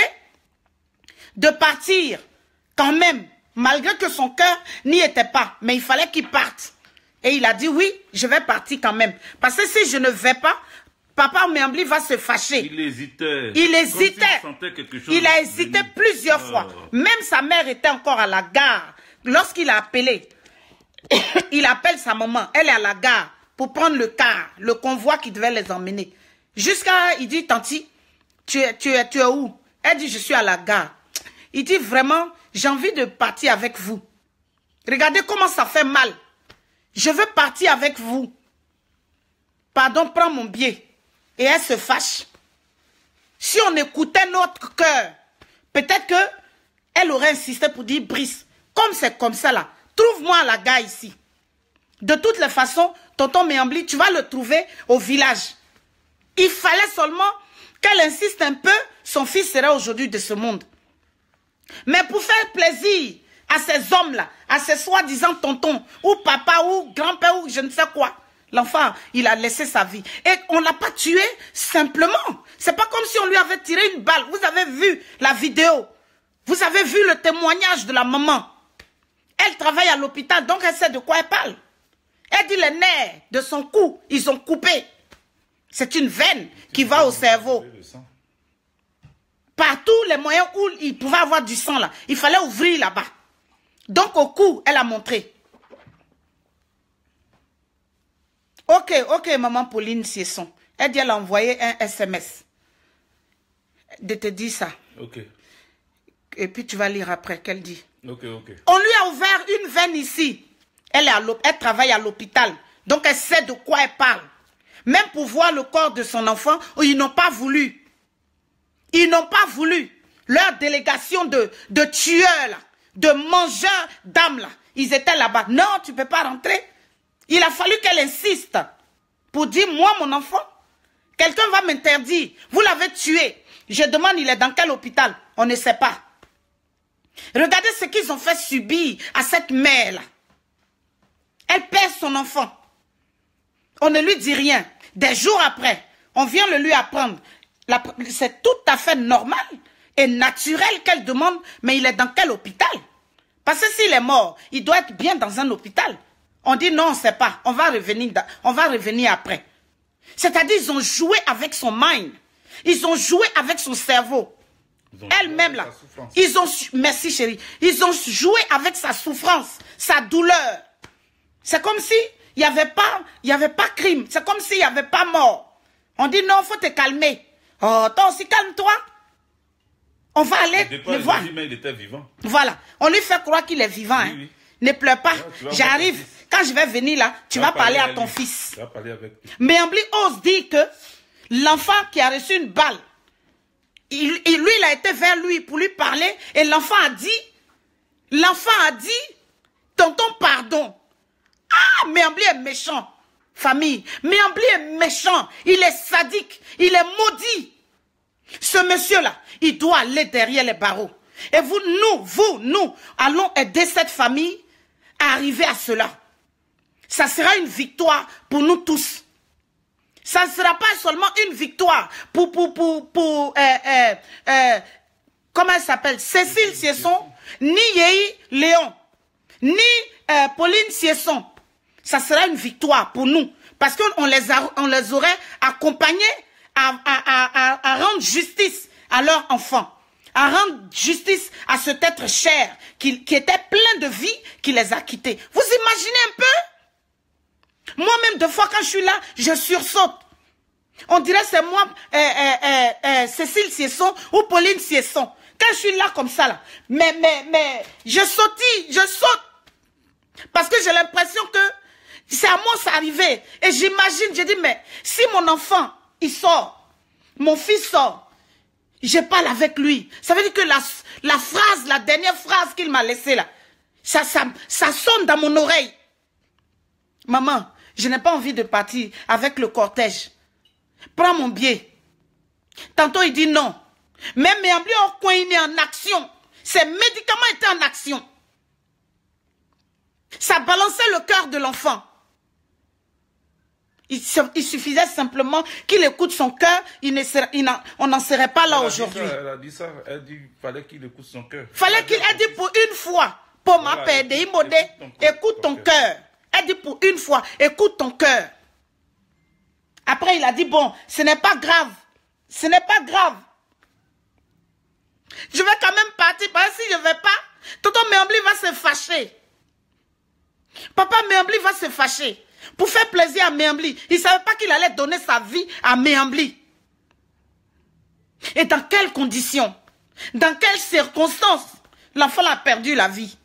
de partir quand même, malgré que son cœur n'y était pas. Mais il fallait qu'il parte. Et il a dit oui, je vais partir quand même. Parce que si je ne vais pas, papa Miambli va se fâcher. Il hésitait. Il hésitait. Il a hésité plusieurs fois. Même sa mère était encore à la gare. Lorsqu'il a appelé, il appelle sa maman. Elle est à la gare pour prendre le car, le convoi qui devait les emmener. Jusqu'à, il dit, tanti, tu es où? Elle dit, je suis à la gare. Il dit, vraiment, j'ai envie de partir avec vous. Regardez comment ça fait mal. Je veux partir avec vous. Pardon, prends mon billet. Et elle se fâche. Si on écoutait notre cœur, peut-être que elle aurait insisté pour dire, Brice, comme c'est comme ça là, trouve-moi la gare ici. De toutes les façons, tonton Miambli, tu vas le trouver au village. Il fallait seulement qu'elle insiste un peu, son fils serait aujourd'hui de ce monde. Mais pour faire plaisir à ces hommes-là, à ces soi-disant tontons, ou papa, ou grand-père, ou je ne sais quoi, l'enfant, il a laissé sa vie. Et on ne l'a pas tué simplement. C'est pas comme si on lui avait tiré une balle. Vous avez vu la vidéo. Vous avez vu le témoignage de la maman. Elle travaille à l'hôpital, donc elle sait de quoi elle parle. Elle dit les nerfs de son cou, ils ont coupé. C'est une veine qui va au cerveau. Par tous les moyens où il pouvait avoir du sang là, il fallait ouvrir là-bas. Donc au cou, elle a montré. Ok, maman Pauline Siesson. Elle dit, elle a envoyé un SMS. De te dire ça. Ok. Et puis tu vas lire après qu'elle dit. Ok. On lui a ouvert une veine ici. Elle travaille à l'hôpital. Donc elle sait de quoi elle parle. Même pour voir le corps de son enfant, ils n'ont pas voulu. Ils n'ont pas voulu. Leur délégation de tueurs là. de mangeurs d'âmes là. Ils étaient là-bas. Non, tu ne peux pas rentrer. Il a fallu qu'elle insiste pour dire, moi, mon enfant, quelqu'un va m'interdire. Vous l'avez tué. Je demande, il est dans quel hôpital? On ne sait pas. Regardez ce qu'ils ont fait subir à cette mère-là. Elle perd son enfant. On ne lui dit rien. Des jours après, on vient le lui apprendre. C'est tout à fait normal et naturel qu'elle demande, mais il est dans quel hôpital? Parce que s'il est mort, il doit être bien dans un hôpital. On dit non, on ne sait pas. On va revenir après. C'est-à-dire, ils ont joué avec son mind. Ils ont joué avec son cerveau. Elle-même là. Merci chérie. Ils ont joué avec sa souffrance, sa douleur. C'est comme si il n'y avait pas crime. C'est comme s'il n'y avait pas mort. On dit non, il faut te calmer. Oh, toi aussi, calme-toi. On va aller le voir. Il était vivant. Voilà. On lui fait croire qu'il est vivant. Oui, hein. Oui. Ne pleure pas. J'arrive. Quand je vais venir là, tu vas parler à ton fils. Tu vas parler avec lui. Mais Ambly ose dire que l'enfant qui a reçu une balle, lui, il a été vers lui pour lui parler. Et l'enfant a dit, tonton, pardon. Ah, mais Ambly est méchant. Famille. Mais Ambly est méchant. Il est sadique. Il est maudit. Ce monsieur-là, il doit aller derrière les barreaux. Et nous allons aider cette famille à arriver à cela. Ça sera une victoire pour nous tous. Ça ne sera pas seulement une victoire pour comment elle s'appelle, Cécile Siesson, ni Yei Léon, ni Pauline Siesson. Ça sera une victoire pour nous. Parce qu'on les aurait accompagnés à rendre justice à leurs enfants. À rendre justice à cet être cher qui était plein de vie, qui les a quittés. Vous imaginez un peu? Moi-même, deux fois, quand je suis là, je sursaute. On dirait c'est moi, Cécile Siesson ou Pauline Siesson. Quand je suis là comme ça, là, mais je saute. Parce que j'ai l'impression que c'est à moi ça arrivé. Et j'imagine, je dis, mais si mon enfant, il sort, mon fils sort, je parle avec lui. Ça veut dire que la dernière phrase qu'il m'a laissée là, ça sonne dans mon oreille. Maman, je n'ai pas envie de partir avec le cortège. Prends mon billet. Tantôt il dit non. Même Ambly il est en action. Ses médicaments étaient en action. Ça balançait le cœur de l'enfant. Il suffisait simplement qu'il écoute son cœur. On n'en serait pas là aujourd'hui. Elle a dit ça. Elle dit qu'il fallait qu'il écoute son cœur. Fallait qu'il ait dit pour une fois. Pour ma paix, écoute ton cœur. Elle dit pour une fois, écoute ton cœur. Après, il a dit, bon, ce n'est pas grave. Ce n'est pas grave. Je vais quand même partir, parce que si je ne vais pas, tonton Ambly va se fâcher. Papa Ambly va se fâcher. Pour faire plaisir à Ambly. Il ne savait pas qu'il allait donner sa vie à Ambly. Et dans quelles conditions? Dans quelles circonstances l'enfant a perdu la vie?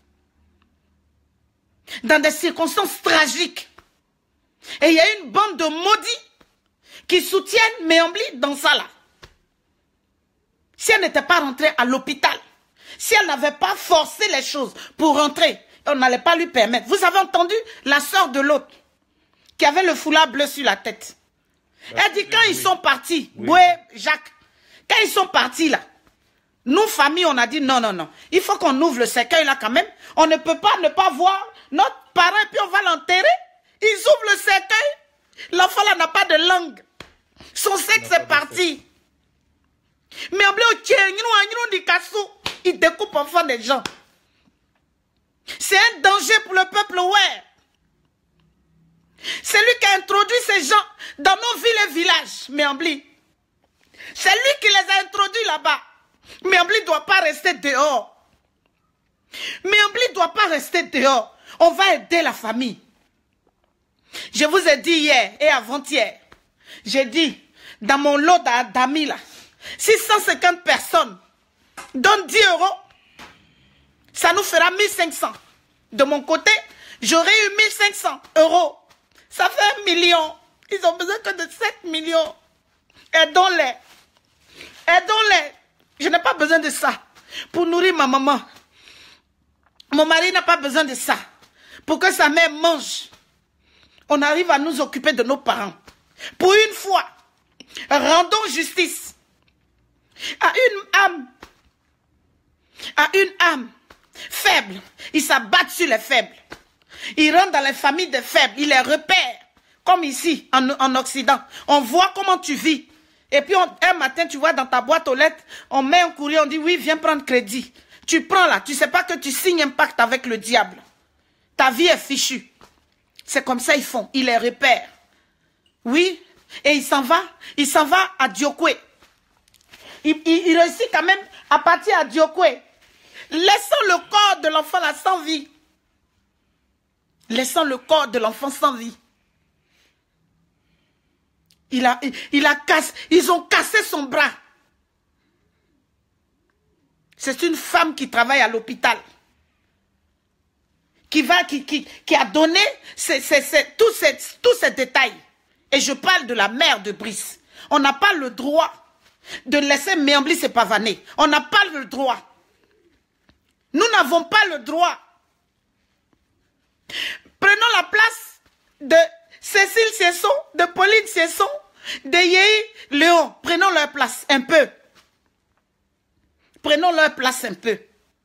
Dans des circonstances tragiques. Et il y a une bande de maudits qui soutiennent Ambly dans ça là. Si elle n'était pas rentrée à l'hôpital, si elle n'avait pas forcé les choses pour rentrer, on n'allait pas lui permettre. Vous avez entendu la sœur de l'autre qui avait le foulard bleu sur la tête. Elle dit quand ils sont partis, Jacques, quand ils sont partis là, nous famille on a dit non, il faut qu'on ouvre le cercueil là quand même. On ne peut pas ne pas voir notre parent et puis on va l'enterrer. Ils ouvrent le cercueil, l'enfant là n'a pas de langue. Son sexe est parti. Mais Ambly il découpe enfant des gens. C'est un danger pour le peuple, ouais. C'est lui qui a introduit ces gens dans nos villes et villages, Ambly. C'est lui qui les a introduits là-bas. Ambly ne doit pas rester dehors. Ambly ne doit pas rester dehors. On va aider la famille. Je vous ai dit hier et avant-hier, j'ai dit, dans mon lot d'amis là, 650 personnes donnent 10 €, ça nous fera 1500. De mon côté, j'aurais eu 1500 €. Ça fait 1 million. Ils ont besoin que de 7 millions. Aidons-les. Aidons-les. Je n'ai pas besoin de ça pour nourrir ma maman. Mon mari n'a pas besoin de ça. Pour que sa mère mange. On arrive à nous occuper de nos parents. Pour une fois, rendons justice à une âme faible. Ils s'abattent sur les faibles. Ils rentrent dans les familles des faibles. Ils les repèrent. Comme ici, en Occident. On voit comment tu vis. Et puis, un matin, tu vois dans ta boîte aux lettres, on met un courrier, on dit, oui, viens prendre crédit. Tu prends là, tu ne sais pas que tu signes un pacte avec le diable. Ta vie est fichue. C'est comme ça ils font. Ils les repèrent. Oui. Et il s'en va à Diokwe. Il réussit quand même à partir à Diokwe. Laissons le corps de l'enfant là sans vie. Laissons le corps de l'enfant sans vie. Ils ont cassé son bras. C'est une femme qui travaille à l'hôpital. Qui a donné tous ces détails. Et je parle de la mère de Brice. On n'a pas le droit de laisser Méambli se pavaner. On n'a pas le droit. Nous n'avons pas le droit. Prenons la place de Cécile Cesson, de Pauline Cesson, de Yéhi Léon. Prenons leur place un peu. Prenons leur place un peu.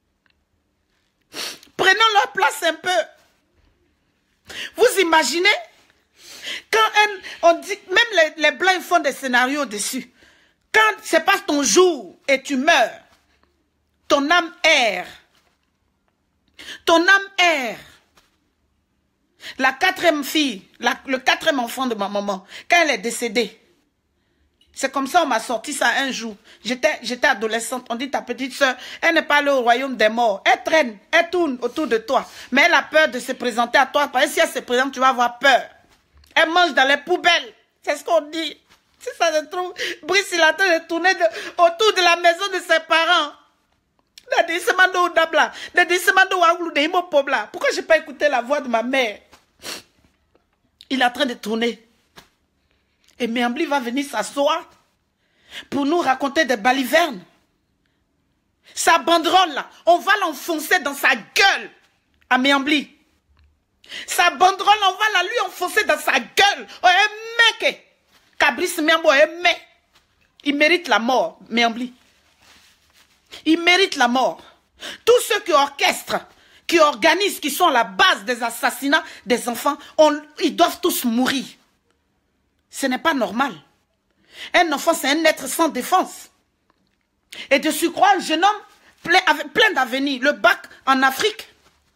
Prenons leur place un peu. Vous imaginez? Quand on dit, même les blancs ils font des scénarios dessus. Quand c'est pas ton jour et tu meurs, ton âme erre. Ton âme erre. La quatrième fille, le quatrième enfant de ma maman, quand elle est décédée, c'est comme ça on m'a sorti ça un jour. J'étais adolescente, on dit ta petite soeur, elle n'est pas allée au royaume des morts. Elle traîne, elle tourne autour de toi. Mais elle a peur de se présenter à toi, parce que si elle se présente, tu vas avoir peur. Elle mange dans les poubelles. C'est ce qu'on dit. Si ça se trouve, Brice, il a train de tourner autour de la maison de ses parents. Pourquoi je n'ai pas écouté la voix de ma mère? Il est en train de tourner. Et Méambli va venir s'asseoir pour nous raconter des balivernes. Sa banderole là, on va l'enfoncer dans sa gueule à Méambli. Sa banderole, on va la lui enfoncer dans sa gueule. Il mérite la mort, Méambli. Il mérite la mort. Tous ceux qui orchestrent, qui organisent, qui sont à la base des assassinats des enfants, ils doivent tous mourir. Ce n'est pas normal. Un enfant, c'est un être sans défense. Et de surcroît, un jeune homme plein d'avenir. Le bac en Afrique,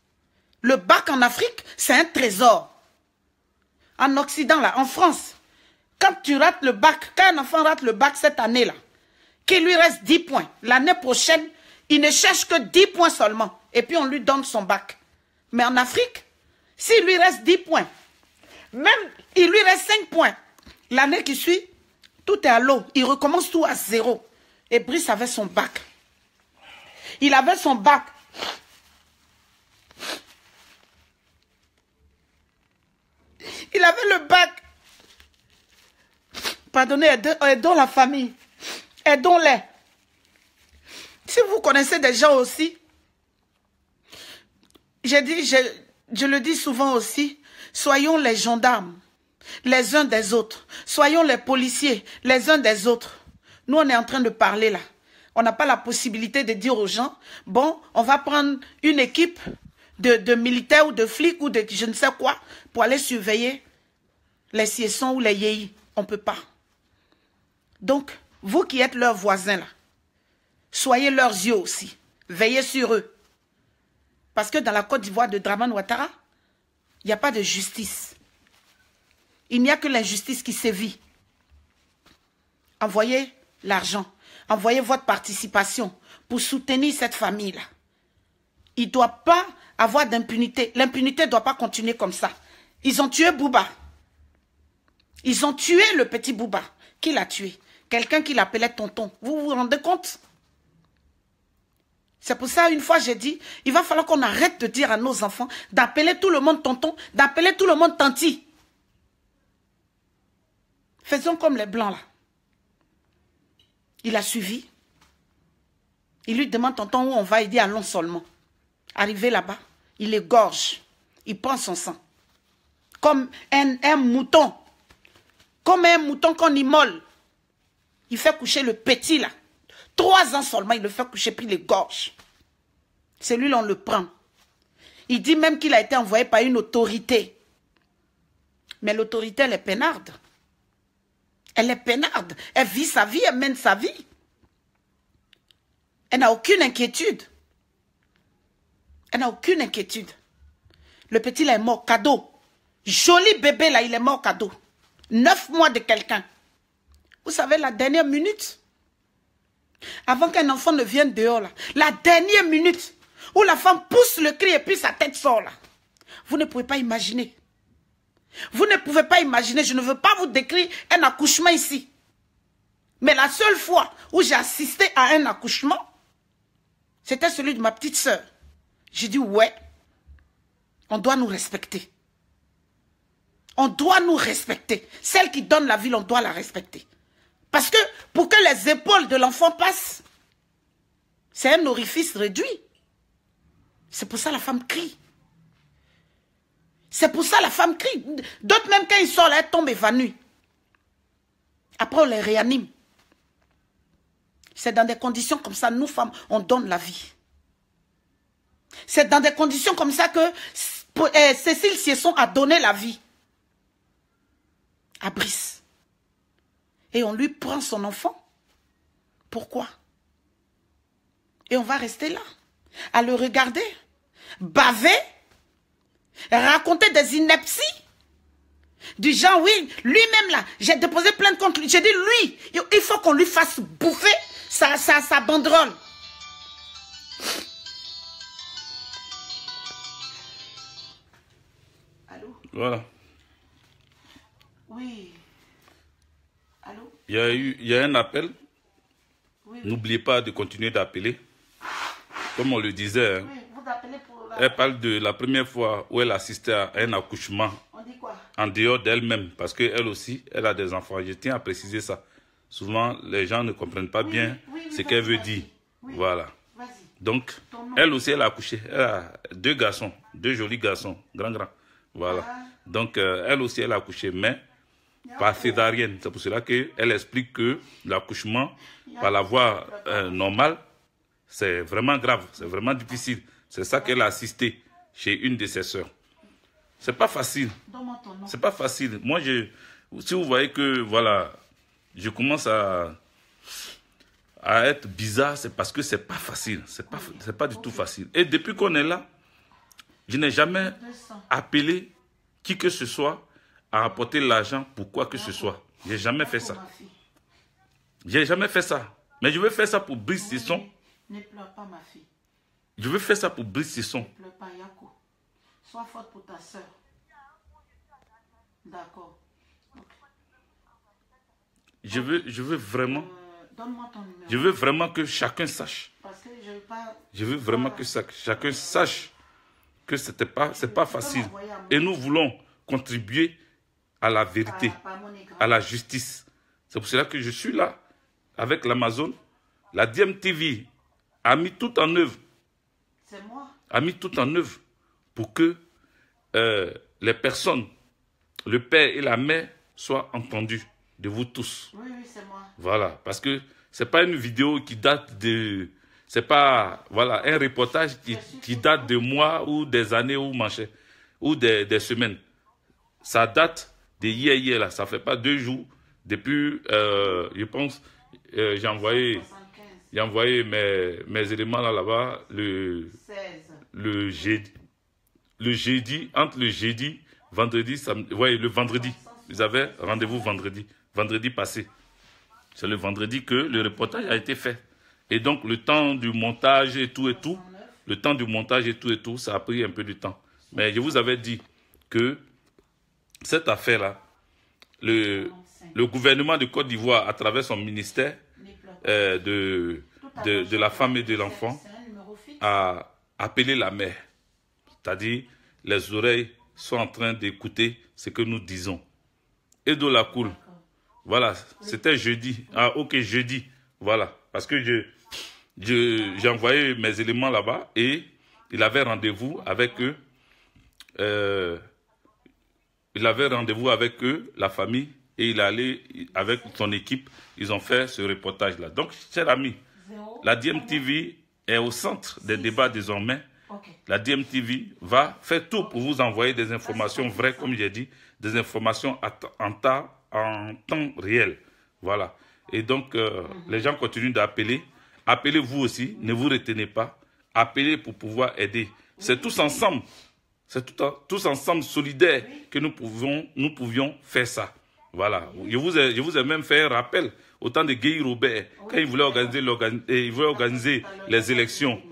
c'est un trésor. En Occident, là, en France, quand tu rates le bac, quand un enfant rate le bac cette année-là, qu'il lui reste 10 points, l'année prochaine, il ne cherche que 10 points seulement. Et puis on lui donne son bac. Mais en Afrique, s'il lui reste 10 points, même il lui reste 5 points, l'année qui suit, tout est à l'eau. Il recommence tout à zéro. Et Brice avait son bac. Il avait son bac. Il avait le bac. Pardonnez, aidons la famille. Aidons-les. Si vous connaissez des gens aussi, je le dis souvent aussi, soyons les gendarmes, les uns des autres. Soyons les policiers, les uns des autres. Nous, on est en train de parler là. On n'a pas la possibilité de dire aux gens, bon, on va prendre une équipe de militaires ou de flics ou de je ne sais quoi pour aller surveiller les Siessons ou les Yéhi. On ne peut pas. Donc, vous qui êtes leurs voisins là, soyez leurs yeux aussi. Veillez sur eux. Parce que dans la Côte d'Ivoire de Dramane Ouattara, il n'y a pas de justice. Il n'y a que l'injustice qui sévit. Envoyez l'argent. Envoyez votre participation pour soutenir cette famille-là. Il ne doit pas avoir d'impunité. L'impunité ne doit pas continuer comme ça. Ils ont tué Bouba. Ils ont tué le petit Bouba. Qui l'a tué? Quelqu'un qui l'appelait tonton. Vous vous rendez compte? C'est pour ça, une fois, j'ai dit, il va falloir qu'on arrête de dire à nos enfants d'appeler tout le monde tonton, d'appeler tout le monde tanti. Faisons comme les Blancs, là. Il a suivi. Il lui demande tonton où on va, il dit allons seulement. Arrivé là-bas, il égorge. Il prend son sang. Comme un mouton. Comme un mouton qu'on immole. Il fait coucher le petit là. 3 ans seulement, il le fait coucher puis il égorge. Celui-là, on le prend. Il dit même qu'il a été envoyé par une autorité. Mais l'autorité, elle est peinarde. Elle est peinarde. Elle vit sa vie, elle mène sa vie. Elle n'a aucune inquiétude. Elle n'a aucune inquiétude. Le petit là est mort, cadeau. Joli bébé là, il est mort, cadeau. 9 mois de quelqu'un. Vous savez, la dernière minute, avant qu'un enfant ne vienne dehors là, la dernière minute où la femme pousse le cri et puis sa tête sort là. Vous ne pouvez pas imaginer. Vous ne pouvez pas imaginer, je ne veux pas vous décrire un accouchement ici. Mais la seule fois où j'ai assisté à un accouchement, c'était celui de ma petite sœur. J'ai dit, ouais, on doit nous respecter. On doit nous respecter. Celle qui donne la vie, on doit la respecter. Parce que pour que les épaules de l'enfant passent, c'est un orifice réduit. C'est pour ça la femme crie. C'est pour ça la femme crie. D'autres même quand ils sortent, là, elles tombent évanouies. Après on les réanime. C'est dans des conditions comme ça, nous femmes, on donne la vie. C'est dans des conditions comme ça que Cécile Siesson a donné la vie à Brice. Et on lui prend son enfant. Pourquoi? Et on va rester là, à le regarder, baver, raconter des inepties. Du genre, oui, lui-même là, j'ai déposé plainte contre lui. J'ai dit, lui, il faut qu'on lui fasse bouffer sa banderole. Allô? Voilà. Oui. Allô? Il y a un appel. Oui. N'oubliez pas de continuer d'appeler. Comme on le disait, hein, Oui, vous appelez pour la... elle parle de la première fois où elle assistait à un accouchement. On dit quoi? En dehors d'elle-même, parce qu'elle aussi, elle a des enfants. Je tiens à préciser ça. Souvent, les gens ne comprennent pas bien ce qu'elle veut dire. Oui. Voilà. Donc, elle aussi, elle a accouché. Elle a 2 garçons, 2 jolis garçons, grands. Voilà. Donc, elle aussi, elle a accouché, mais par césarienne. C'est pour cela qu'elle explique que l'accouchement par la voie normale, c'est vraiment grave, c'est vraiment difficile. C'est ça qu'elle a assisté chez une de ses sœurs. C'est pas facile. C'est pas facile. Moi, si vous voyez que, voilà, je commence à être bizarre, c'est parce que c'est pas facile. C'est pas du tout facile. Et depuis qu'on est là, je n'ai jamais appelé qui que ce soit à apporter l'argent pour quoi que ce soit. J'ai jamais fait ça. J'ai jamais fait ça. Mais je veux faire ça pour Brice Siesson. Ne pleure pas, ma fille. Je veux faire ça pour Brice Siesson. Ne pleure pas, Yako. Sois forte pour ta soeur. D'accord. Okay. Je veux vraiment... Donne-moi ton numéro. Je veux vraiment que chacun sache. Parce que je veux pas... Je veux vraiment que chacun sache que c'est pas facile. Et nous voulons contribuer à la vérité, à la justice. C'est pour cela que je suis là, avec l'Amazon. La DMTV a mis tout en œuvre. C'est moi. A mis tout en œuvre pour que les personnes, le père et la mère, soient entendus de vous tous. Oui, c'est moi. Voilà, parce que c'est pas une vidéo qui date de... C'est pas, voilà, un reportage qui date de mois ou des années ou des semaines. Ça date de hier, là. Ça fait pas 2 jours. Depuis, je pense, j'ai envoyé mes éléments là-bas le jeudi, entre le jeudi, vendredi, samedi, ouais, le vendredi. Ils avaient rendez-vous vendredi passé. C'est le vendredi que le reportage a été fait. Et donc, le temps du montage et tout, ça a pris un peu de temps. Mais je vous avais dit que cette affaire-là, le gouvernement de Côte d'Ivoire, à travers son ministère de la femme et de l'enfant, a appelé la mère. C'est-à-dire, les oreilles sont en train d'écouter ce que nous disons. Et de la cool. Voilà, c'était jeudi. Ah, ok, jeudi. Voilà, parce que j'ai envoyé mes éléments là-bas et il avait rendez-vous avec eux. Il avait rendez-vous avec eux, la famille, et il est allé avec son équipe. Ils ont fait ce reportage-là. Donc, chers amis, la DMTV est au centre des débats désormais. La DMTV va faire tout pour vous envoyer des informations vraies, comme j'ai dit, des informations en temps réel. Voilà. Et donc, les gens continuent d'appeler. Appelez vous aussi, ne vous retenez pas. Appelez pour pouvoir aider. C'est tous ensemble. C'est tous ensemble solidaires que nous pouvions faire ça. Voilà. Je vous ai même fait un rappel au temps de Guy Robert, quand il voulait organiser les élections,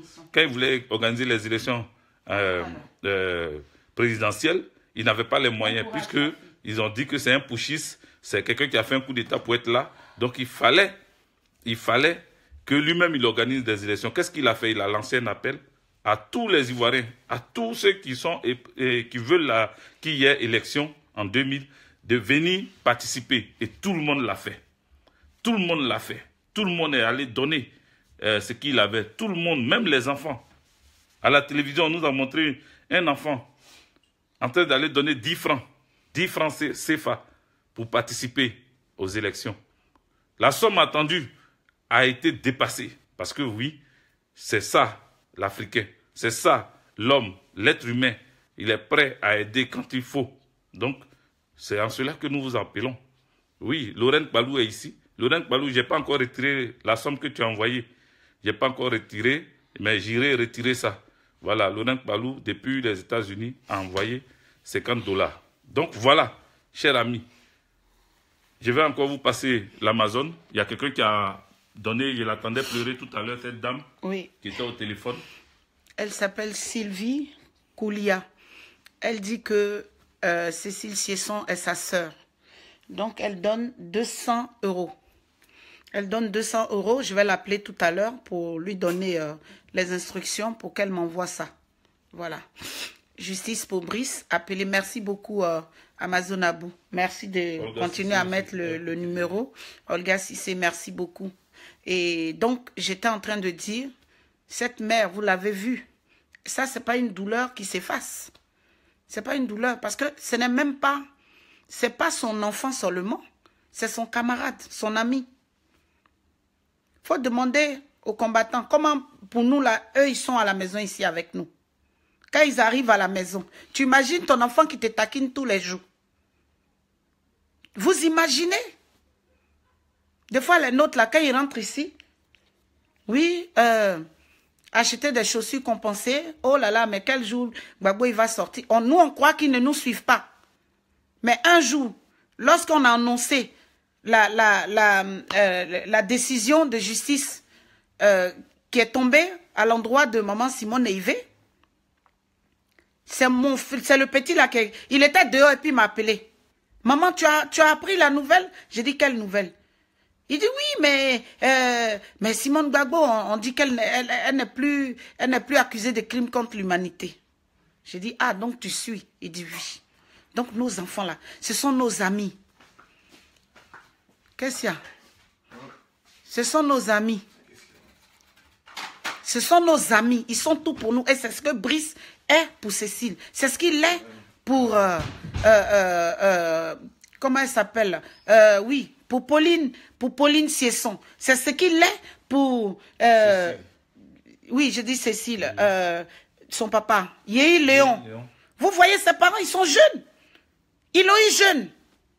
présidentielles, il n'avait pas les moyens, puisqu'ils ont dit que c'est un putschiste, c'est quelqu'un qui a fait un coup d'État pour être là. Donc il fallait que lui-même il organise des élections. Qu'est-ce qu'il a fait? Il a lancé un appel à tous les Ivoiriens, à tous ceux qui sont et qui veulent qu'il y ait élection en 2000, de venir participer. Et tout le monde l'a fait. Tout le monde l'a fait. Tout le monde est allé donner ce qu'il avait. Tout le monde, même les enfants. À la télévision, on nous a montré un enfant en train d'aller donner 10 francs CFA pour participer aux élections. La somme attendue a été dépassée. Parce que oui, c'est ça l'Africain. C'est ça l'homme, l'être humain. Il est prêt à aider quand il faut. Donc, c'est en cela que nous vous appelons. Oui, Laurent Balou est ici. Laurent Balou, je n'ai pas encore retiré la somme que tu as envoyée. Je n'ai pas encore retiré, mais j'irai retirer ça. Voilà, Laurent Balou, depuis les États-Unis, a envoyé $50. Donc voilà, chers amis, je vais encore vous passer l'Amazon. Il y a quelqu'un qui a donné, je l'attendais pleurer tout à l'heure, cette dame qui était au téléphone. Elle s'appelle Sylvie Koulia. Elle dit que Cécile Siesson est sa sœur. Donc, elle donne 200 €. Elle donne 200 €. Je vais l'appeler tout à l'heure pour lui donner les instructions pour qu'elle m'envoie ça. Voilà. Justice pour Brice. Appelez. Merci beaucoup, Amazon Abou. Merci de continuer à mettre le numéro. Olga Sissé, merci beaucoup. Et donc, j'étais en train de dire, cette mère, vous l'avez vue. Ça, ce n'est pas une douleur qui s'efface. Ce n'est pas une douleur parce que ce n'est même pas, c'est pas son enfant seulement, c'est son camarade, son ami. Il faut demander aux combattants comment, pour nous, là, eux, ils sont à la maison ici avec nous. Quand ils arrivent à la maison, tu imagines ton enfant qui te taquine tous les jours. Vous imaginez? Des fois, les nôtres, là, quand ils rentrent ici, oui, acheter des chaussures compensées. Oh là là, mais quel jour Gbagbo il va sortir? Nous, on croit qu'ils ne nous suivent pas. Mais un jour, lorsqu'on a annoncé la décision de justice qui est tombée à l'endroit de maman Simone Neivé, c'est le petit là qui il était dehors et puis il m'a appelé. Maman, tu as appris la nouvelle? J'ai dit, quelle nouvelle? Il dit oui, mais Simone Gbagbo, on dit qu'elle n'est plus accusée de crimes contre l'humanité. J'ai dit, ah, donc tu suis? Il dit oui. Donc nos enfants là, ce sont nos amis. Qu'est-ce qu'il y a? Ce sont nos amis. Ce sont nos amis. Ils sont tout pour nous. Et c'est ce que Brice est pour Cécile. C'est ce qu'il est pour... comment elle s'appelle? Oui. Pour Pauline Siesson. C'est ce qu'il est pour... oui, je dis Cécile. Son papa. Yéhi Léon. Vous voyez, ses parents, ils sont jeunes. Ils l'ont eu jeune.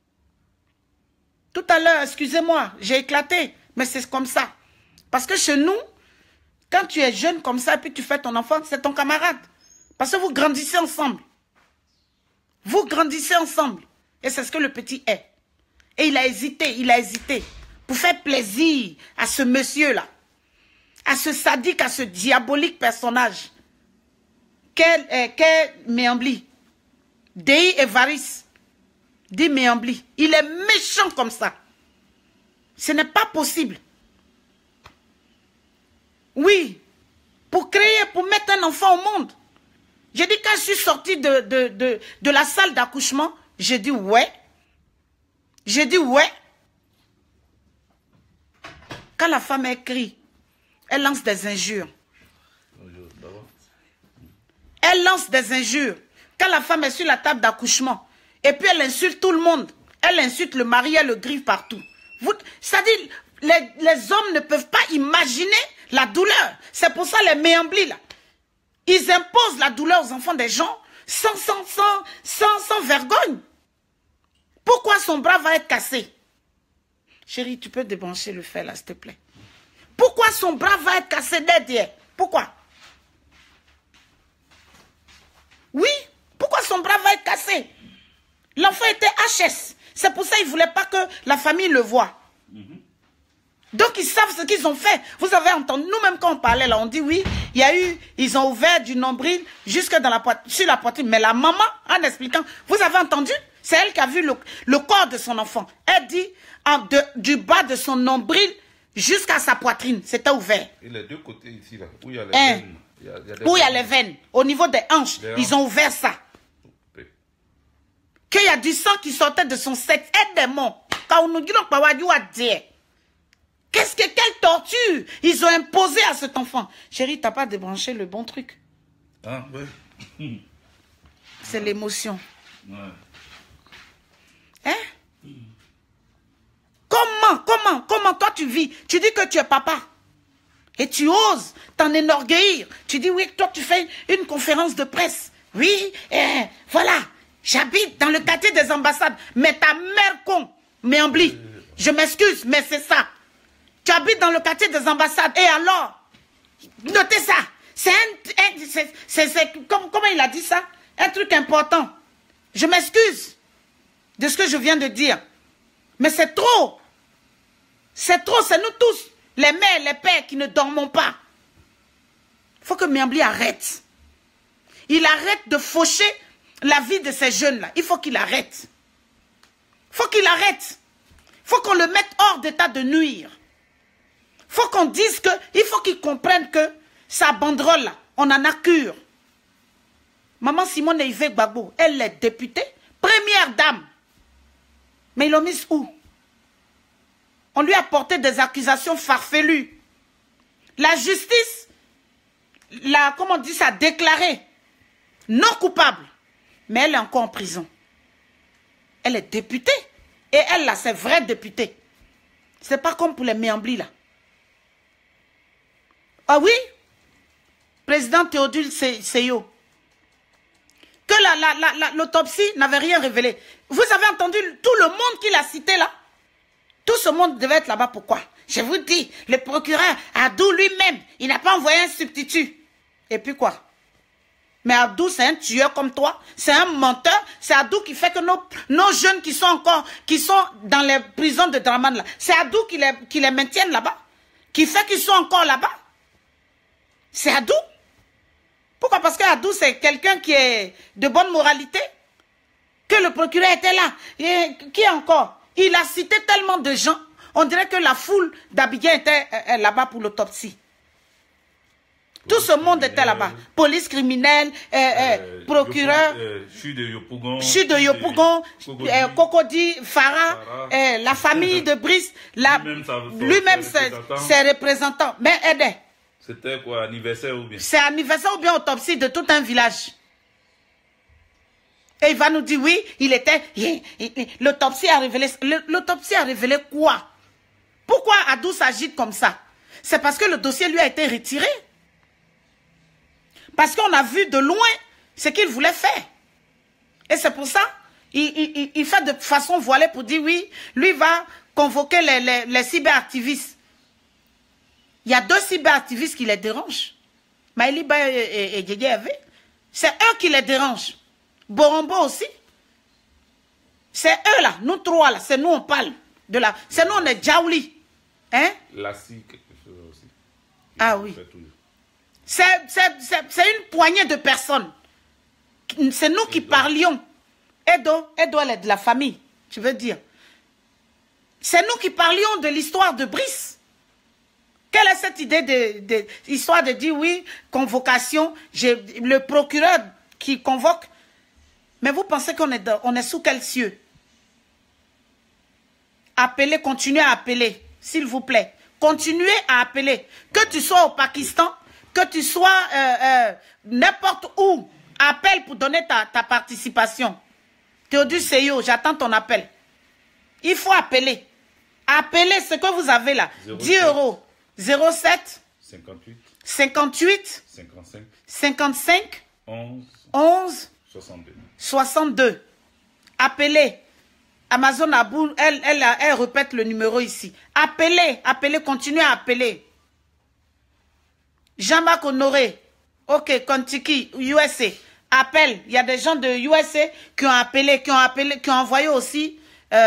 Tout à l'heure, excusez-moi, j'ai éclaté. Mais c'est comme ça. Parce que chez nous, quand tu es jeune comme ça, et puis tu fais ton enfant, c'est ton camarade. Parce que vous grandissez ensemble. Vous grandissez ensemble. Et c'est ce que le petit est. Et il a hésité pour faire plaisir à ce monsieur-là, à ce sadique, à ce diabolique personnage qu'est Méambli. Dei Evaris, dit Méambli. Il est méchant comme ça. Ce n'est pas possible. Oui, pour créer, pour mettre un enfant au monde. J'ai dit, quand je suis sortie de la salle d'accouchement, j'ai dit ouais. J'ai dit ouais. Quand la femme écrit, elle lance des injures. Elle lance des injures. Quand la femme est sur la table d'accouchement, et puis elle insulte tout le monde. Elle insulte le mari, elle le griffe partout. C'est-à-dire, les hommes ne peuvent pas imaginer la douleur. C'est pour ça les méamblis, là, ils imposent la douleur aux enfants des gens sans vergogne. Pourquoi son bras va être cassé? Chérie, tu peux débrancher le fer là, s'il te plaît. Pourquoi son bras va être cassé derrière? Pourquoi? Oui, pourquoi son bras va être cassé? L'enfant était HS. C'est pour ça qu'ils ne voulaient pas que la famille le voie. Donc ils savent ce qu'ils ont fait. Vous avez entendu, nous-mêmes quand on parlait là, on dit oui, il y a eu, ils ont ouvert du nombril jusque dans la poitrine, sur la poitrine. Mais la maman, en expliquant, vous avez entendu? C'est elle qui a vu le corps de son enfant. Elle dit, du bas de son nombril jusqu'à sa poitrine, c'était ouvert. Et les deux côtés ici, là, où il y a les veines. Où il y a les veines, au niveau des hanches, ils ont ouvert ça. Qu'il y a du sang qui sortait de son sexe. Aidez-moi. Quelle torture ils ont imposé à cet enfant. Chérie, t'as pas débranché le bon truc. Ah, oui. C'est l'émotion. Ouais. Hein? Comment toi tu vis? Tu dis que tu es papa. Et tu oses t'en enorgueillir. Tu dis oui, toi tu fais une conférence de presse. Oui, voilà. J'habite dans le quartier des ambassades. Mais ta mère con, Méambli, je m'excuse, mais c'est ça. Tu habites dans le quartier des ambassades. Et alors, notez ça. C'est comment il a dit ça? Un truc important. Je m'excuse de ce que je viens de dire. Mais c'est trop. C'est trop, c'est nous tous. Les mères, les pères qui ne dormons pas. Il faut que Méambli arrête. Il arrête de faucher la vie de ces jeunes-là. Il faut qu'il arrête. Il faut qu'il arrête. Il faut qu'on le mette hors d'état de nuire. Il faut qu'on dise que, il faut qu'il comprenne que sa banderole-là, on en a cure. Maman Simone Yves Gbagbo, elle est députée, première dame. Mais ils l'ont mise où? On lui a porté des accusations farfelues. La justice, comment on dit ça, déclarée non coupable. Mais elle est encore en prison. Elle est députée. Et elle, là, c'est vraie députée. C'est pas comme pour les Méamblis, là. Ah oui? Président Théodule Seyo. Que l'autopsie n'avait rien révélé. Vous avez entendu tout le monde qui l'a cité, là? Tout ce monde devait être là-bas. Pourquoi? Je vous dis, le procureur Adou lui-même, il n'a pas envoyé un substitut. Et puis quoi? Mais Adou, c'est un tueur comme toi. C'est un menteur. C'est Adou qui fait que nos jeunes qui sont dans les prisons de Draman, là, c'est Adou qui les maintiennent là-bas. Qui fait qu'ils sont encore là-bas. C'est Adou. Pourquoi? Parce que Adou, c'est quelqu'un qui est de bonne moralité. Que le procureur était là. Et qui encore? Il a cité tellement de gens. On dirait que la foule d'Abidjan était là-bas pour l'autopsie. Tout ce monde était là-bas. Police criminelle, procureur, Chu de Yopougon, Cocody, Farah, la famille de Brice, lui-même ses représentants. Mais aidez. C'était quoi, anniversaire ou bien? C'est anniversaire ou bien autopsie de tout un village. Et il va nous dire, oui, l'autopsie a révélé... L'autopsie a révélé quoi? Pourquoi Adou s'agite comme ça? C'est parce que le dossier lui a été retiré. Parce qu'on a vu de loin ce qu'il voulait faire. Et c'est pour ça, il fait de façon voilée pour dire, oui, lui va convoquer les cyberactivistes. Il y a 2 cyberactivistes qui les dérangent. Maëliba et Djedjé, c'est eux qui les dérangent. Borombo aussi. C'est eux là, nous 3 là, c'est nous on parle. C'est nous on est Djaouli. Hein? Lassie, quelque chose aussi. Ah oui. C'est une poignée de personnes. C'est nous qui parlions. Edo, elle est de la famille, tu veux dire. C'est nous qui parlions de l'histoire de Brice. Quelle est cette idée histoire de dire oui, convocation, le procureur qui convoque. Mais vous pensez qu'on est sous quel cieux? Appelez, continuez à appeler, s'il vous plaît. Continuez à appeler. Que tu sois au Pakistan, que tu sois n'importe où, Appelle pour donner ta participation. Théodule Seyo, j'attends ton appel. Il faut appeler. Appelez ce que vous avez là. 10 euros. 07 58 58 55 55 11 62. Appelez. Amazon Abou, elle répète le numéro ici. Appelez, continuez à appeler. Jean-Marc Honoré, ok, Kentucky, USA, appelle. Il y a des gens de USA qui ont appelé, qui ont envoyé aussi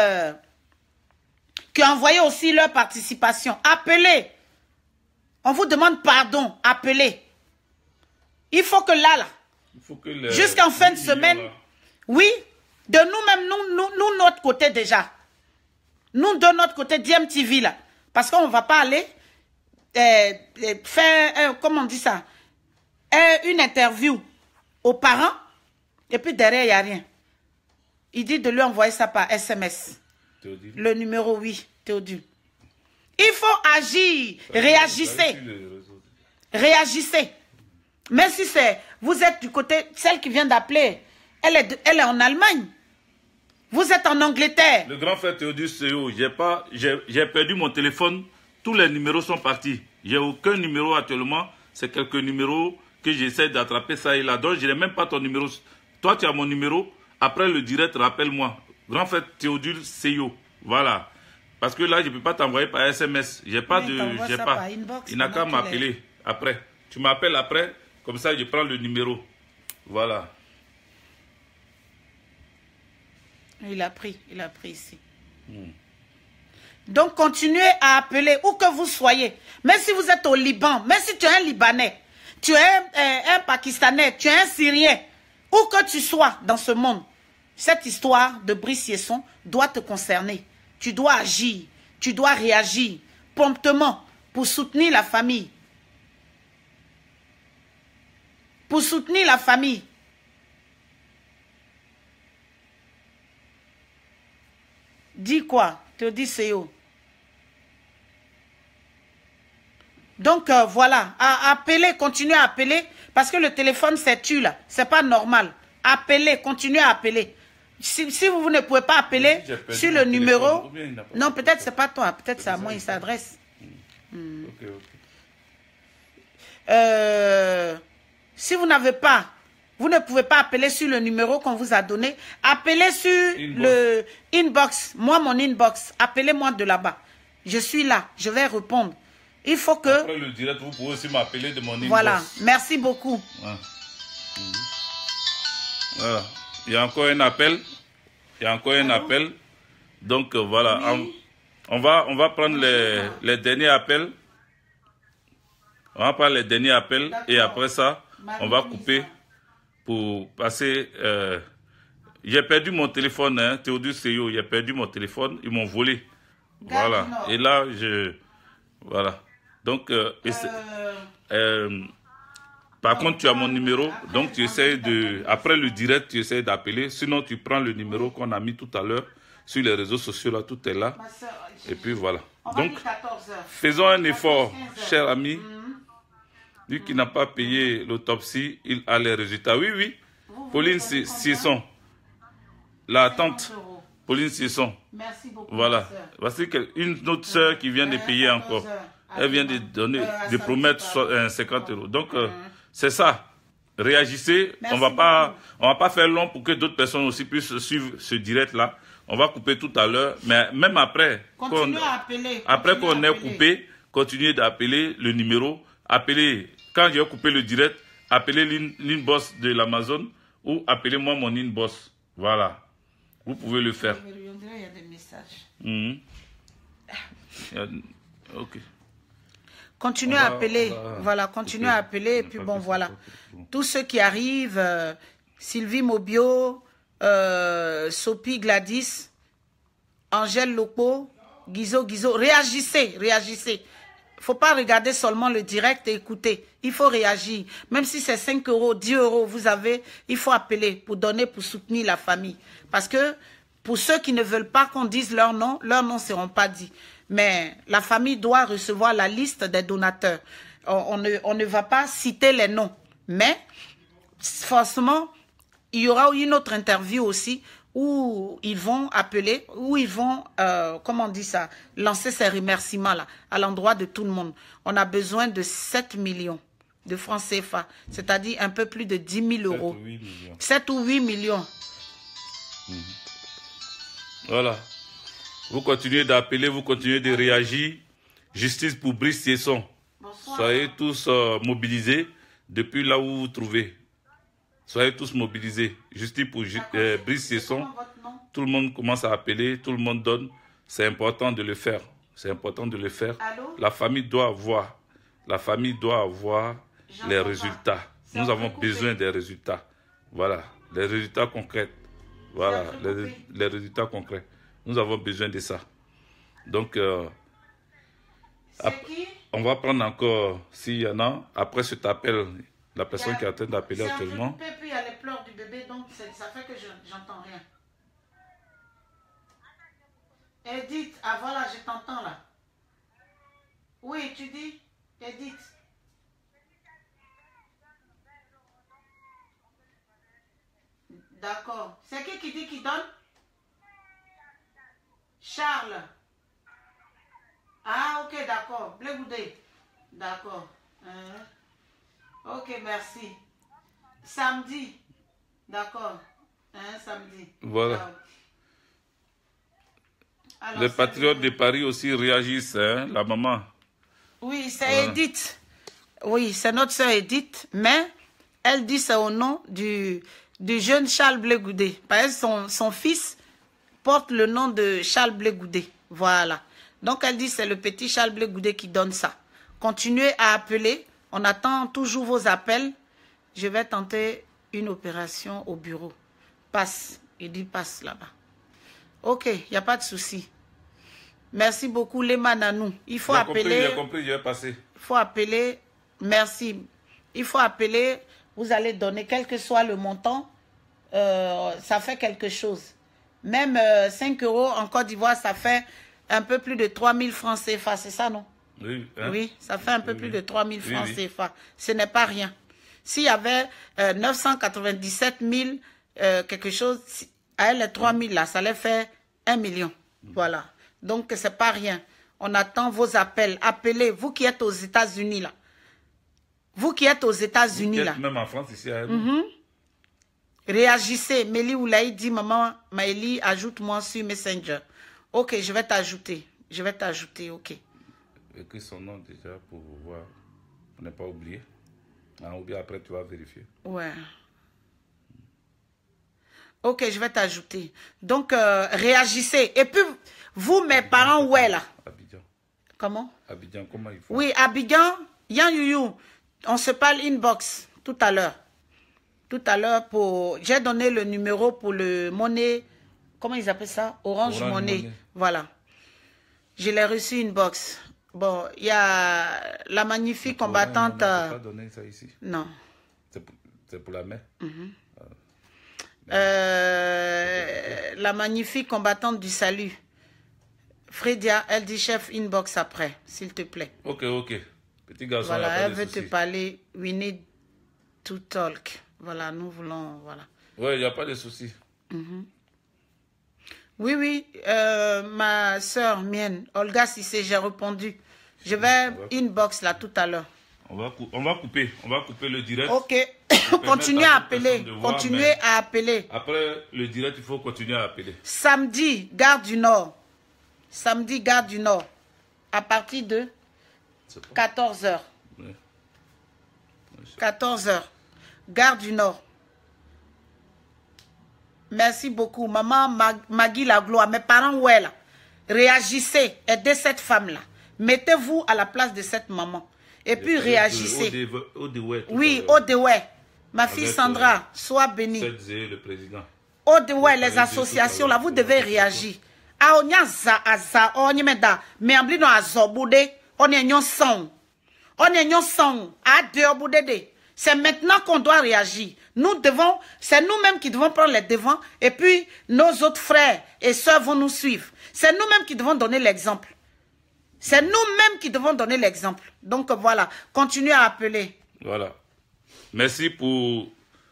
leur participation. Appelez. On vous demande pardon. Appelez. Il faut que là, jusqu'en fin de semaine, oui, de nous-mêmes, nous, notre côté déjà. Nous, de notre côté, DMTV, là. Parce qu'on ne va pas aller faire, comment on dit ça, une interview aux parents, et puis derrière, il n'y a rien. Il dit de lui envoyer ça par SMS. Théodule. Le numéro, oui, Théodule. Il faut agir, réagissez. Réagissez. Même si vous êtes du côté, celle qui vient d'appeler, elle est en Allemagne. Vous êtes en Angleterre. Le grand frère Théodule Seyo, j'ai perdu mon téléphone. Tous les numéros sont partis. J'ai aucun numéro actuellement. C'est quelques numéros que j'essaie d'attraper ça et là. Donc, je n'ai même pas ton numéro. Toi, tu as mon numéro. Après le direct, rappelle-moi. Grand frère Théodule Seyo. Voilà. Parce que là, je ne peux pas t'envoyer par SMS. J'ai pas de... Il n'a qu'à m'appeler après. Tu m'appelles après. Comme ça, je prends le numéro. Voilà. Il a pris ici. Donc, continuez à appeler où que vous soyez. Même si vous êtes au Liban, même si tu es un Libanais, tu es un Pakistanais, tu es un Syrien, où que tu sois dans ce monde, cette histoire de Brice Yesson doit te concerner. Tu dois agir, tu dois réagir promptement pour soutenir la famille. Pour soutenir la famille. Dis quoi? Te dis Seyo. Donc voilà, appelez, continuez à appeler, parce que le téléphone c'est tu là, c'est pas normal. Appelez, continuez à appeler. Si vous ne pouvez pas appeler sur le numéro, non, peut-être c'est pas toi, peut-être c'est à moi il s'adresse. Si vous n'avez pas, vous ne pouvez pas appeler sur le numéro qu'on vous a donné. Appelez sur le inbox. Moi, mon inbox. Appelez-moi de là-bas. Je suis là. Je vais répondre. Il faut que... Après le direct, vous pouvez aussi m'appeler de mon inbox. Voilà. Merci beaucoup. Ouais. Voilà. Il y a encore un appel. Il y a encore un appel. Donc, voilà. Oui. On va prendre les derniers appels. On va prendre les derniers appels. Et après ça, on va couper. Pour passer... j'ai perdu mon téléphone, hein, Théodule Seyo, j'ai perdu mon téléphone, ils m'ont volé. Voilà. Et là, voilà. Donc, par contre, tu as mon numéro, donc tu essaies de... Après le direct, tu essaies d'appeler. Sinon, tu prends le numéro qu'on a mis tout à l'heure sur les réseaux sociaux, là, tout est là. Et puis, voilà. Donc, faisons un effort, chers amis. Lui qui n'a pas payé l'autopsie, il a les résultats. Oui, oui. Pauline Sisson. La tante. Pauline Sisson. Merci beaucoup. Voilà. Voici une autre soeur qui vient de payer encore. Elle vient de donner, de promettre 50 euros. Donc, c'est ça. Réagissez. On va pas faire long pour que d'autres personnes aussi puissent suivre ce direct-là. On va couper tout à l'heure. Mais même après, après qu'on ait coupé, continuez d'appeler le numéro. Appelez, quand j'ai coupé le direct, appelez l'inbox de l'Amazon ou appelez-moi mon inbox. Voilà. Vous pouvez le faire. Il y a des messages. Ok. Continuez à appeler. Voilà, continuez à appeler. Et puis bon, voilà. Tous ceux qui arrivent, Sylvie Mobio, Sophie Gladys, Angèle Lopo, Guizo, réagissez, réagissez. Il ne faut pas regarder seulement le direct et écouter. Il faut réagir. Même si c'est 5 euros, 10 euros, vous avez, il faut appeler pour donner, pour soutenir la famille. Parce que pour ceux qui ne veulent pas qu'on dise leurs noms ne seront pas dits. Mais la famille doit recevoir la liste des donateurs. On ne va pas citer les noms. Mais forcément, il y aura une autre interview aussi où ils vont appeler, où ils vont, comment on dit ça, lancer ces remerciements là, à l'endroit de tout le monde. On a besoin de 7 millions de francs CFA, c'est-à-dire un peu plus de 10 000 euros. 7 ou 8 millions. Voilà. Vous continuez d'appeler, vous continuez de réagir. Justice pour Brice Sesson. Soyez tous mobilisés depuis là où vous vous trouvez. Soyez tous mobilisés. Justice pour Brice Sesson. Tout le monde commence à appeler, tout le monde donne. C'est important de le faire. C'est important de le faire. Allô? La famille doit avoir les résultats. Nous avons besoin des résultats. Voilà, les résultats concrets. Voilà, les résultats concrets. Nous avons besoin de ça. Donc, on va prendre encore, s'il y en a, après cet appel, la personne qui est en train d'appeler actuellement. Puis il y a les pleurs du bébé, donc ça fait que j'entends rien. Edith, ah voilà, je t'entends là. Oui, tu dis, Edith. D'accord. C'est qui dit qui donne? Charles. Ah, ok, d'accord. Blé Goudé. D'accord. Ok, merci. Samedi. D'accord. Samedi. Voilà. Alors, les patriotes de Paris aussi réagissent, hein, la maman. Oui, c'est Edith. Oui, c'est notre soeur Edith, mais elle dit c'est au nom du jeune Charles Blé Goudé. Parce que son fils porte le nom de Charles Blé Goudé. Voilà. Donc elle dit c'est le petit Charles Blé Goudé qui donne ça. Continuez à appeler. On attend toujours vos appels. Je vais tenter une opération au bureau. Passe. Il dit passe là-bas. Ok, il n'y a pas de souci. Merci beaucoup, Lema Nanou. Il faut appeler. J'ai compris, je vais passer. Il faut appeler. Merci. Il faut appeler. Vous allez donner, quel que soit le montant, ça fait quelque chose. Même 5 euros en Côte d'Ivoire, ça fait un peu plus de 3 000 francs CFA, c'est ça, non? Oui. Hein? Oui, ça fait un peu plus de 3 000 francs CFA. Ce n'est pas rien. S'il y avait 997 000 quelque chose, à elle, les 3 000 là, ça allait faire 1 million. Voilà. Donc, c'est pas rien. On attend vos appels. Appelez, vous qui êtes aux États-Unis là. Vous qui êtes aux États-Unis là. Même en France, ici. Réagissez. Mélie Oulaï dit, maman, Maëlie, ajoute-moi sur Messenger. Ok, je vais t'ajouter. Je vais t'ajouter, ok. Écris son nom déjà pour voir. Pour ne pas oublier. Ou bien après, tu vas vérifier. Ouais. Ok, je vais t'ajouter. Donc, réagissez. Et puis, vous, mes parents, où est là? Abidjan. Comment? Abidjan, comment il faut? Oui, Abidjan, Yan Youyou. On se parle inbox tout à l'heure. Tout à l'heure, j'ai donné le numéro pour le monnaie. Comment ils appellent ça? Orange Money. Voilà. Je l'ai reçu inbox. Bon, il y a la magnifique combattante. On ne peut pas donner ça ici. Non. C'est pour la mère. La magnifique combattante du salut. Fredia, elle dit chef inbox après, s'il te plaît. Ok. Petit garçon, voilà, elle veut te parler. We need to talk. Voilà, nous voulons, voilà. Oui, il n'y a pas de souci. Oui, ma soeur mienne, Olga Sissé, j'ai répondu. Je vais inbox là tout à l'heure. On va couper le direct. Ok, continuez à appeler, continuez à appeler. Après le direct, il faut continuer à appeler. Samedi, Gare du Nord. Samedi, Gare du Nord. À partir de 14h. 14h. Gare du Nord. Merci beaucoup. Maman Magui la gloire. Mes parents, où est là? Réagissez. Aidez cette femme-là. Mettez-vous à la place de cette maman. Et puis réagissez. Oui, Odeway. Ma fille Sandra, sois bénie. Le président. Odeway, les associations, là, vous devez réagir. Ah, on y a za, on y met da. Mais en blino a zoboude, on y a nyon son. On y a nyon son. Ah, de boude de. C'est maintenant qu'on doit réagir. Nous devons, c'est nous-mêmes qui devons prendre les devants et puis nos autres frères et sœurs vont nous suivre. C'est nous-mêmes qui devons donner l'exemple. C'est nous-mêmes qui devons donner l'exemple. Donc voilà, continuez à appeler. Voilà. Merci pour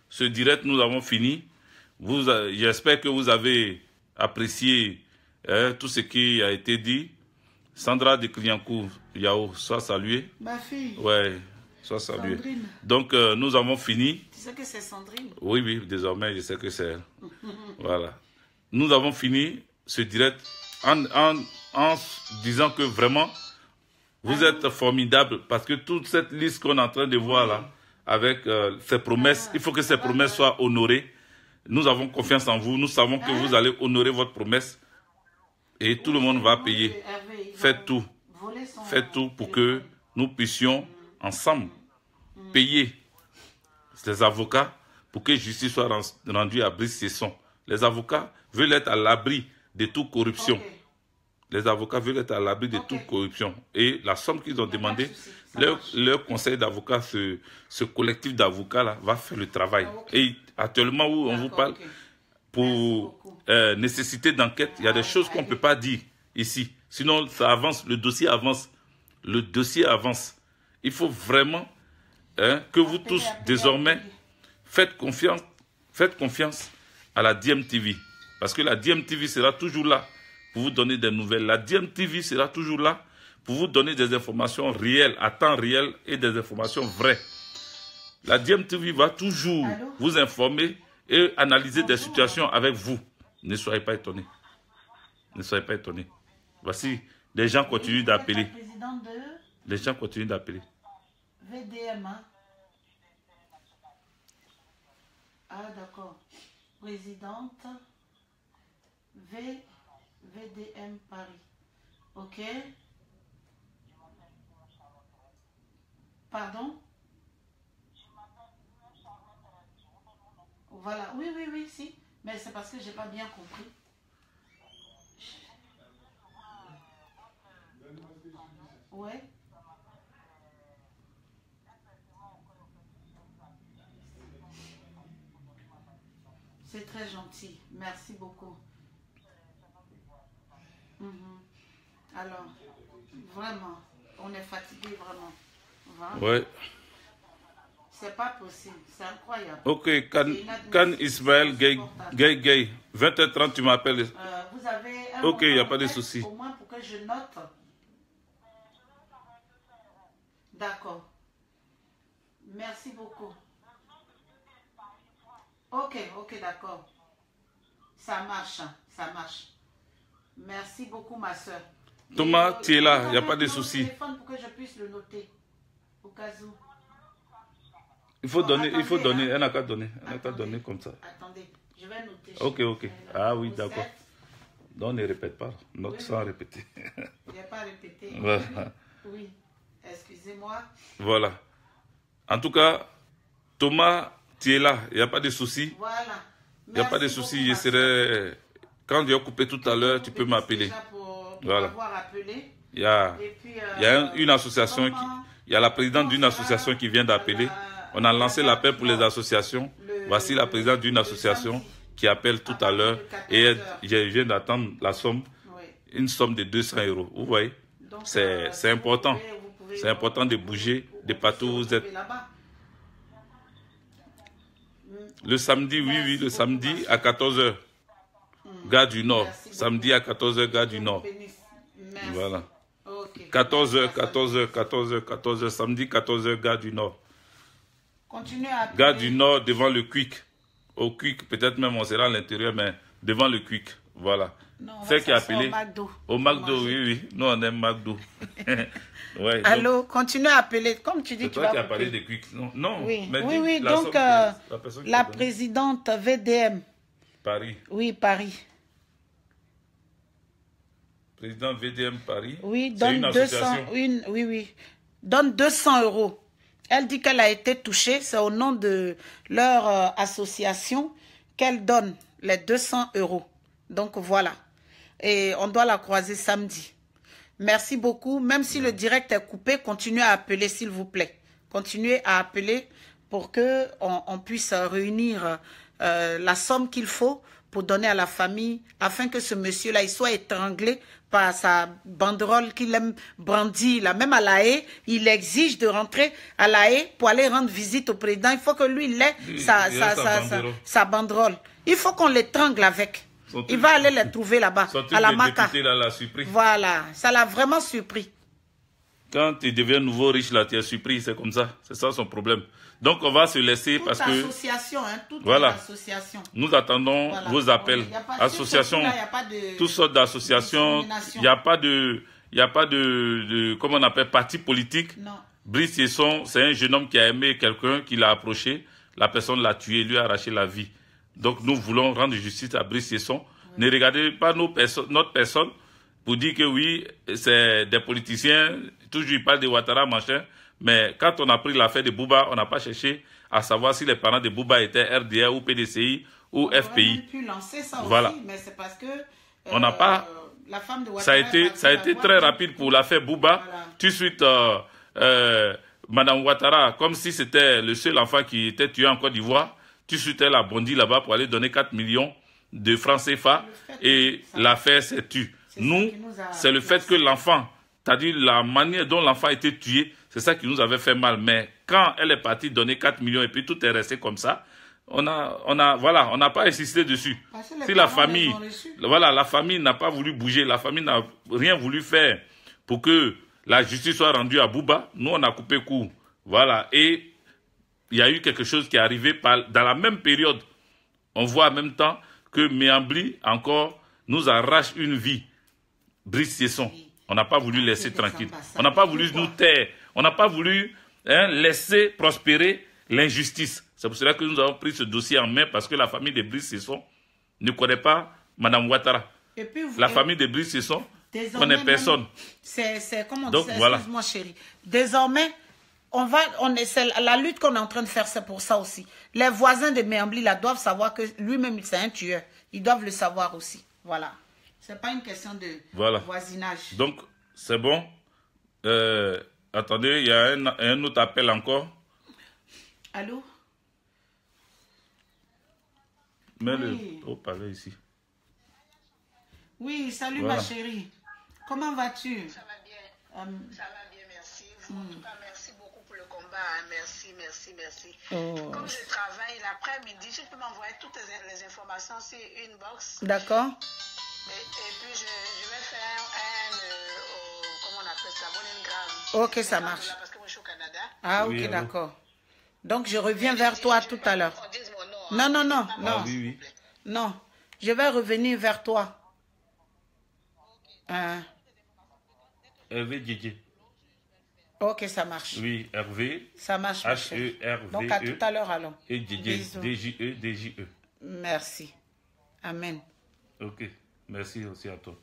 ce direct, nous avons fini. J'espère que vous avez apprécié tout ce qui a été dit. Sandra de Cliancourt, Yao, sois saluée. Ma fille. Ouais, sois saluée. Sandrine. Donc, nous avons fini. Tu sais que c'est Sandrine? Oui, oui, désormais, je sais que c'est elle. Voilà. Nous avons fini ce direct en disant que vraiment, vous êtes formidables parce que toute cette liste qu'on est en train de voir là, avec ces promesses, il faut que ces promesses soient honorées. Nous avons confiance en vous. Nous savons que vous allez honorer votre promesse et tout le monde va payer. Faites tout. Faites tout pour que nous puissions ensemble payer les avocats pour que justice soit rendue à Brice-Cesson. Les avocats veulent être à l'abri de toute corruption. Les avocats veulent être à l'abri de toute corruption. Et la somme qu'ils ont demandé, leur conseil d'avocats, ce collectif d'avocats-là, va faire le travail. Et actuellement, où on vous parle, pour nécessité d'enquête, il y a des choses qu'on ne peut pas dire ici. Sinon, ça avance, le dossier avance. Le dossier avance. Il faut vraiment que vous tous, désormais, faites confiance à la DMTV. Parce que la DMTV sera toujours là pour vous donner des nouvelles. La DMTV sera toujours là pour vous donner des informations réelles, à temps réel et des informations vraies. La DMTV va toujours vous informer et analyser des situations avec vous. Ne soyez pas étonnés. Ne soyez pas étonnés. Voici, les gens continuent d'appeler. Les gens continuent d'appeler. VDM, hein? Ah, d'accord. Présidente VDM Paris. Ok. Pardon? Voilà. Oui, oui, oui, si. Mais c'est parce que j'ai pas bien compris. Ouais. C'est très gentil. Merci beaucoup. Alors, vraiment, on est fatigué, vraiment. Ouais. C'est pas possible, c'est incroyable. Ok, Can Ismaël Gay, 20h30, tu m'appelles. Vous avez un ok, il n'y a pas de souci. Au moins pour que je note. D'accord. Merci beaucoup. Ok, ok, d'accord. Ça marche, ça marche. Merci beaucoup, ma soeur. Thomas, tu es là, il n'y a pas de souci. Pour que je puisse le noter. Au cas où. Il faut donner, elle n'a qu'à donner. Elle n'a qu'à donner comme ça. Attendez, je vais noter. Ok, ok. Ah oui, d'accord. Donc, ne répète pas. Note sans répéter. Il n'y a pas à répéter. Voilà. Oui, excusez-moi. Voilà. En tout cas, Thomas, tu es là. Il n'y a pas de souci. Voilà. Il n'y a pas de souci. Je serai... Quand je vais couper tout à l'heure, tu peux m'appeler. Voilà. Il y a une association, il y a la présidente d'une association qui vient d'appeler. On a lancé l'appel pour les associations. Voici la présidente d'une association qui appelle tout à l'heure. Et je viens d'attendre la somme, une somme de 200 €. Vous voyez, c'est important. C'est important de bouger de partout où vous êtes. Le samedi, oui, oui, le samedi à 14 h. Gare du Nord. Samedi à 14 h, Gare du Nord. Voilà. 14 h, 14 h, 14 h, 14 h. Samedi, 14 h, Gare du Nord. Gare du Nord devant le Quick. Au Quick, peut-être même on sera à l'intérieur, mais devant le Quick. Voilà. C'est qui a appelé. Au McDo. Au McDo, oui, oui. Nous, on aime McDo. Ouais, allô, continue à appeler. Comme tu dis, tu vas. C'est toi qui as parlé de Quick. Non, non. Oui, mais oui, oui. Donc, la présidente VDM. Paris. Oui, Paris. Président VDM Paris. Oui, donne 200. Oui, oui. Donne 200 €. Elle dit qu'elle a été touchée. C'est au nom de leur association qu'elle donne les 200 €. Donc, voilà. Et on doit la croiser samedi. Merci beaucoup. Même si le direct est coupé, continuez à appeler, s'il vous plaît. Continuez à appeler pour qu'on puisse réunir la somme qu'il faut pour donner à la famille, afin que ce monsieur-là, il soit étranglé par sa banderole qu'il aime brandir, là. Même à La Haye, il exige de rentrer à La Haye pour aller rendre visite au président. Il faut que lui, il ait sa banderole. Il faut qu'on l'étrangle avec. Il va aller les trouver là-bas, à la Maca. Voilà, ça l'a vraiment surpris. Quand tu deviens nouveau riche, là, tu es surpris, c'est comme ça. C'est ça son problème. Donc, on va se laisser toute parce que... association, hein, toute voilà. association. Nous attendons vos appels. Associations, toutes sortes d'associations. Il n'y a pas de... comment on appelle, parti politique. Non. Brice Yesson, c'est un jeune homme qui a aimé quelqu'un, qui l'a approché. La personne l'a tué, lui a arraché la vie. Donc, nous voulons rendre justice à Brice Yesson. Oui. Ne regardez pas notre personne pour dire que oui, c'est des politiciens. Toujours, ils parlent de Ouattara, machin. Mais quand on a pris l'affaire de Bouba, on n'a pas cherché à savoir si les parents de Bouba étaient RDR ou PDCI ou FPI. On aurait pu lancer ça voilà. Aussi, mais c'est parce que on n'a pas. La femme de ça a été très rapide pour l'affaire Bouba. Voilà. Tout de suite, Madame Ouattara, comme si c'était le seul enfant qui était tué en Côte d'Ivoire, tout de suite elle a bondi là-bas pour aller donner 4 millions de francs CFA et l'affaire s'est tue. Nous, c'est le fait que l'enfant, c'est-à-dire la manière dont l'enfant a été tué, c'est ça qui nous avait fait mal. Mais quand elle est partie donner 4 millions et puis tout est resté comme ça, on n'a pas insisté dessus. Si la famille, la famille n'a pas voulu bouger, la famille n'a rien voulu faire pour que la justice soit rendue à Bouba, nous on a coupé court. Voilà. Et il y a eu quelque chose qui est arrivé dans la même période. On voit en même temps que Méambli encore nous arrache une vie. Brice Yesson. On n'a pas voulu laisser tranquille. On n'a pas voulu nous taire. On n'a pas voulu laisser prospérer l'injustice. C'est pour cela que nous avons pris ce dossier en main parce que la famille de Brice Yesson ne connaît pas Mme Ouattara. La famille de Brice Yesson ne connaît personne. C'est comme on dit, excuse-moi chérie. Désormais, c'est la lutte qu'on est en train de faire, c'est pour ça aussi. Les voisins de Méambli là doivent savoir que lui-même c'est un tueur. Ils doivent le savoir aussi. Voilà. C'est pas une question de voisinage. Donc, c'est bon. Attendez, il y a un autre appel encore. Allô? Mets-le au palais ici. Oui, salut ma chérie. Comment vas-tu? Ça va bien. Ça va bien, merci. En tout cas, merci beaucoup pour le combat. Hein. Merci. Oh. Comme je travaille l'après-midi, je peux m'envoyer toutes les informations sur une box. D'accord. Et puis, je vais faire comment on appelle ça, Boningram. Ok, ça marche. Là, parce que moi, je suis au Canada. Ah, ok, oui, d'accord. Donc, je reviens vers toi tout à l'heure. Non. Ah, oui. Non, je vais revenir vers toi. Hervé Djedje. Ok, ça marche. Oui, Hervé. Ça marche. H-E-R-V-E. Donc, à tout à l'heure, alors. Et Djedje, D-J-E, D-J-E. Merci. Amen. Ok, merci aussi à toi.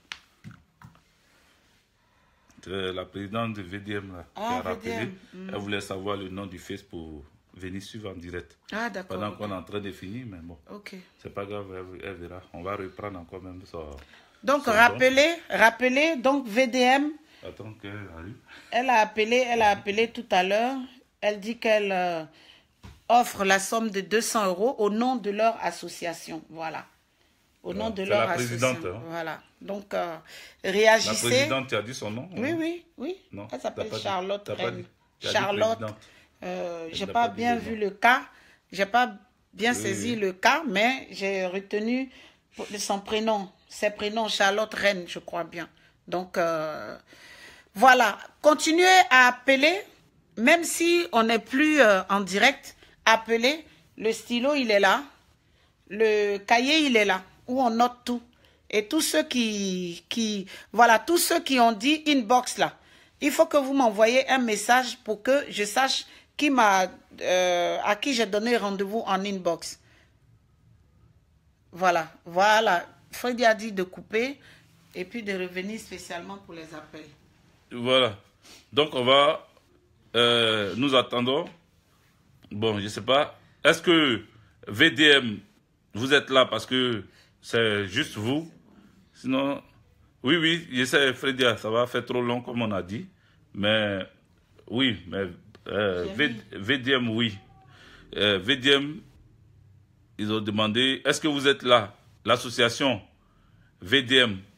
La présidente de VDM là, qui a rappelé, elle voulait savoir le nom du Face pour venir suivre en direct. Ah, d'accord. Pendant qu'on est en train de finir, mais bon. Ok. C'est pas grave, elle verra. On va reprendre encore même ça. Donc, rappelez, donc VDM. Attends qu'elle arrive. Elle a appelé tout à l'heure. Elle dit qu'elle offre la somme de 200 € au nom de leur association. Voilà. Au nom de leur association. Présidente. Hein. Voilà. Donc, réagissez. La présidente, tu as dit son nom? Oui. Non, elle s'appelle Charlotte Rennes. Charlotte. Je n'ai pas bien vu le cas. Je n'ai pas bien saisi le cas, mais j'ai retenu son prénom. Ses prénoms, Charlotte Rennes, je crois bien. Donc, voilà. Continuez à appeler, même si on n'est plus en direct. Appelez. Le stylo, il est là. Le cahier, il est là, où on note tout. Et tous ceux tous ceux qui ont dit inbox là, il faut que vous m'envoyez un message pour que je sache à qui j'ai donné rendez-vous en inbox. Voilà. Freddy a dit de couper et puis de revenir spécialement pour les appels. Voilà. Donc on va, nous attendons. Bon, je sais pas. Est-ce que VDM, vous êtes là parce que c'est juste vous? Sinon, oui, j'essaie, Freddy, ça va faire trop long comme on a dit. Mais, oui, mais VDM, oui. VDM, ils ont demandé, est-ce que vous êtes là? L'association VDM,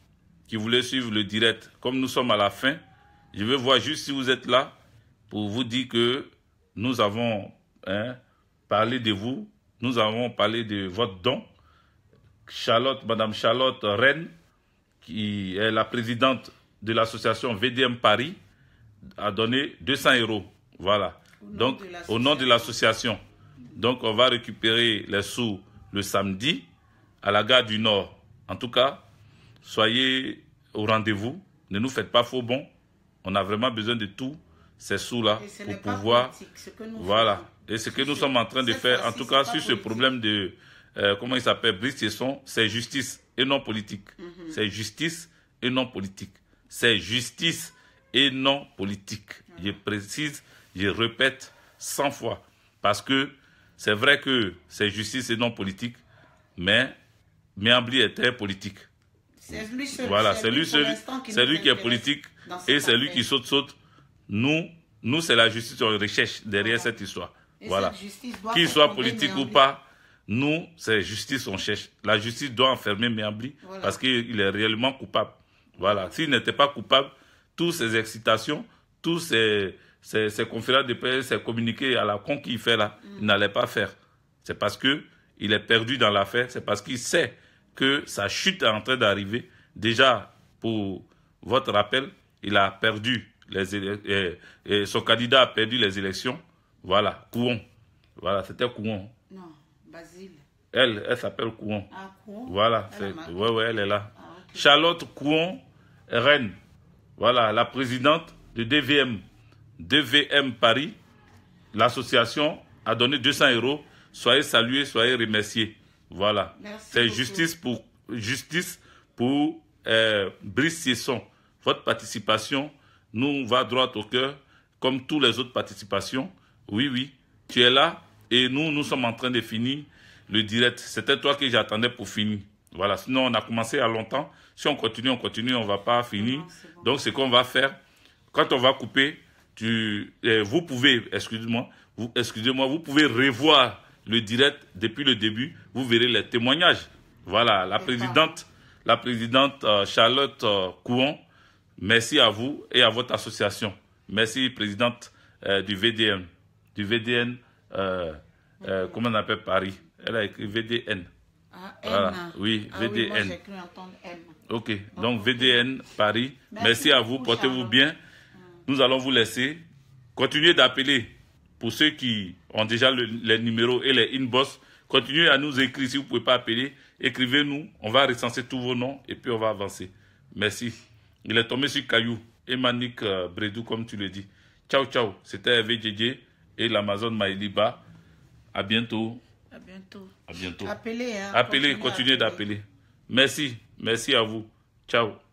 qui voulaient suivre le direct. Comme nous sommes à la fin, je veux voir juste si vous êtes là pour vous dire que nous avons parlé de vous, nous avons parlé de votre don. Charlotte, Madame Charlotte Rennes, qui est la présidente de l'association VDM Paris, a donné 200 €. Voilà. Donc, au nom de l'association. Donc, on va récupérer les sous le samedi à la gare du Nord. En tout cas, soyez au rendez-vous. Ne nous faites pas faux bons. On a vraiment besoin de tous ces sous-là pour pouvoir... Voilà. Et ce que nous sommes en train de faire, en tout cas, sur ce problème de... comment il s'appelle, Brice Thiesson, c'est justice et non politique. C'est justice et non politique. C'est justice et non politique. Je précise, je répète 100 fois. Parce que c'est vrai que c'est justice et non politique, mais Miambli est très politique. Voilà, c'est lui qui est politique et c'est lui qui saute. Nous c'est la justice qu'on recherche derrière cette histoire. Voilà. Qu'il soit politique ou pas, nous, c'est justice qu'on cherche. La justice doit enfermer Miambli parce qu'il est réellement coupable. Voilà. S'il n'était pas coupable, toutes ces excitations, tous ces conférences de presse, ces communiqués à la con qu'il fait là, il n'allait pas faire. C'est parce qu'il est perdu dans l'affaire, c'est parce qu'il sait que sa chute est en train d'arriver. Déjà, pour votre rappel, il a perdu son candidat a perdu les élections. Voilà, Kouon. Voilà, c'était Kouon. Non, Basile. Elle s'appelle Kouon. Ah, Kouon. Voilà, ouais, elle est là. Ah, okay. Charlotte Kouon Rennes. Voilà, la présidente de DVM Paris. L'association a donné 200 €. Soyez salués, soyez remerciés. Voilà. C'est justice pour Brice Thiesson. Votre participation nous va droit au cœur, comme toutes les autres participations. Oui, tu es là et nous sommes en train de finir le direct. C'était toi que j'attendais pour finir. Voilà, sinon on a commencé à longtemps. Si on continue, on ne va pas finir. Non, bon. Donc ce qu'on va faire, quand on va couper, vous pouvez, excusez-moi, vous pouvez revoir le direct depuis le début. Vous verrez les témoignages. Voilà, la présidente Charlotte Kouon, merci à vous et à votre association. Merci, présidente du VDN. Comment on appelle Paris? Elle a écrit VDN. Ah, voilà. Oui, VDN. Oui, moi j'ai cru entendre M. Ok, donc VDN Paris. Merci à vous, portez-vous bien. Nous allons vous laisser. Continuez d'appeler pour ceux qui ont déjà les numéros et les inbox. Continuez à nous écrire si vous ne pouvez pas appeler. Écrivez-nous, on va recenser tous vos noms et puis on va avancer. Merci. Il est tombé sur Caillou et Manik Bredou, comme tu le dis. Ciao, ciao. C'était VJJ et l'Amazon Maïliba. À bientôt. À bientôt. À bientôt. Appelez, hein. Appelez, continuez d'appeler. Merci. Merci à vous. Ciao.